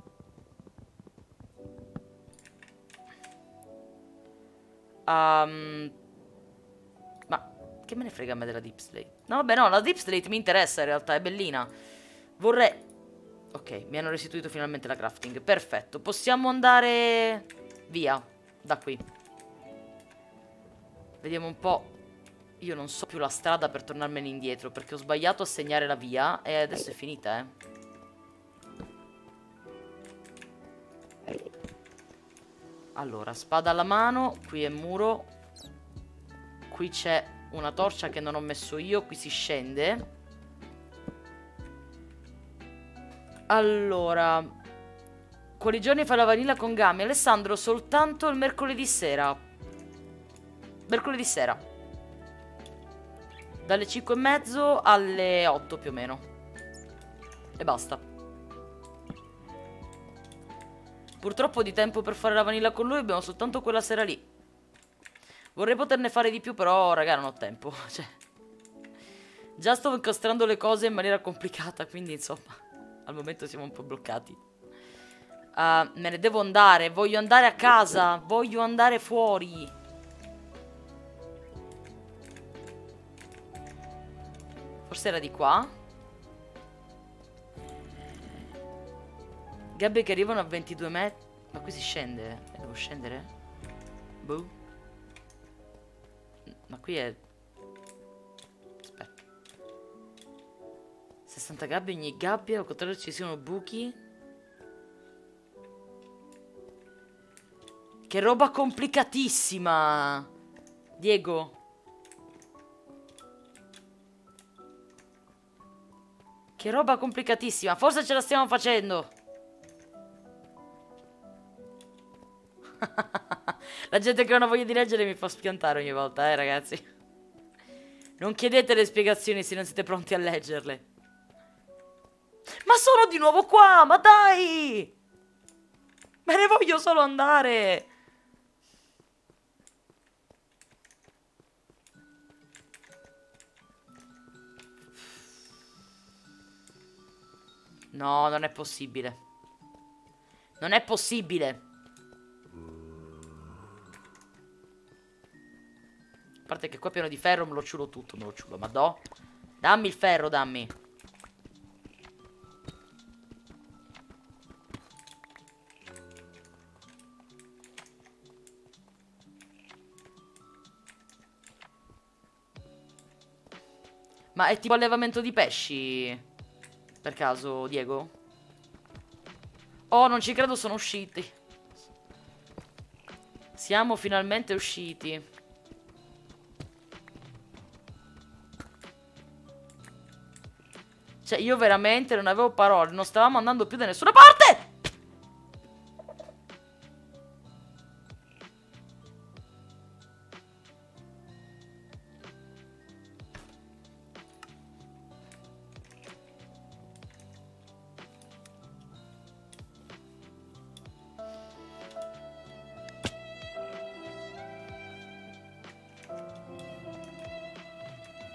Um, ma che me ne frega a me della deep slate? No, vabbè, no, la deep slate mi interessa in realtà, è bellina. Vorrei... Ok, mi hanno restituito finalmente la crafting. Perfetto, possiamo andare via da qui. Vediamo un po'. Io non so più la strada per tornarmene indietro, perché ho sbagliato a segnare la via e adesso è finita, eh. Allora, spada alla mano, qui è muro. Qui c'è una torcia che non ho messo io, qui si scende. Allora, quali giorni fai la vanilla con Gami? Alessandro, soltanto il mercoledì sera. Mercoledì sera. Dalle cinque e mezzo alle otto più o meno. E basta. Purtroppo di tempo per fare la vanilla con lui abbiamo soltanto quella sera lì. Vorrei poterne fare di più, però, raga, non ho tempo. Cioè, già sto incastrando le cose in maniera complicata, quindi, insomma, al momento siamo un po' bloccati. Uh, me ne devo andare, voglio andare a casa, voglio andare fuori. Forse era di qua. Gabbie che arrivano a ventidue metri. Ma qui si scende? Eh, devo scendere? Boh. Ma qui è... Aspetta. sessanta gabbie ogni gabbia. Al contrario ci siano buchi. Che roba complicatissima. Diego. Che roba complicatissima. Forse ce la stiamo facendo. La gente che non ha voglia di leggere mi fa spiantare ogni volta, eh ragazzi. Non chiedete le spiegazioni se non siete pronti a leggerle. Ma sono di nuovo qua, ma dai! Me ne voglio solo andare. No, non è possibile. Non è possibile. A parte che qua è pieno di ferro, me lo ciulo tutto, me lo ciulo, ma do. Dammi il ferro, dammi. Ma è tipo allevamento di pesci? Per caso, Diego? Oh, non ci credo, sono usciti. Siamo finalmente usciti. Cioè, io veramente non avevo parole. Non stavamo andando più da nessuna parte.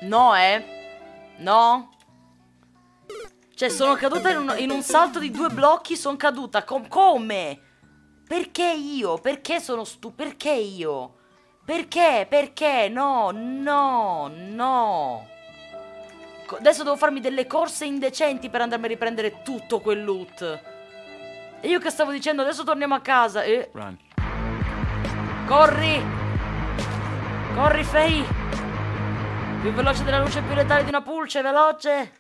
No, eh. No. Cioè, sono caduta in un, in un salto di due blocchi, sono caduta. Com come? Perché io? Perché sono stu... Perché io? Perché? Perché? No, no, no. Adesso devo farmi delle corse indecenti per andarmi a riprendere tutto quel loot. E io che stavo dicendo, adesso torniamo a casa e... Run. Corri! Corri, Faye! Più veloce della luce, più letale di una pulce, veloce!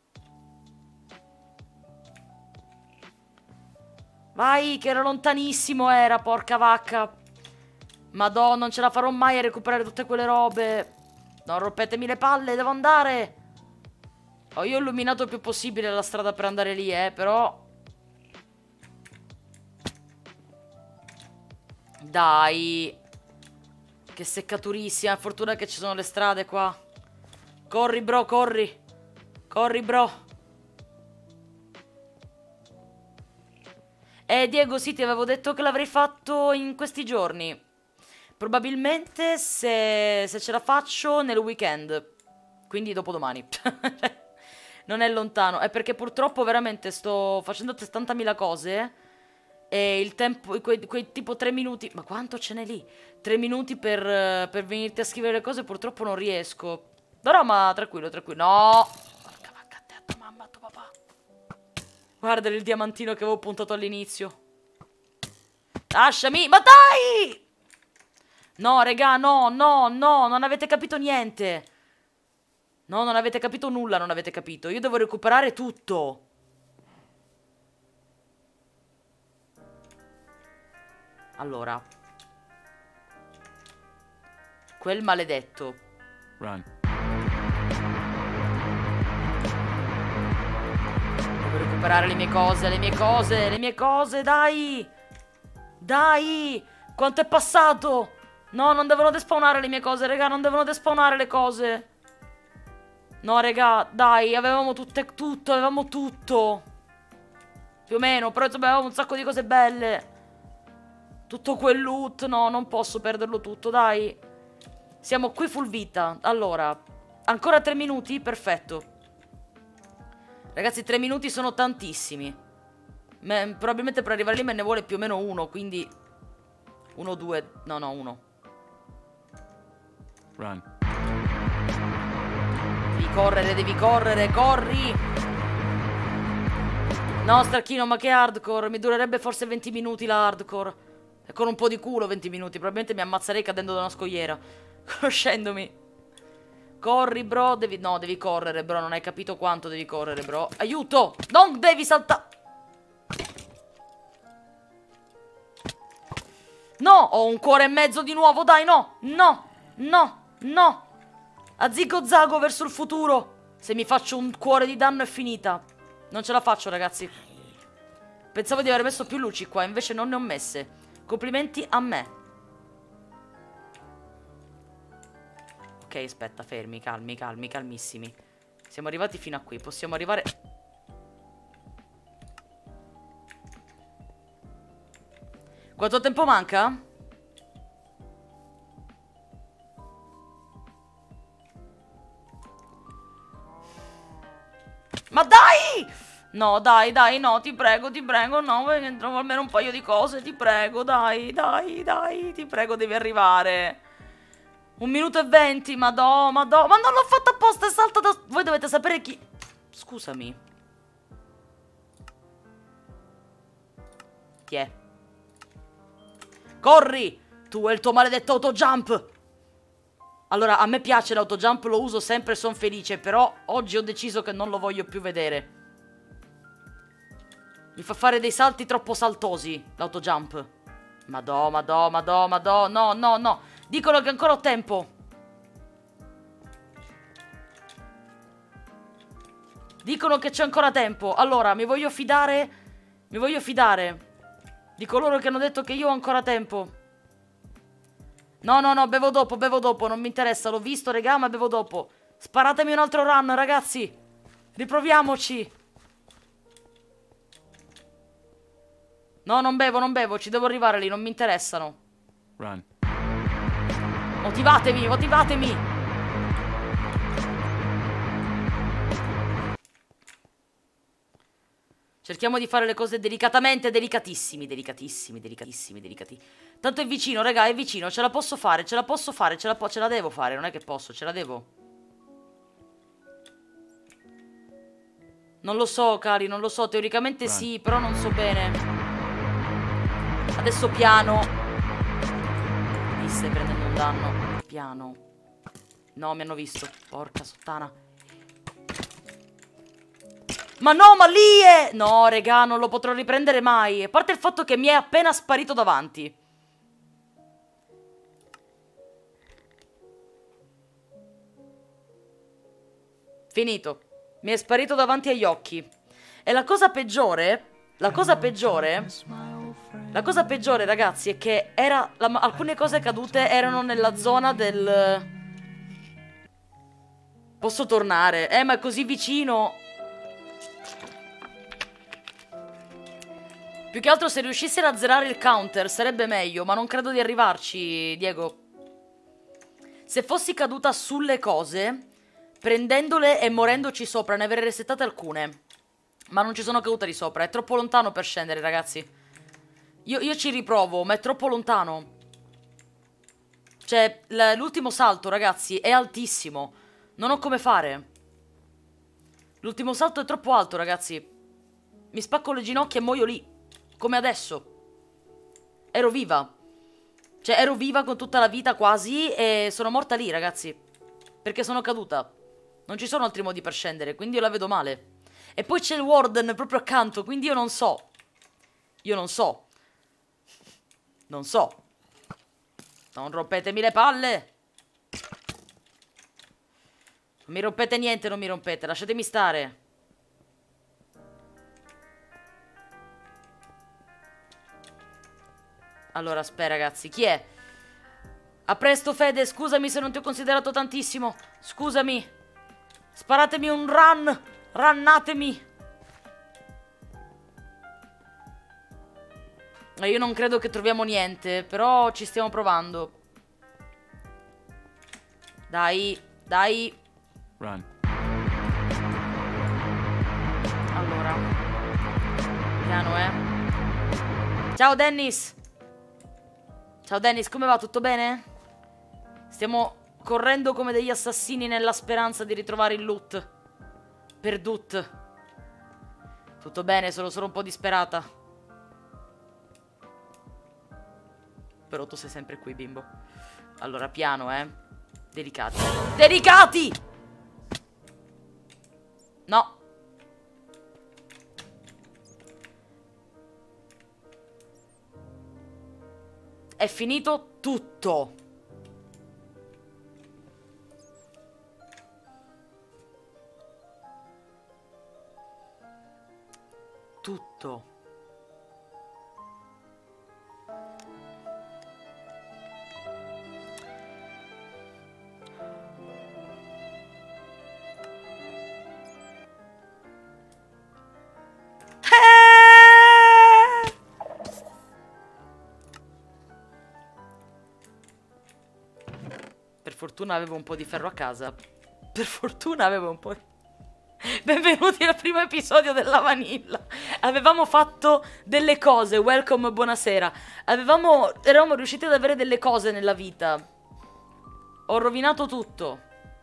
Vai, che era lontanissimo, era, porca vacca! Madonna, non ce la farò mai a recuperare tutte quelle robe! Non rompetemi le palle, devo andare! Oh, io ho illuminato il più possibile la strada per andare lì, eh, però... Dai! Che seccaturissima, fortuna che ci sono le strade qua. Corri, bro, corri! Corri, bro! Eh, Diego, sì, ti avevo detto che l'avrei fatto in questi giorni. Probabilmente se, se ce la faccio nel weekend. Quindi dopodomani. Non è lontano. È perché purtroppo veramente sto facendo settantamila cose. E il tempo, quei, quei tipo tre minuti. Ma quanto ce n'è lì? Tre minuti per, per venirti a scrivere le cose. Purtroppo non riesco. No, no, ma tranquillo, tranquillo. No! Porca vacca, te, a tua mamma, a tuo papà. Guarda il diamantino che avevo puntato all'inizio. Lasciami, ma dai! No, regà, no, no, no, non avete capito niente. No, non avete capito nulla, non avete capito. Io devo recuperare tutto. Allora. Quel maledetto. Run. Devo recuperare le mie cose, le mie cose, le mie cose, dai! Dai! Quanto è passato? No, non devono despawnare le mie cose, raga, non devono despawnare le cose. No, raga, dai, avevamo tutte, tutto, avevamo tutto. Più o meno, però insomma avevamo un sacco di cose belle. Tutto quel loot, no, non posso perderlo tutto, dai. Siamo qui full vita. Allora, ancora tre minuti? Perfetto. Ragazzi, tre minuti sono tantissimi. Me, probabilmente per arrivare lì me ne vuole più o meno uno, quindi... Uno, due... No, no, uno. Run. Devi correre, devi correre, corri! No, Starchino, ma che hardcore? Mi durerebbe forse venti minuti la hardcore. E con un po' di culo venti minuti. Probabilmente mi ammazzerei cadendo da una scogliera. Conoscendomi. Corri, bro. Devi... No, devi correre, bro. Non hai capito quanto devi correre, bro. Aiuto! Non devi saltare! No! Ho un cuore e mezzo di nuovo, dai, no! No! No! No! A zigo zago verso il futuro. Se mi faccio un cuore di danno è finita. Non ce la faccio, ragazzi. Pensavo di aver messo più luci qua, invece non ne ho messe. Complimenti a me. Ok, aspetta, fermi, calmi, calmi, calmissimi. Siamo arrivati fino a qui, possiamo arrivare... Quanto tempo manca? Ma dai! No, dai, dai, no, ti prego, ti prego, no, perché trovo almeno un paio di cose, ti prego, dai, dai, dai, ti prego, devi arrivare. Un minuto e venti, madò, madò, ma non l'ho fatto apposta, è saltato... Voi dovete sapere chi... Scusami. Chi è? Corri! Tu e il tuo maledetto autojump! Allora, a me piace l'autojump, lo uso sempre, sono felice, però oggi ho deciso che non lo voglio più vedere. Mi fa fare dei salti troppo saltosi, l'autojump. Madò, madò, madò, madò, no, no, no. Dicono che ancora ho tempo. Dicono che c'è ancora tempo. Allora, mi voglio fidare. Mi voglio fidare di coloro che hanno detto che io ho ancora tempo. No, no, no, bevo dopo, bevo dopo. Non mi interessa, l'ho visto, regà, ma bevo dopo. Sparatemi un altro run, ragazzi. Riproviamoci. No, non bevo, non bevo, ci devo arrivare lì, non mi interessano. Run. Motivatevi, motivatemi. Cerchiamo di fare le cose delicatamente, delicatissimi, delicatissimi, delicatissimi, delicati. Tanto è vicino, raga, è vicino, ce la posso fare, ce la posso fare, ce la, po ce la devo fare, non è che posso, ce la devo. Non lo so, cari, non lo so, teoricamente sì, però non so bene. Adesso piano. Mi stai prendendo un danno. Piano. No, mi hanno visto, porca sottana. Ma no, ma lì è... No, regà, non lo potrò riprendere mai. A parte il fatto che mi è appena sparito davanti. Finito. Mi è sparito davanti agli occhi. E la cosa peggiore... La cosa peggiore... La cosa peggiore, ragazzi, è che era... La, alcune cose cadute erano nella zona del... Posso tornare? Eh, ma è così vicino... Più che altro se riuscissero a zerare il counter sarebbe meglio, ma non credo di arrivarci, Diego. Se fossi caduta sulle cose, prendendole e morendoci sopra, ne avrei resettate alcune. Ma non ci sono caduta di sopra, è troppo lontano per scendere, ragazzi. Io, io ci riprovo, ma è troppo lontano. Cioè, l'ultimo salto, ragazzi, è altissimo. Non ho come fare. L'ultimo salto è troppo alto, ragazzi. Mi spacco le ginocchia e muoio lì. Come adesso. Ero viva. Cioè ero viva con tutta la vita quasi e sono morta lì, ragazzi. Perché sono caduta. Non ci sono altri modi per scendere, quindi io la vedo male. E poi c'è il warden proprio accanto, quindi io non so. Io non so. Non so. Non rompetemi le palle. Non mi rompete niente, non mi rompete, lasciatemi stare. Allora, aspetta, ragazzi, chi è? A presto, Fede, scusami se non ti ho considerato tantissimo. Scusami. Sparatemi un run. Rannatemi. Io non credo che troviamo niente, però ci stiamo provando. Dai, dai. Run. Allora. Piano, eh. Ciao, Dennis. Ciao Dennis, come va? Tutto bene? Stiamo correndo come degli assassini nella speranza di ritrovare il loot. Perdut. Tutto bene, sono solo un po' disperata. Però tu sei sempre qui, bimbo. Allora, piano, eh. Delicati. Delicati! No. È finito tutto. Tutto. Per fortuna avevo un po' di ferro a casa. Per fortuna avevo un po'... Benvenuti al primo episodio della Vanilla. Avevamo fatto delle cose. Welcome, buonasera. Avevamo... Eravamo riusciti ad avere delle cose nella vita. Ho rovinato tutto.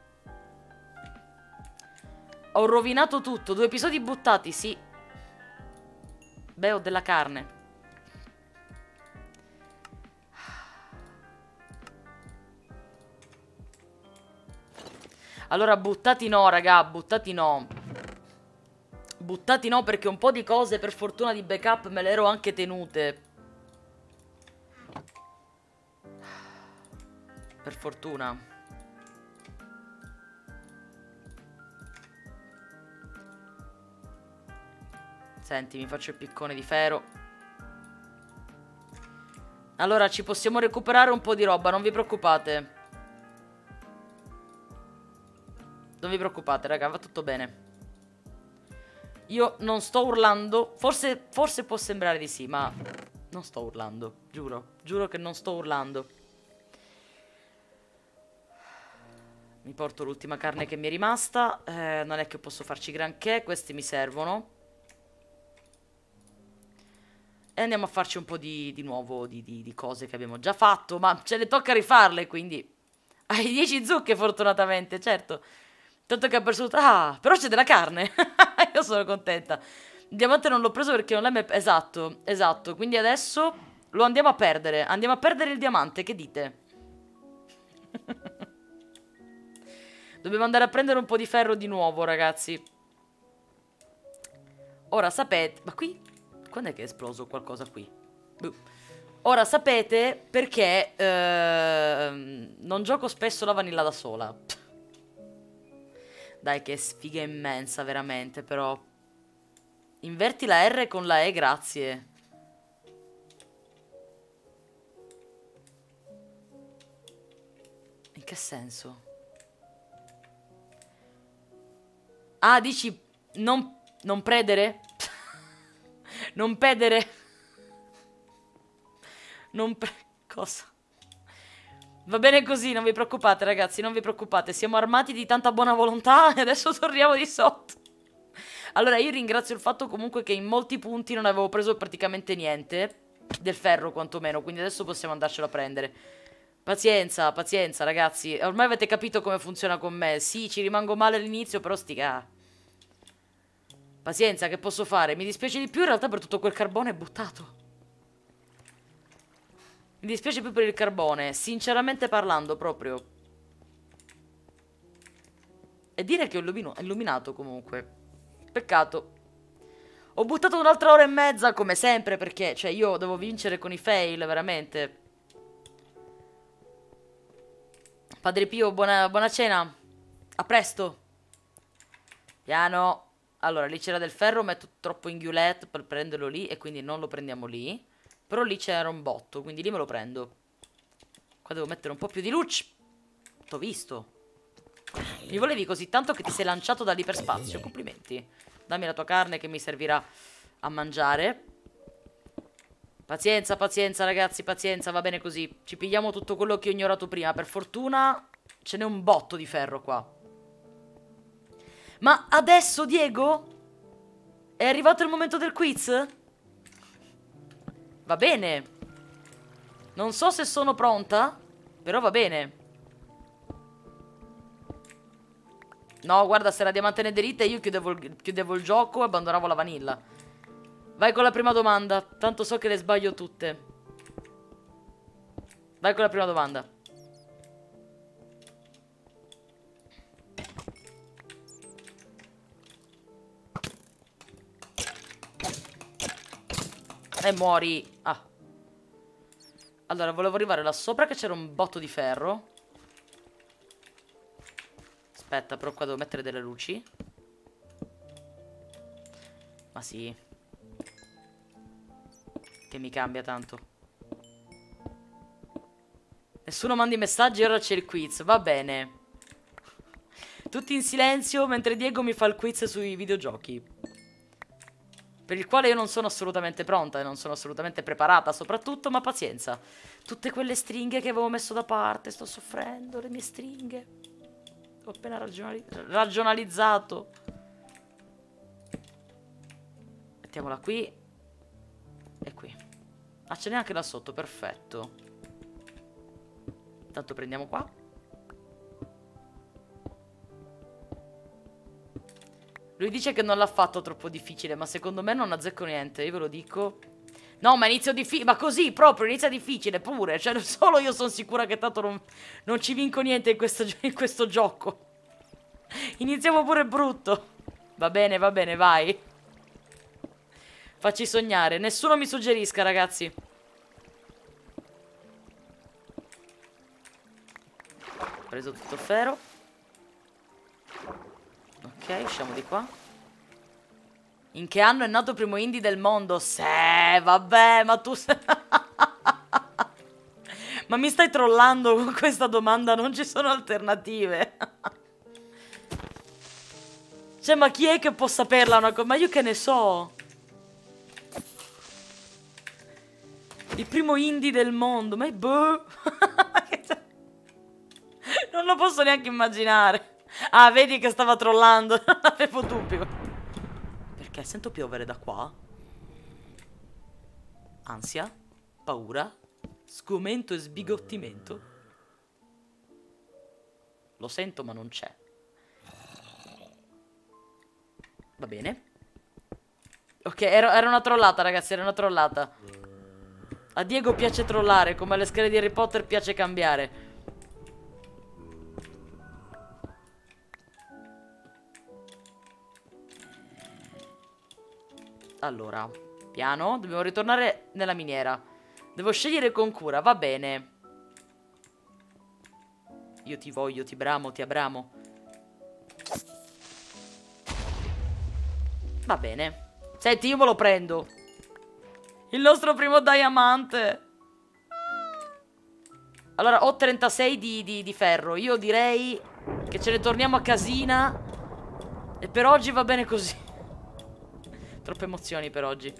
Ho rovinato tutto. Due episodi buttati, sì. Beh, ho della carne. Allora, buttati no, raga, buttati no. Buttati no, perché un po' di cose, per fortuna di backup, me le ero anche tenute. Per fortuna. Senti, mi faccio il piccone di ferro. Allora, ci possiamo recuperare un po' di roba, non vi preoccupate. Non vi preoccupate, raga, va tutto bene. Io non sto urlando. Forse, forse può sembrare di sì, ma non sto urlando. Giuro, giuro che non sto urlando. Mi porto l'ultima carne che mi è rimasta. eh, Non è che posso farci granché. Questi mi servono. E andiamo a farci un po' di, di nuovo, di, di, di cose che abbiamo già fatto, ma ce ne tocca rifarle, quindi... Hai dieci zucche, fortunatamente, certo. Tanto che ha perso... Ah, però c'è della carne. Io sono contenta. Il diamante non l'ho preso perché non l'hai mai... Esatto, esatto. Quindi adesso lo andiamo a perdere. Andiamo a perdere il diamante, che dite? Dobbiamo andare a prendere un po' di ferro di nuovo, ragazzi. Ora sapete... Ma qui... Quando è che è esploso qualcosa qui? Buh. Ora sapete perché eh, non gioco spesso la vanilla da sola. Dai, che sfiga immensa, veramente, però. Inverti la R con la E, grazie. In che senso? Ah, dici non, non predere? Non pedere? Non pre... Cosa? Va bene così, non vi preoccupate ragazzi, non vi preoccupate. Siamo armati di tanta buona volontà e adesso torniamo di sotto. Allora, io ringrazio il fatto comunque che in molti punti non avevo preso praticamente niente. Del ferro quantomeno, quindi adesso possiamo andarcelo a prendere. Pazienza, pazienza ragazzi. Ormai avete capito come funziona con me. Sì, ci rimango male all'inizio, però stica. Pazienza, che posso fare? Mi dispiace di più in realtà per tutto quel carbone buttato. Mi dispiace più per il carbone, sinceramente parlando proprio. E dire che ho illumino, illuminato comunque. Peccato. Ho buttato un'altra ora e mezza come sempre perché, cioè, io devo vincere con i fail, veramente. Padre Pio, buona, buona cena. A presto. Piano. Allora, lì c'era del ferro, metto troppo in ghiulette per prenderlo lì e quindi non lo prendiamo lì. Però lì c'era un botto, quindi lì me lo prendo. Qua devo mettere un po' più di luce. T'ho visto. Mi volevi così tanto che ti sei lanciato dall'iperspazio. Complimenti. Dammi la tua carne che mi servirà a mangiare. Pazienza, pazienza ragazzi, pazienza, va bene così. Ci pigliamo tutto quello che ho ignorato prima. Per fortuna ce n'è un botto di ferro qua. Ma adesso, Diego? È arrivato il momento del quiz? Va bene. Non so se sono pronta, però va bene. No, guarda, se era diamante nederite io chiudevo il, chiudevo il gioco e abbandonavo la vanilla. Vai con la prima domanda. Tanto so che le sbaglio tutte. Vai con la prima domanda. E muori. Ah. Allora, volevo arrivare là sopra che c'era un botto di ferro. Aspetta, però qua devo mettere delle luci. Ma sì. Che mi cambia tanto. Nessuno mandi messaggi, ora c'è il quiz. Va bene. Tutti in silenzio mentre Diego mi fa il quiz sui videogiochi. Per il quale io non sono assolutamente pronta e non sono assolutamente preparata soprattutto, ma pazienza. Tutte quelle stringhe che avevo messo da parte, sto soffrendo, le mie stringhe. Ho appena ragionali ragionalizzato. Mettiamola qui. E qui. Ah, ce n'è anche là sotto, perfetto. Intanto prendiamo qua. Lui dice che non l'ha fatto troppo difficile, ma secondo me non azzecco niente, io ve lo dico. No, ma inizio difficile, ma così proprio, inizia difficile pure. Cioè, solo io sono sicura che tanto non, non ci vinco niente in questo, in questo gioco. Iniziamo pure brutto. Va bene, va bene, vai. Facci sognare, nessuno mi suggerisca, ragazzi. Ho preso tutto il ferro. Ok, usciamo di qua. In che anno è nato il primo indie del mondo? Se, vabbè, ma tu sei... Ma mi stai trollando con questa domanda? Non ci sono alternative. Cioè, ma chi è che può saperla una cosa? Ma io che ne so? Il primo indie del mondo. Ma è boh. Non lo posso neanche immaginare. Ah, vedi che stava trollando. Non avevo dubbio. Perché sento piovere da qua? Ansia, paura, sgomento e sbigottimento. Lo sento ma non c'è. Va bene. Ok, era, era una trollata ragazzi, era una trollata. A Diego piace trollare, come alle schede di Harry Potter piace cambiare. Allora, piano, dobbiamo ritornare nella miniera. Devo scegliere con cura, va bene. Io ti voglio, ti bramo, ti abramo. Va bene. Senti, io me lo prendo. Il nostro primo diamante. Allora, ho trentasei di, di, di ferro. Io direi che ce ne torniamo a casina. E per oggi va bene così. Troppe emozioni per oggi.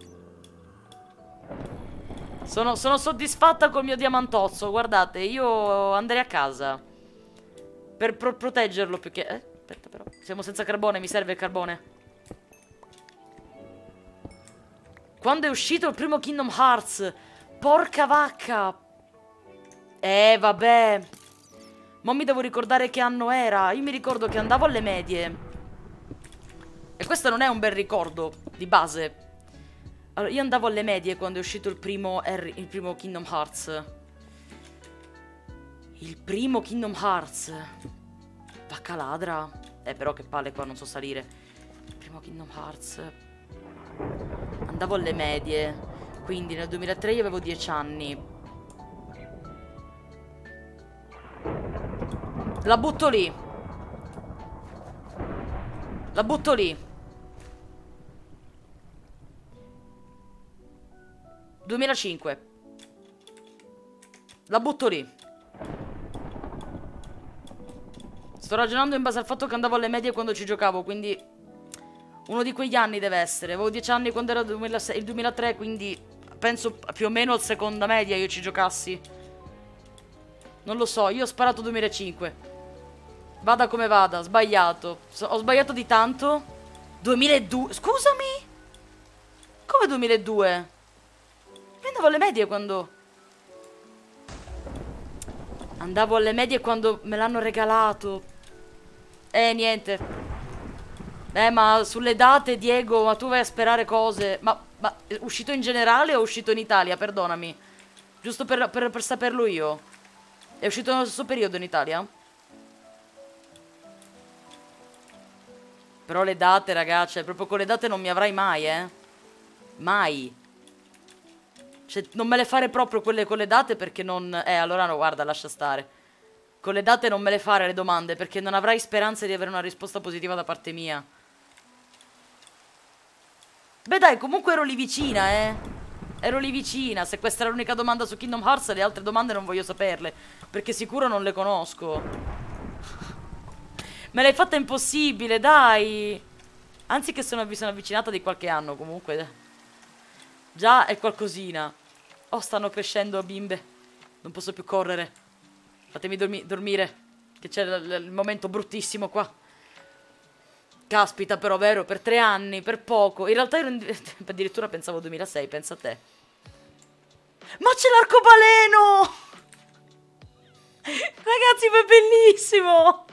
Sono, sono soddisfatta col mio diamantozzo. Guardate, io andrei a casa per pro proteggerlo più che... Eh, aspetta però. Siamo senza carbone, mi serve il carbone. Quando è uscito il primo Kingdom Hearts? Porca vacca. Eh, vabbè. Ma mi devo ricordare che anno era. Io mi ricordo che andavo alle medie. E questo non è un bel ricordo, di base. Allora, io andavo alle medie quando è uscito il primo, Harry, il primo Kingdom Hearts. Il primo Kingdom Hearts. Vacca ladra. Eh, però che palle qua, non so salire. Il primo Kingdom Hearts. Andavo alle medie. Quindi nel duemilatré io avevo dieci anni. La butto lì. La butto lì. duemilacinque. La butto lì. Sto ragionando in base al fatto che andavo alle medie quando ci giocavo, quindi uno di quegli anni deve essere. Avevo dieci anni quando era il duemilasei, il duemilatré, quindi penso più o meno al seconda media io ci giocassi. Non lo so, io ho sparato duemilacinque. Vada come vada, sbagliato. So, ho sbagliato di tanto. duemiladue. Scusami. Come duemiladue? Io andavo alle medie quando... Andavo alle medie quando me l'hanno regalato. Eh, niente. Eh, ma sulle date, Diego, ma tu vai a sperare cose. Ma, ma è uscito in generale o è uscito in Italia? Perdonami. Giusto per, per, per saperlo io. È uscito nello stesso periodo in Italia? Però le date, ragazzi, proprio con le date non mi avrai mai, eh. Mai. Cioè, non me le fare proprio quelle con le date perché non... Eh, allora no, guarda, lascia stare. Con le date non me le fare le domande perché non avrai speranze di avere una risposta positiva da parte mia. Beh dai, comunque ero lì vicina, eh. Ero lì vicina. Se questa era l'unica domanda su Kingdom Hearts, le altre domande non voglio saperle. Perché sicuro non le conosco. Me l'hai fatta impossibile, dai. Anzi che sono, mi sono avvicinata di qualche anno comunque. Già è qualcosina. Oh, stanno crescendo bimbe. Non posso più correre. Fatemi dormi dormire. Che c'è il momento bruttissimo qua. Caspita però, vero? Per tre anni, per poco. In realtà ero in... addirittura pensavo duemilasei, pensa a te. Ma c'è l'arcobaleno! Ragazzi, ma è bellissimo!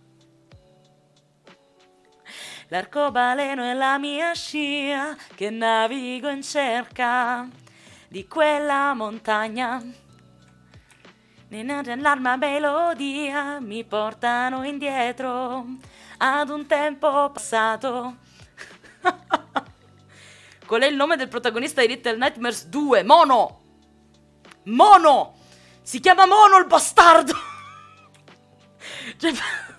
L'arcobaleno è la mia scia che navigo in cerca di quella montagna. Nell'arma melodia mi portano indietro ad un tempo passato. Qual è il nome del protagonista di Little Nightmares due? Mono! Mono! Si chiama Mono il bastardo! Cioè...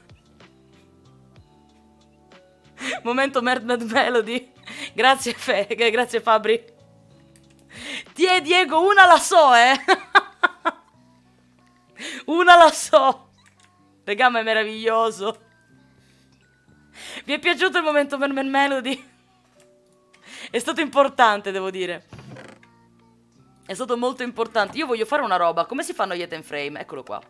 Momento Mad Mad Melody. Grazie Fe, grazie Fabri. Tie Diego, una la so, eh. Una la so. Regà, ma è meraviglioso. Vi è piaciuto il momento Mad Mad Melody? È stato importante, devo dire. È stato molto importante. Io voglio fare una roba. Come si fanno gli item frame? Eccolo qua.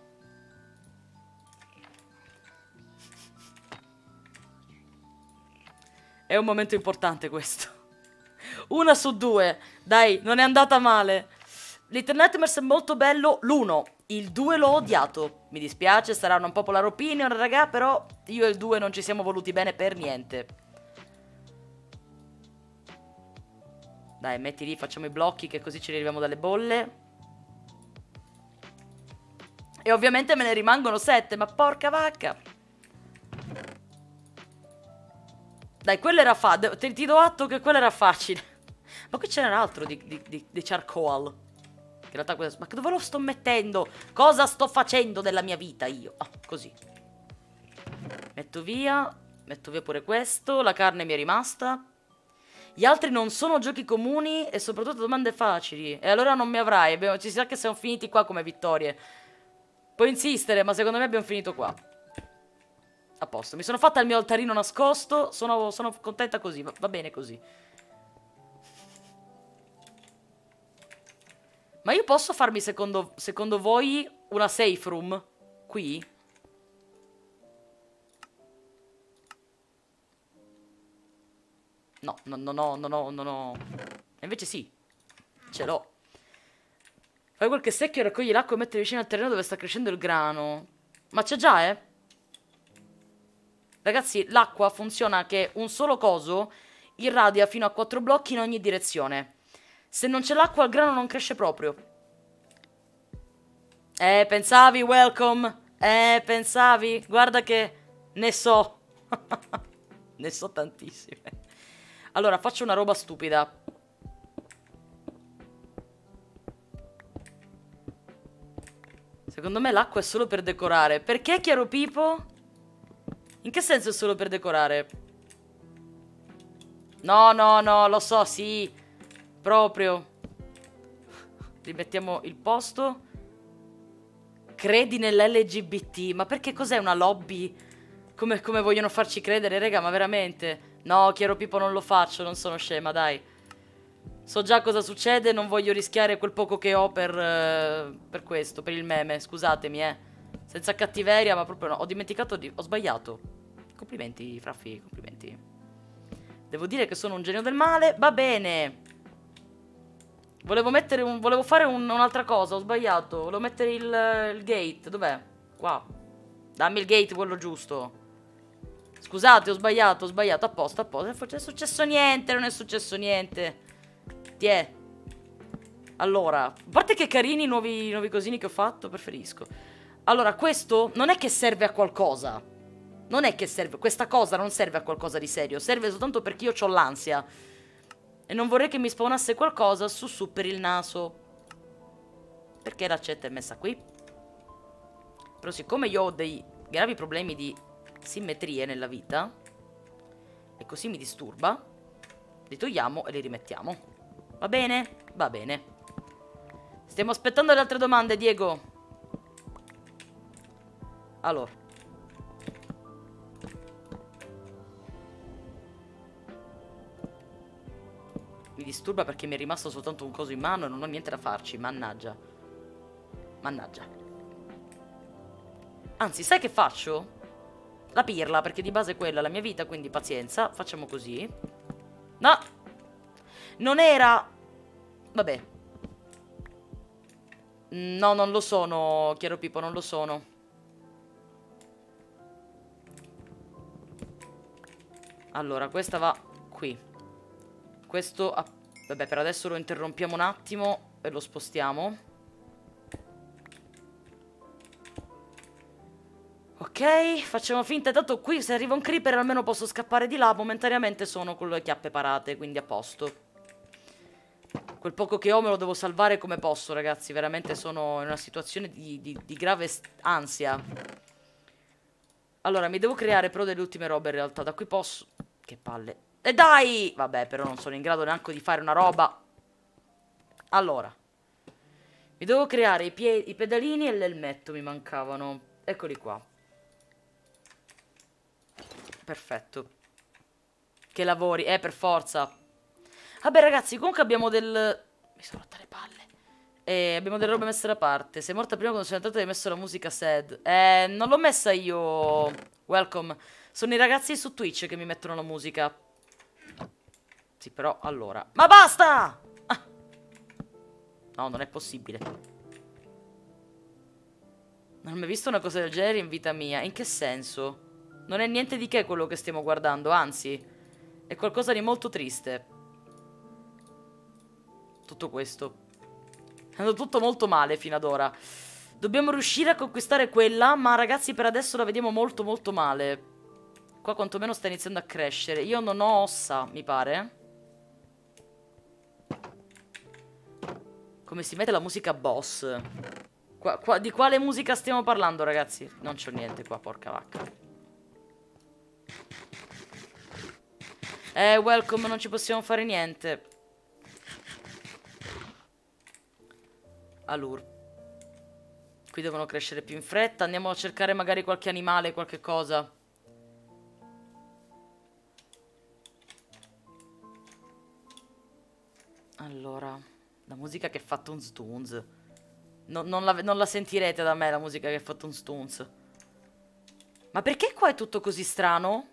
È un momento importante questo. Una su due. Dai, non è andata male. Little Nightmares è molto bello. L'uno. Il due l'ho odiato. Mi dispiace, sarà una popular opinion, raga, però io e il due non ci siamo voluti bene per niente. Dai, metti lì, facciamo i blocchi che così ci arriviamo dalle bolle. E ovviamente me ne rimangono sette, ma porca vacca. Dai, quello era facile. Ti, ti do atto che quello era facile. Ma qui ce n'era altro di, di, di, di charcoal. In realtà questo... Ma dove lo sto mettendo? Cosa sto facendo della mia vita io? Ah, così. Metto via. Metto via pure questo. La carne mi è rimasta. Gli altri non sono giochi comuni e soprattutto domande facili. E allora non mi avrai. Abbiamo... Ci sa che siamo finiti qua come vittorie. Puoi insistere, ma secondo me abbiamo finito qua. A posto. Mi sono fatta il mio altarino nascosto. Sono, sono contenta così. Va, va bene così. Ma io posso farmi, secondo, secondo voi, una safe room? Qui? No, no, no, no, no, no, no, no. E invece sì. Ce l'ho. Fai qualche secchio, raccogli l'acqua e metti vicino al terreno dove sta crescendo il grano. Ma c'è già, eh? Ragazzi, l'acqua funziona che un solo coso irradia fino a quattro blocchi in ogni direzione. Se non c'è l'acqua il grano non cresce proprio. Eh, pensavi, welcome? Eh, pensavi? Guarda che ne so. Ne so tantissime. Allora, faccio una roba stupida. Secondo me l'acqua è solo per decorare. Perché, chiaro Pipo? In che senso è solo per decorare? No, no, no, lo so, sì. Proprio. Rimettiamo il posto. Credi nell'L G B T. Ma perché cos'è una lobby? Come, come vogliono farci credere, raga, ma veramente? No, chiaro Pipo, non lo faccio, non sono scema, dai. So già cosa succede, non voglio rischiare quel poco che ho per, uh, per questo, per il meme, scusatemi, eh. Senza cattiveria, ma proprio no, ho dimenticato di... ho sbagliato. Complimenti, Fraffi, complimenti. Devo dire che sono un genio del male, va bene. Volevo mettere un... volevo fare un, un'altra cosa, ho sbagliato. Volevo mettere il, il gate, dov'è? Qua. Dammi il gate, quello giusto. Scusate, ho sbagliato, ho sbagliato, apposta, apposta. Non è successo niente, non è successo niente. Tiè. Allora, a parte che carini i nuovi, nuovi cosini che ho fatto, preferisco. Allora, questo non è che serve a qualcosa. Non è che serve, questa cosa non serve a qualcosa di serio. Serve soltanto perché io ho l'ansia. E non vorrei che mi spawnasse qualcosa su su per il naso. Perché l'accetta è messa qui. Però siccome io ho dei gravi problemi di simmetrie nella vita, e così mi disturba, li togliamo e li rimettiamo. Va bene? Va bene. Stiamo aspettando le altre domande, Diego. Allora. Mi disturba perché mi è rimasto soltanto un coso in mano e non ho niente da farci. Mannaggia. Mannaggia. Anzi, sai che faccio? La pirla, perché di base è quella la mia vita, quindi pazienza. Facciamo così. No! Non era... Vabbè. No, non lo sono, chiaro Pippo, non lo sono. Allora, questa va qui. Questo... Ah, vabbè, per adesso lo interrompiamo un attimo e lo spostiamo. Ok, facciamo finta. Tanto qui se arriva un creeper almeno posso scappare di là. Momentaneamente sono con le chiappe parate, quindi a posto. Quel poco che ho me lo devo salvare come posso, ragazzi. Veramente sono in una situazione di, di, di grave ansia. Allora, mi devo creare però delle ultime robe in realtà. Da qui posso... Che palle. E dai! Vabbè, però non sono in grado neanche di fare una roba. Allora. Mi devo creare i, pie i pedalini e l'elmetto mi mancavano. Eccoli qua. Perfetto. Che lavori, eh, per forza. Vabbè ragazzi, comunque abbiamo del... Mi sono rotte le palle. E abbiamo delle robe messe da parte. Sei morta prima quando sono entrata e hai messo la musica sad. Eh, non l'ho messa io. Welcome. Sono i ragazzi su Twitch che mi mettono la musica. Sì, però, allora... Ma basta! Ah. No, non è possibile. Non ho mai visto una cosa del genere in vita mia. In che senso? Non è niente di che quello che stiamo guardando, anzi, è qualcosa di molto triste. Tutto questo. È andato tutto molto male fino ad ora. Dobbiamo riuscire a conquistare quella, ma ragazzi per adesso la vediamo molto molto male. Qua quantomeno sta iniziando a crescere. Io non ho ossa, mi pare. Come si mette la musica boss? Qua, qua, di quale musica stiamo parlando, ragazzi? Non c'ho niente qua, porca vacca. Eh, welcome, non ci possiamo fare niente. Allora. Qui devono crescere più in fretta. Andiamo a cercare magari qualche animale, qualche cosa. Allora, la musica che ha fatto un stunz. No, non, la, non la sentirete da me la musica che ha fatto un stunz. Ma perché qua è tutto così strano?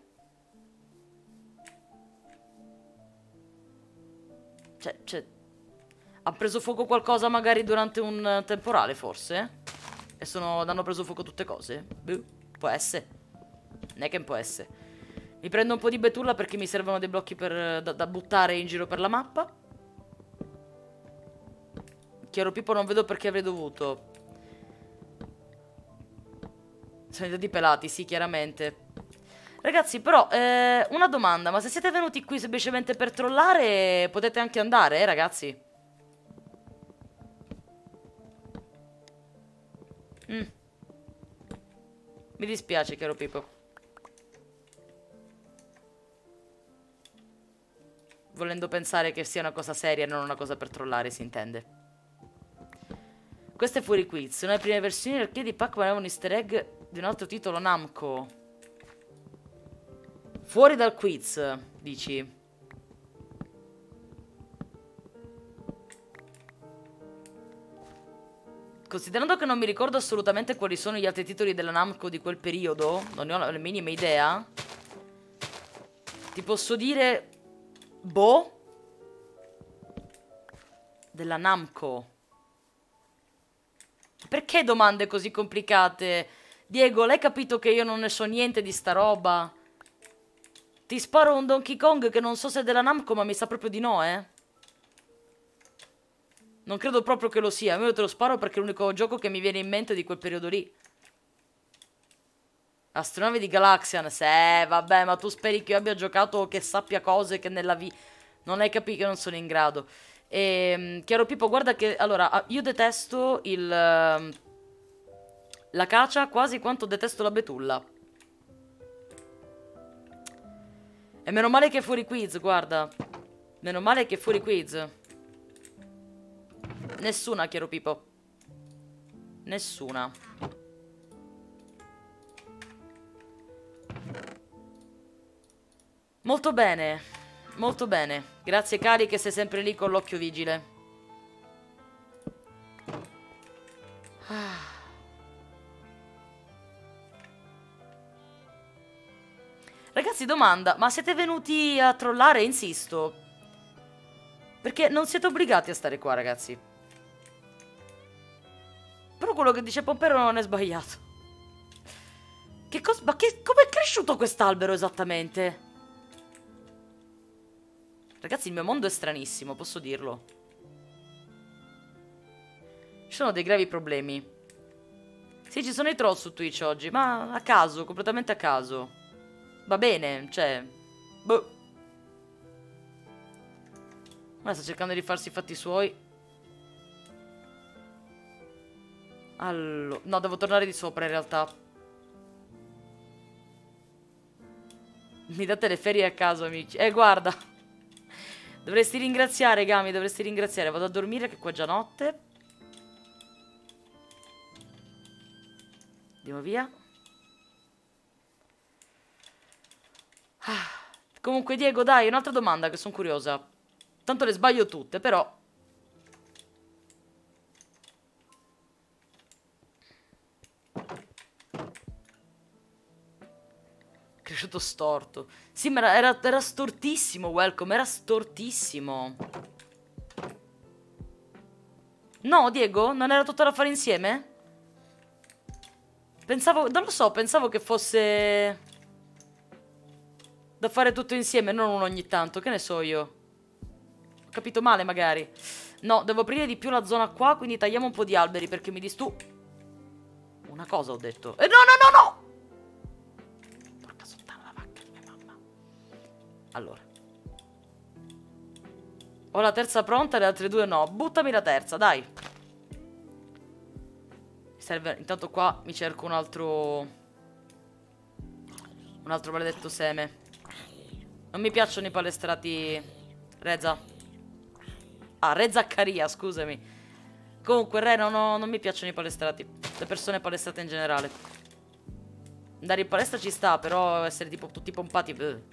Cioè, cioè... Ha preso fuoco qualcosa magari durante un temporale, forse? E sono... hanno preso fuoco tutte cose? Boh, può essere. Non è che può essere. Mi prendo un po' di betulla perché mi servono dei blocchi per, da, da buttare in giro per la mappa. Chiaro Pippo non vedo perché avrei dovuto. Sono di pelati, sì, chiaramente. Ragazzi, però, eh, una domanda. Ma se siete venuti qui semplicemente per trollare, potete anche andare, eh, ragazzi? Mm. Mi dispiace, chiaro Pippo. Volendo pensare che sia una cosa seria e non una cosa per trollare, si intende. Questo è fuori quiz. Sono le prime versioni arcade di Pac-Man avevano un easter egg di un altro titolo Namco. Fuori dal quiz, dici. Considerando che non mi ricordo assolutamente quali sono gli altri titoli della Namco di quel periodo, non ne ho la minima idea, ti posso dire... Boh? Della Namco. Perché domande così complicate? Diego, l'hai capito che io non ne so niente di sta roba? Ti sparo un Donkey Kong che non so se è della Namco, ma mi sa proprio di no, eh? Non credo proprio che lo sia. Io te lo sparo perché è l'unico gioco che mi viene in mente di quel periodo lì. Astronave di Galaxian. Se, vabbè, ma tu speri che io abbia giocato o che sappia cose che nella vita... Non hai capito che non sono in grado. E, chiaro Pippo, guarda che... Allora, io detesto il... la cacia quasi quanto detesto la betulla. E meno male che è fuori quiz, guarda. Meno male che è fuori quiz. Nessuna, chiaro Pippo. Nessuna. Molto bene. Molto bene. Grazie cari che sei sempre lì con l'occhio vigile. Ah. Ragazzi, domanda, ma siete venuti a trollare? Insisto. Perché non siete obbligati a stare qua, ragazzi. Però quello che dice Pompero non è sbagliato. Che cosa... Ma che... com'è cresciuto quest'albero esattamente? Ragazzi, il mio mondo è stranissimo, posso dirlo. Ci sono dei gravi problemi. Sì, ci sono i troll su Twitch oggi, ma a caso, completamente a caso. Va bene, cioè... Boh. Ma sta cercando di farsi i fatti suoi. Allora... No, devo tornare di sopra in realtà. Mi date le ferie a caso, amici. Eh, guarda. Dovresti ringraziare, Gami, dovresti ringraziare. Vado a dormire che qua è già notte. Andiamo via. Ah. Comunque, Diego, dai, un'altra domanda che sono curiosa. Tanto le sbaglio tutte, però... cresciuto storto. Sì, ma era, era, era stortissimo, Welcome, era stortissimo. No, Diego? Non era tutto da fare insieme? Pensavo, non lo so, pensavo che fosse da fare tutto insieme, non uno ogni tanto, che ne so io. Ho capito male, magari. No, devo aprire di più la zona qua, quindi tagliamo un po' di alberi, perché mi distu... Una cosa ho detto. Eh, no, no, no, no! Porca sottana la vacca di mia mamma. Allora. Ho la terza pronta, le altre due no. Buttami la terza, dai. Mi serve... Intanto qua mi cerco un altro... Un altro maledetto seme. Non mi piacciono i palestrati... Reza. Ah, Re Zaccaria, scusami. Comunque, Re, non, ho... non mi piacciono i palestrati. Le persone palestrate in generale. Andare in palestra ci sta, però essere tipo tutti pompati... Bleh.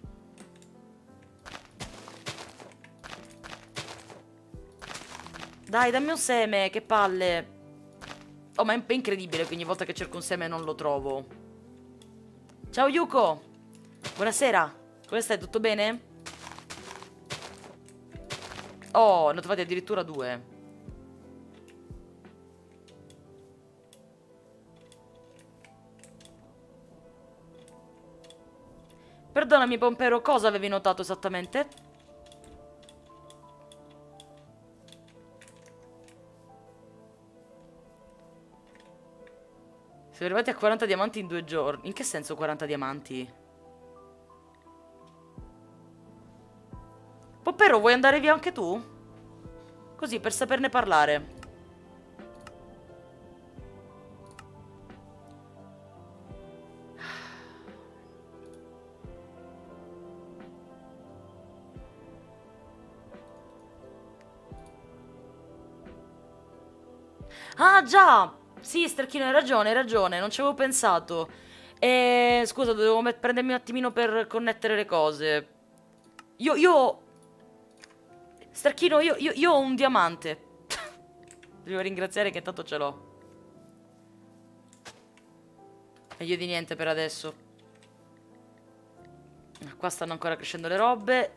Dai, dammi un seme, che palle. Oh, ma è incredibile che ogni volta che cerco un seme non lo trovo. Ciao Yuko. Buonasera. Come stai? Tutto bene? Oh, ne ho trovati addirittura due. Perdonami, Pompero, cosa avevi notato esattamente? Siamo arrivati a quaranta diamanti in due giorni. In che senso quaranta diamanti? Pompero, vuoi andare via anche tu? Così, per saperne parlare. Ah, già! Sì, Sterchino, hai ragione, hai ragione, non ci avevo pensato. E... Scusa, dovevo prendermi un attimino per connettere le cose. Io, io... Sterchino, io, io, io ho un diamante. Devo ringraziare che tanto ce l'ho. Meglio di niente per adesso. Qua stanno ancora crescendo le robe.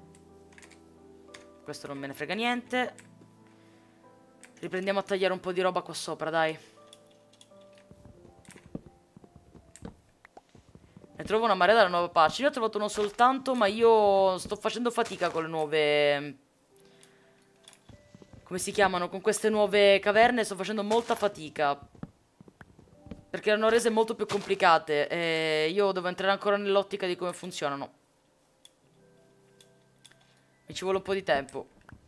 Questo non me ne frega niente. Riprendiamo a tagliare un po' di roba qua sopra, dai. Ne trovo una marea dalla nuova patch. Io ho trovato uno soltanto, ma io sto facendo fatica con le nuove... Come si chiamano? Con queste nuove caverne sto facendo molta fatica. Perché le hanno rese molto più complicate. E io devo entrare ancora nell'ottica di come funzionano. Mi ci vuole un po' di tempo.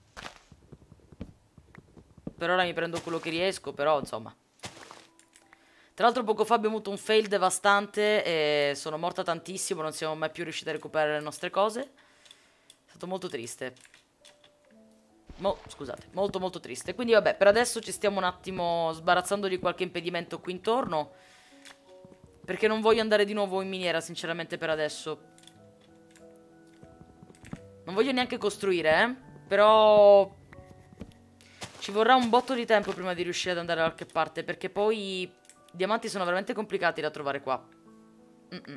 Per ora mi prendo quello che riesco, però insomma. Tra l'altro poco fa abbiamo avuto un fail devastante e sono morta tantissimo, non siamo mai più riusciti a recuperare le nostre cose. È stato molto triste. Mo, scusate, molto molto triste. Quindi vabbè, per adesso ci stiamo un attimo sbarazzando di qualche impedimento qui intorno. Perché non voglio andare di nuovo in miniera, sinceramente, per adesso. Non voglio neanche costruire, eh. Però... ci vorrà un botto di tempo prima di riuscire ad andare da qualche parte, perché poi i diamanti sono veramente complicati da trovare qua. Mm-mm.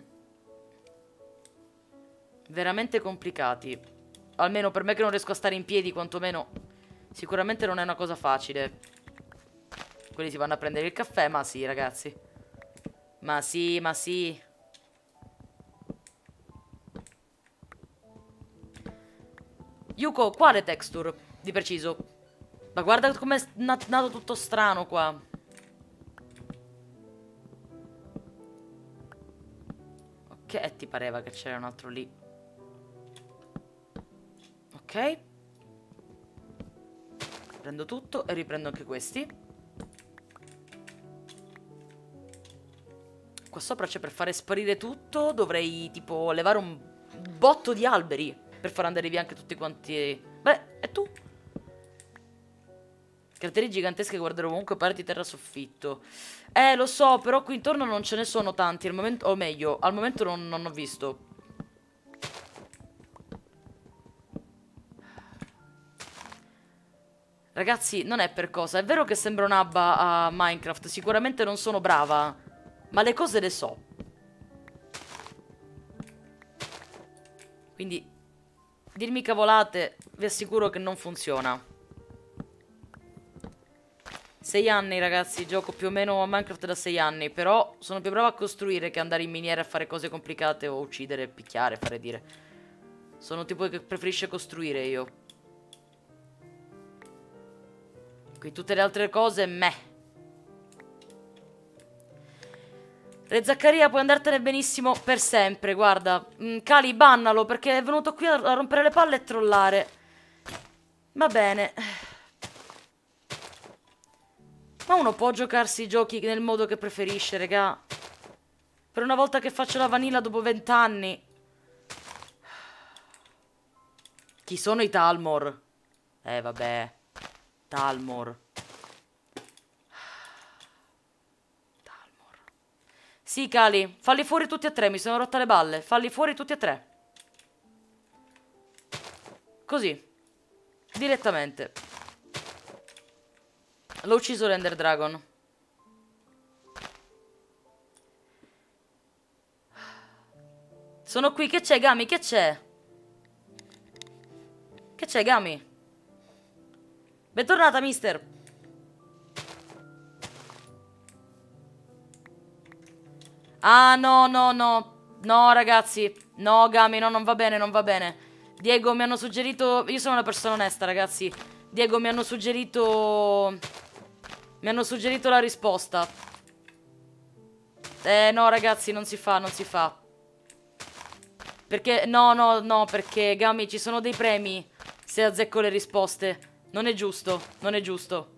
Veramente complicati. Almeno per me che non riesco a stare in piedi, quantomeno sicuramente non è una cosa facile. Quelli si vanno a prendere il caffè, ma sì, ragazzi. Ma sì, ma sì. Yuko, quale texture di preciso? Ma guarda com'è nato tutto strano qua. Ok, ti pareva che c'era un altro lì. Ok. Prendo tutto e riprendo anche questi. Qua sopra c'è per fare sparire tutto. Dovrei tipo levare un botto di alberi per far andare via anche tutti quanti. Beh, e tu? Crateri giganteschi che guarderò ovunque, pareti terra soffitto. Eh, lo so, però qui intorno non ce ne sono tanti al momento, o meglio, al momento non, non ho visto. Ragazzi, non è per cosa. È vero che sembro un'abba a Minecraft, sicuramente non sono brava, ma le cose le so. Quindi dirmi cavolate, vi assicuro che non funziona. Sei anni, ragazzi, gioco più o meno a Minecraft da sei anni. Però sono più bravo a costruire che andare in miniera a fare cose complicate o uccidere, picchiare, fare dire. Sono tipo che preferisce costruire io. Qui tutte le altre cose, meh. Re Zaccaria, puoi andartene benissimo per sempre, guarda. Mm, Cali, bannalo, perché è venuto qui a, a rompere le palle e trollare. Va bene. Ma uno può giocarsi i giochi nel modo che preferisce, regà. Per una volta che faccio la vanilla dopo vent'anni. Chi sono i Talmor? Eh, vabbè. Talmor. Sì, Cali, falli fuori tutti e tre, mi sono rotta le balle. Falli fuori tutti e tre. Così. Direttamente. L'ho ucciso l'Ender Dragon. Sono qui, che c'è, Gami, che c'è? Che c'è, Gami? Bentornata, mister. Ah, no, no, no. No, ragazzi. No, Gami, no, non va bene, non va bene. Diego, mi hanno suggerito... Io sono una persona onesta, ragazzi. Diego, mi hanno suggerito... Mi hanno suggerito la risposta. Eh, no, ragazzi, non si fa, non si fa. Perché... No, no, no, perché, Gami, ci sono dei premi se azzecco le risposte. Non è giusto, non è giusto.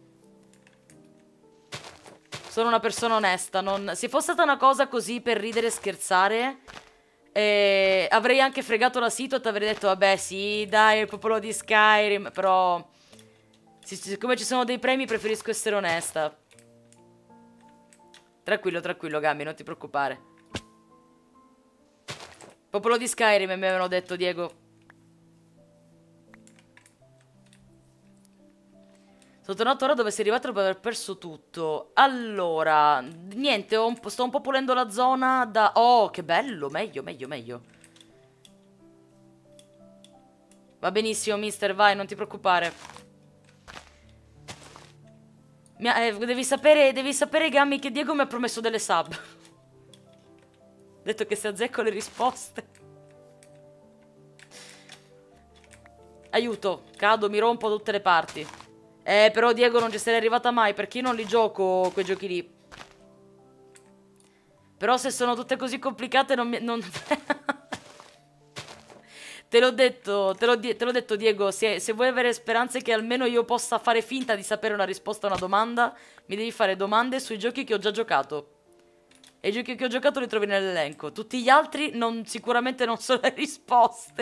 Sono una persona onesta, non... Se fosse stata una cosa così per ridere e scherzare, eh, avrei anche fregato la Sito e ti avrei detto, vabbè, sì, dai, il popolo di Skyrim, però... Siccome ci sono dei premi, preferisco essere onesta. Tranquillo, tranquillo, Gami, non ti preoccupare. Popolo di Skyrim, mi avevano detto, Diego. Sono tornato ora dove sei arrivato dopo aver perso tutto. Allora, niente, ho un sto un po' pulendo la zona da... Oh, che bello, meglio, meglio, meglio. Va benissimo, mister, vai, non ti preoccupare. Mi ha, eh, devi sapere, devi sapere, Gami, che Diego mi ha promesso delle sub. Ha detto che se azzecco le risposte. Aiuto, cado, mi rompo da tutte le parti. Eh, però Diego non ci sarei arrivata mai, perché io non li gioco quei giochi lì. Però se sono tutte così complicate non mi... Non... Te l'ho detto, te l'ho te detto, Diego, se, se vuoi avere speranze che almeno io possa fare finta di sapere una risposta a una domanda, mi devi fare domande sui giochi che ho già giocato. E i giochi che ho giocato li trovi nell'elenco. Tutti gli altri non, sicuramente non sono le risposte.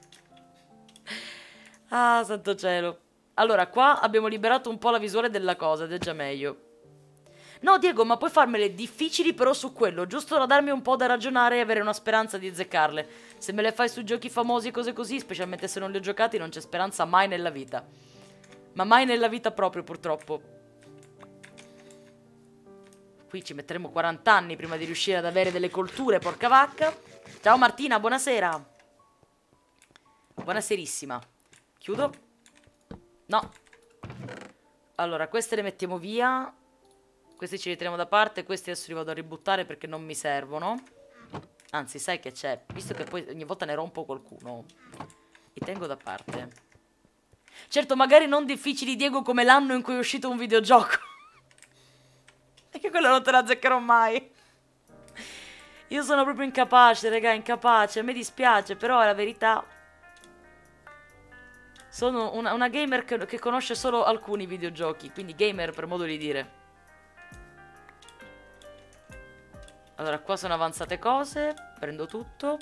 Ah, santo cielo. Allora, qua abbiamo liberato un po' la visuale della cosa, ed è già meglio. No, Diego, ma puoi farmele difficili però su quello, giusto da darmi un po' da ragionare e avere una speranza di azzeccarle. Se me le fai su giochi famosi e cose così, specialmente se non li ho giocati, non c'è speranza mai nella vita. Ma mai nella vita proprio, purtroppo. Qui ci metteremo quaranta anni prima di riuscire ad avere delle colture, porca vacca. Ciao Martina, buonasera. Buonaserissima. Chiudo. No. Allora, queste le mettiamo via. Questi ci li teniamo da parte. Questi adesso li vado a ributtare perché non mi servono. Anzi, sai che c'è? Visto che poi ogni volta ne rompo qualcuno, li tengo da parte. Certo, magari non difficili, Diego, come l'anno in cui è uscito un videogioco. Perché quello non te la azzeccherò mai. Io sono proprio incapace, raga, incapace. A me dispiace, però è la verità. Sono una, una gamer che, che conosce solo alcuni videogiochi. Quindi gamer per modo di dire. Allora, qua sono avanzate cose. Prendo tutto.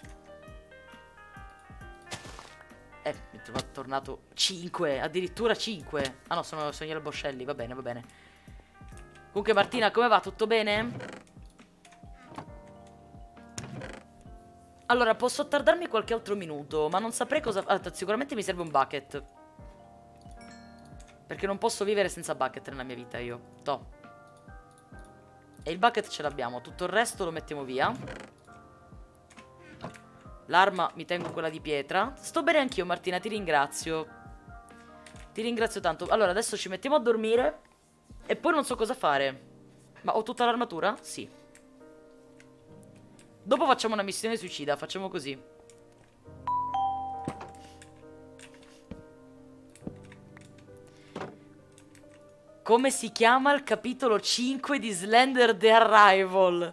Eh, mi è trovato, tornato cinque. Addirittura cinque. Ah no, sono, sono gli alboscelli. Va bene, va bene. Comunque Martina, come va? Tutto bene? Allora, posso tardarmi qualche altro minuto, ma non saprei cosa... Ah, sicuramente mi serve un bucket. Perché non posso vivere senza bucket nella mia vita io. Toh. E il bucket ce l'abbiamo. Tutto il resto lo mettiamo via. L'arma mi tengo quella di pietra. Sto bene anch'io, Martina, ti ringrazio. Ti ringrazio tanto. Allora, adesso ci mettiamo a dormire. E poi non so cosa fare. Ma ho tutta l'armatura? Sì. Dopo facciamo una missione suicida. Facciamo così. Come si chiama il capitolo cinque di Slender The Arrival?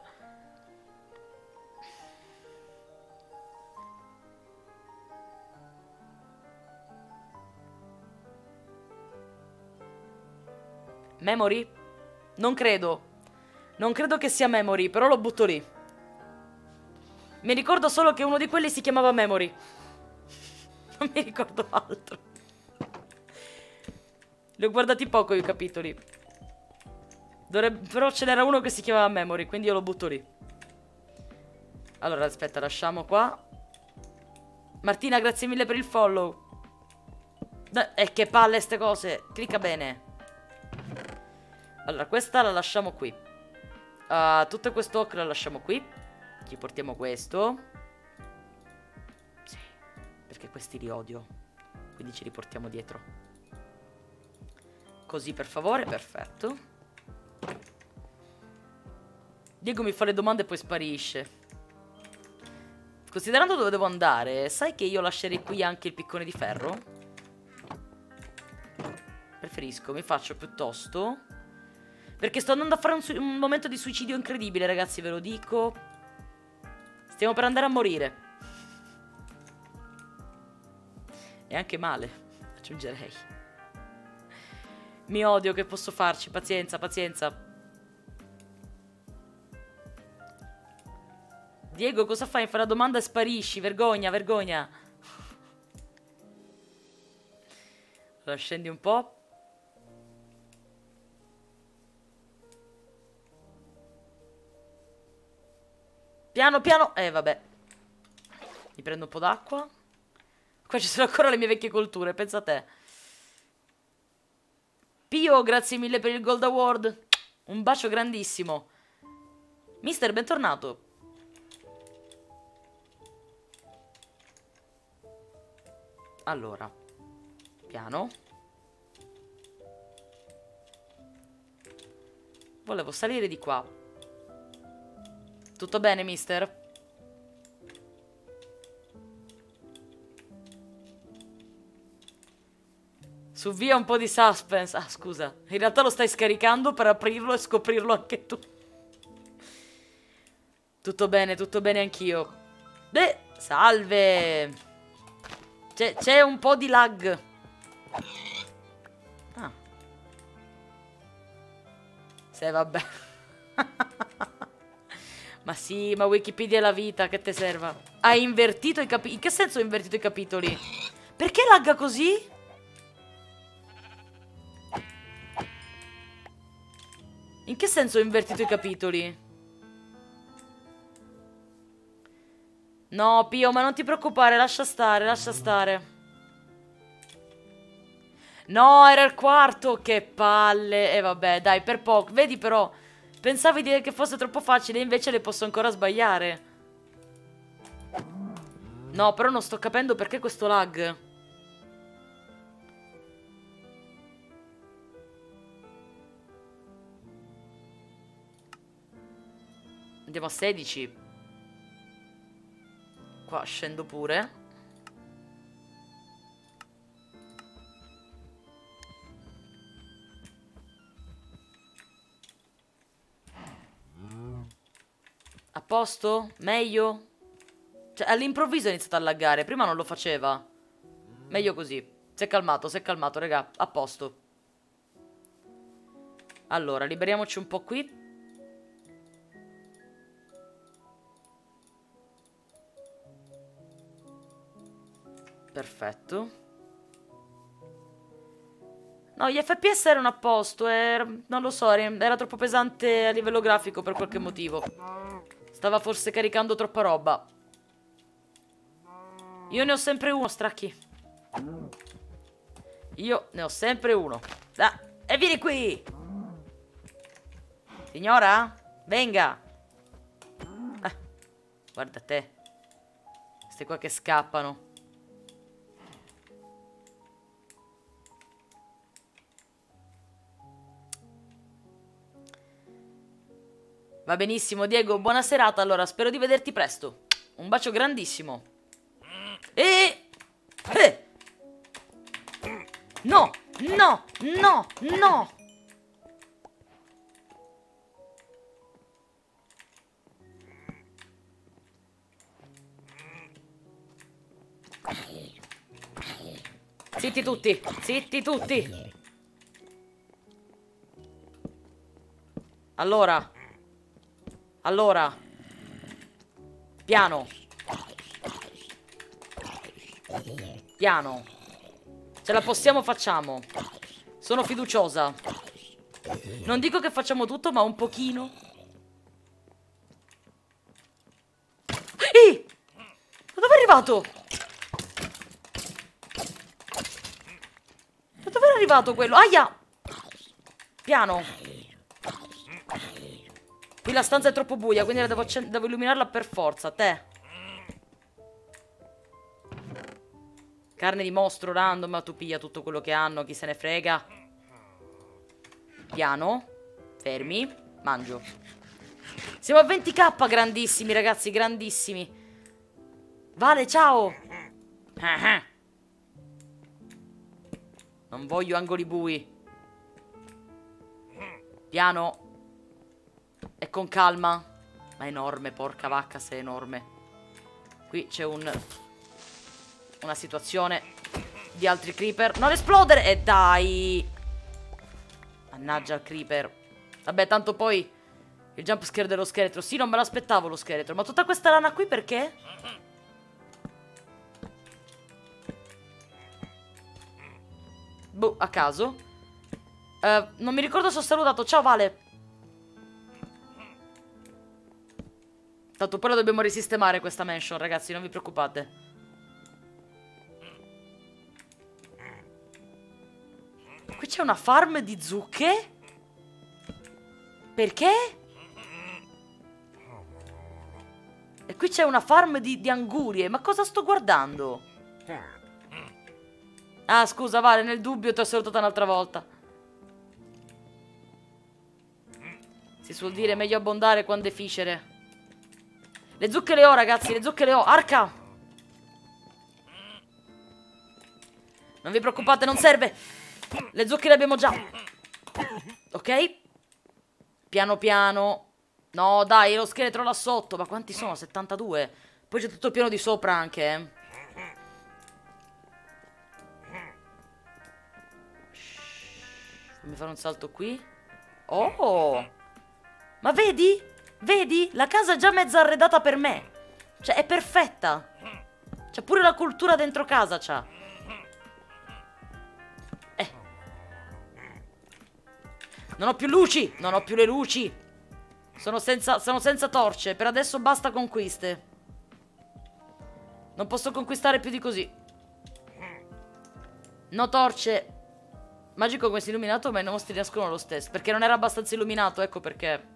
Memory? Non credo. Non credo che sia Memory, però lo butto lì. Mi ricordo solo che uno di quelli si chiamava Memory. Non mi ricordo altro. Li ho guardati poco i capitoli. Dovrebbe... Però ce n'era uno che si chiamava Memory, quindi io lo butto lì. Allora, aspetta, lasciamo qua. Martina, grazie mille per il follow. E eh, che palle ste cose. Clicca bene. Allora, questa la lasciamo qui. Uh, tutto questo occhio la lasciamo qui. Ci portiamo questo. Sì, perché questi li odio. Quindi ci riportiamo dietro. Così, per favore, perfetto. Diego mi fa le domande e poi sparisce. Considerando dove devo andare, sai che io lascerei qui anche il piccone di ferro? Preferisco, mi faccio piuttosto... Perché sto andando a fare un, un momento di suicidio incredibile, ragazzi, ve lo dico. Stiamo per andare a morire. E anche male, aggiungerei. Mi odio, che posso farci? Pazienza, pazienza. Diego, cosa fai? Mi fai una domanda e sparisci. Vergogna, vergogna. Allora, scendi un po'. Piano, piano. Eh, vabbè. Mi prendo un po' d'acqua. Qua ci sono ancora le mie vecchie colture, pensa a te. Pio, grazie mille per il Gold Award. Un bacio grandissimo. Mister, bentornato. Allora. Piano. Volevo salire di qua. Tutto bene, mister? Su via un po' di suspense. Ah, scusa. In realtà lo stai scaricando per aprirlo e scoprirlo anche tu. Tutto bene, tutto bene anch'io. Beh, salve. C'è un po' di lag. Ah. Se vabbè. Ma sì, ma Wikipedia è la vita, che te serva? Hai invertito i capitoli? In che senso ho invertito i capitoli? Perché lagga così? In che senso ho invertito i capitoli? No, Pio, ma non ti preoccupare, lascia stare, lascia stare. No, era il quarto, che palle. E eh, vabbè, dai, per poco. Vedi però... Pensavi di che fosse troppo facile, invece le posso ancora sbagliare. No, però non sto capendo perché questo lag. Andiamo a sedici. Qua scendo pure. A posto? Meglio? Cioè, all'improvviso è iniziato a laggare. Prima non lo faceva. Meglio così. Si è calmato, si è calmato, raga. A posto. Allora, liberiamoci un po' qui. Perfetto. No, gli F P S erano a posto. Era, non lo so, era troppo pesante a livello grafico per qualche motivo. Stava forse caricando troppa roba. Io ne ho sempre uno, stracchi. Io ne ho sempre uno. Ah, e vieni qui! Signora? Venga! Ah, guarda te. Queste qua che scappano. Va benissimo, Diego, buona serata. Allora, spero di vederti presto. Un bacio grandissimo. E... Eh! No, no, no, no. Zitti tutti, zitti tutti. Allora. Allora. Piano. Piano. Ce la possiamo, facciamo. Sono fiduciosa. Non dico che facciamo tutto, ma un pochino. Ehi! Ma dove è arrivato? Ma dove è arrivato quello? Aia! Piano. Qui la stanza è troppo buia, quindi devo, devo illuminarla per forza. Te. Carne di mostro random, ma tu piglia tutto quello che hanno, chi se ne frega. Piano. Fermi. Mangio. Siamo a venti k, grandissimi ragazzi, grandissimi. Vale, ciao. Non voglio angoli bui. Piano. E con calma. Ma è enorme, porca vacca, se è enorme. Qui c'è un... una situazione di altri creeper. Non esplodere! E dai! Mannaggia il creeper. Vabbè, tanto poi il jumpscare dello scheletro. Sì, non me l'aspettavo lo scheletro. Ma tutta questa lana qui perché? Boh, a caso. uh, Non mi ricordo se ho salutato. Ciao Vale. Tanto poi la dobbiamo risistemare questa mansion, ragazzi, non vi preoccupate. Qui c'è una farm di zucche? Perché? E qui c'è una farm di, di angurie. Ma cosa sto guardando? Ah, scusa, Vale, nel dubbio ti ho salutata un'altra volta. Si suol dire meglio abbondare quando è ficere. Le zucche le ho, ragazzi, le zucche le ho. Arca! Non vi preoccupate, non serve. Le zucche le abbiamo già. Ok? Piano piano. No, dai, lo scheletro là sotto. Ma quanti sono? settantadue. Poi c'è tutto il piano di sopra anche, eh. Fammi fare un salto qui. Oh! Ma vedi? Vedi? La casa è già mezza arredata per me. Cioè, è perfetta. C'è pure la cultura dentro casa, c'ha. Eh. Non ho più luci. Non ho più le luci. Sono senza, sono senza torce. Per adesso basta conquiste. Non posso conquistare più di così. No torce. Magico come si è illuminato, ma i mostri nascono lo stesso. Perché non era abbastanza illuminato, ecco perché.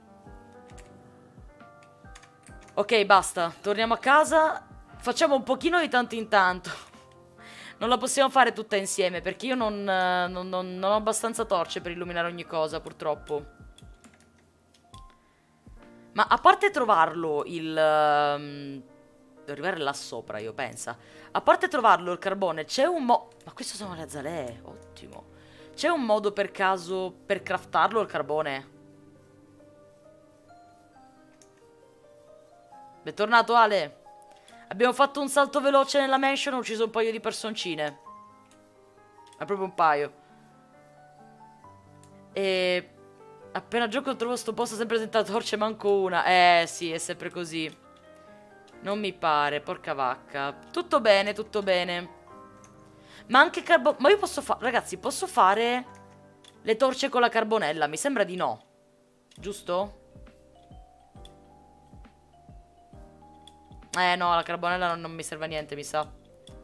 Ok, basta. Torniamo a casa. Facciamo un pochino di tanto in tanto. Non la possiamo fare tutta insieme, perché io non, non, non, non ho abbastanza torce per illuminare ogni cosa, purtroppo. Ma a parte trovarlo il... Um, devo arrivare là sopra, io penso. A parte trovarlo il carbone, c'è un mo... Ma queste sono le azalee, ottimo. C'è un modo per caso per craftarlo il carbone? Bentornato Ale. Abbiamo fatto un salto veloce nella mansion, ho ucciso un paio di personcine. Ma proprio un paio. E... appena gioco trovo sto posto sempre senza torce, manco una. Eh sì, è sempre così. Non mi pare, porca vacca. Tutto bene, tutto bene. Ma anche carbone... Ma io posso fare... Ragazzi, posso fare le torce con la carbonella? Mi sembra di no. Giusto? Eh no, la carbonella non, non mi serve a niente, mi sa.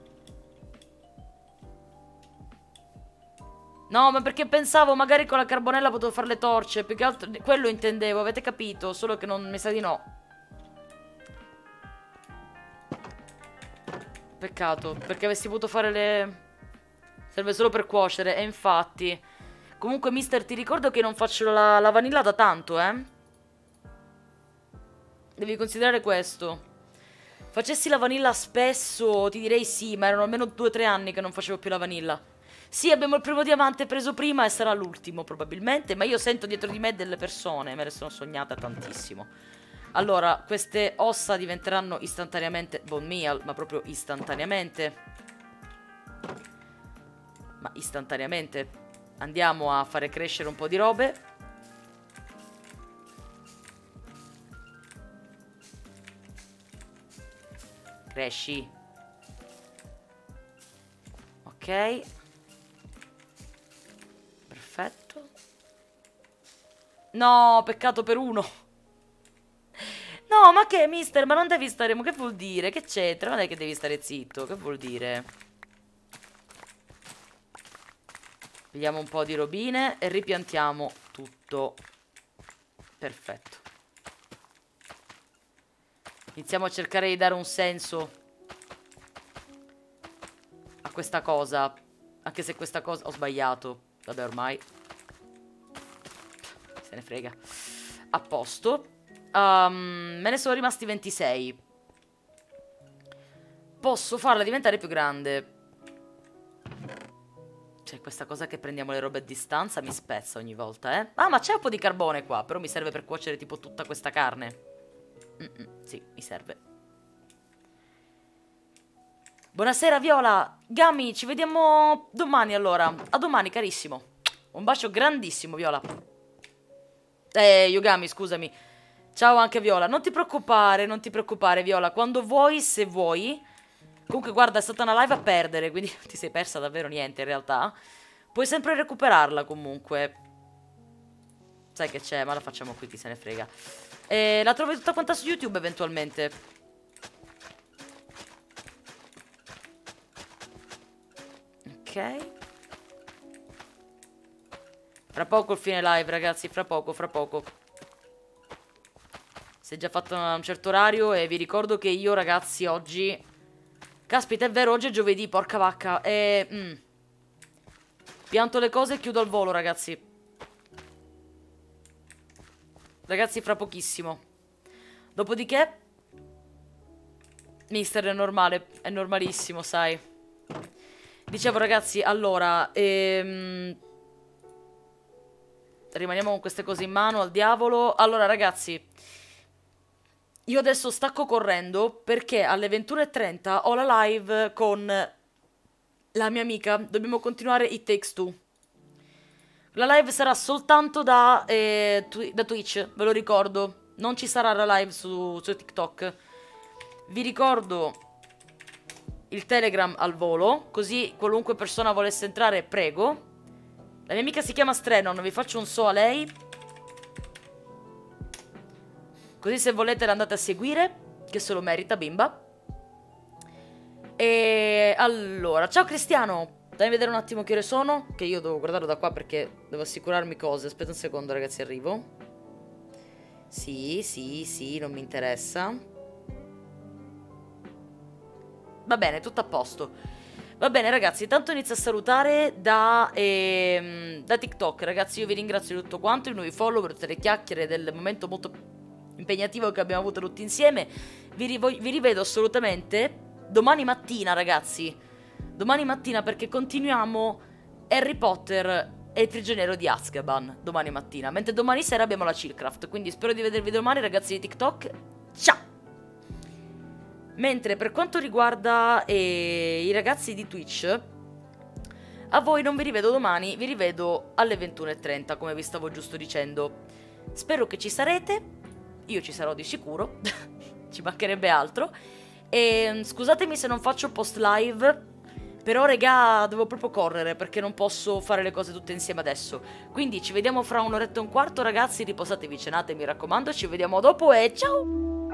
No, ma perché pensavo magari con la carbonella potevo fare le torce. Più che altro quello intendevo, avete capito? Solo che non mi sa di no. Peccato, perché avessi potuto fare le... Serve solo per cuocere, e infatti. Comunque, mister, ti ricordo che non faccio la, la vanilla da tanto, eh. Devi considerare questo. Facessi la vanilla spesso, ti direi sì, ma erano almeno due o tre anni che non facevo più la vanilla. Sì, abbiamo il primo diamante preso prima e sarà l'ultimo probabilmente, ma io sento dietro di me delle persone, me le sono sognate tantissimo. Allora, queste ossa diventeranno istantaneamente bone meal, ma proprio istantaneamente. Ma istantaneamente. Andiamo a fare crescere un po' di robe. Cresci. Ok. Perfetto. No, peccato per uno. No, ma che, mister? Ma non devi stare... Ma che vuol dire? Che c'entra? Non è che devi stare zitto. Che vuol dire? Pigliamo un po' di robine e ripiantiamo tutto. Perfetto. Iniziamo a cercare di dare un senso a questa cosa. Anche se questa cosa... Ho sbagliato. Vabbè, ormai. Se ne frega. A posto. Um, me ne sono rimasti ventisei. Posso farla diventare più grande. Cioè, questa cosa che prendiamo le robe a distanza mi spezza ogni volta, eh. Ah, ma c'è un po' di carbone qua. Però mi serve per cuocere tipo tutta questa carne. Mm-mm, sì, mi serve. Buonasera, Viola. Gami, ci vediamo domani allora. A domani, carissimo. Un bacio grandissimo, Viola. Eh, Yogami, scusami. Ciao anche Viola. Non ti preoccupare, non ti preoccupare, Viola. Quando vuoi, se vuoi. Comunque, guarda, è stata una live a perdere, quindi ti sei persa davvero niente, in realtà. Puoi sempre recuperarla, comunque. Sai che c'è, ma la facciamo qui, chi se ne frega. E la trovi tutta quanta su YouTube, eventualmente. Ok. Fra poco il fine live, ragazzi, fra poco, fra poco. Si è già fatto a un certo orario e vi ricordo che io, ragazzi, oggi... Caspita, è vero, oggi è giovedì, porca vacca. E... Mm. Pianto le cose e chiudo al volo, ragazzi. Ragazzi, fra pochissimo. Dopodiché... Mister, è normale, è normalissimo, sai. Dicevo, ragazzi, allora... Ehm... Rimaniamo con queste cose in mano, al diavolo. Allora, ragazzi... Io adesso stacco correndo perché alle ventuno e trenta ho la live con la mia amica. Dobbiamo continuare It Takes Two. La live sarà soltanto da, eh, twi da Twitch, ve lo ricordo. Non ci sarà la live su, su TikTok. Vi ricordo il Telegram al volo, così qualunque persona volesse entrare, prego. La mia amica si chiama Strenon, vi faccio un so a lei. Così se volete l'andate a seguire, che se lo merita, bimba. E allora, ciao Cristiano. Dai a vedere un attimo che ore sono, che io devo guardarlo da qua perché devo assicurarmi cose. Aspetta un secondo, ragazzi, arrivo. Sì, sì, sì, non mi interessa. Va bene, tutto a posto. Va bene, ragazzi, tanto inizio a salutare da, ehm, da TikTok. Ragazzi, io vi ringrazio di tutto quanto, i nuovi follow, per tutte le chiacchiere del momento molto impegnativo che abbiamo avuto tutti insieme. Vi, vi rivedo assolutamente domani mattina, ragazzi. Domani mattina, perché continuiamo Harry Potter e il prigioniero di Azkaban domani mattina, mentre domani sera abbiamo la Chillcraft. Quindi spero di vedervi domani, ragazzi di TikTok. Ciao! Mentre per quanto riguarda eh, i ragazzi di Twitch, a voi non vi rivedo domani, vi rivedo alle ventuno e trenta, come vi stavo giusto dicendo. Spero che ci sarete. Io ci sarò di sicuro. Ci mancherebbe altro. E scusatemi se non faccio post live, però regà devo proprio correre perché non posso fare le cose tutte insieme adesso. Quindi ci vediamo fra un'oretta e un quarto, ragazzi. Riposatevi, cenate, mi raccomando. Ci vediamo dopo e ciao!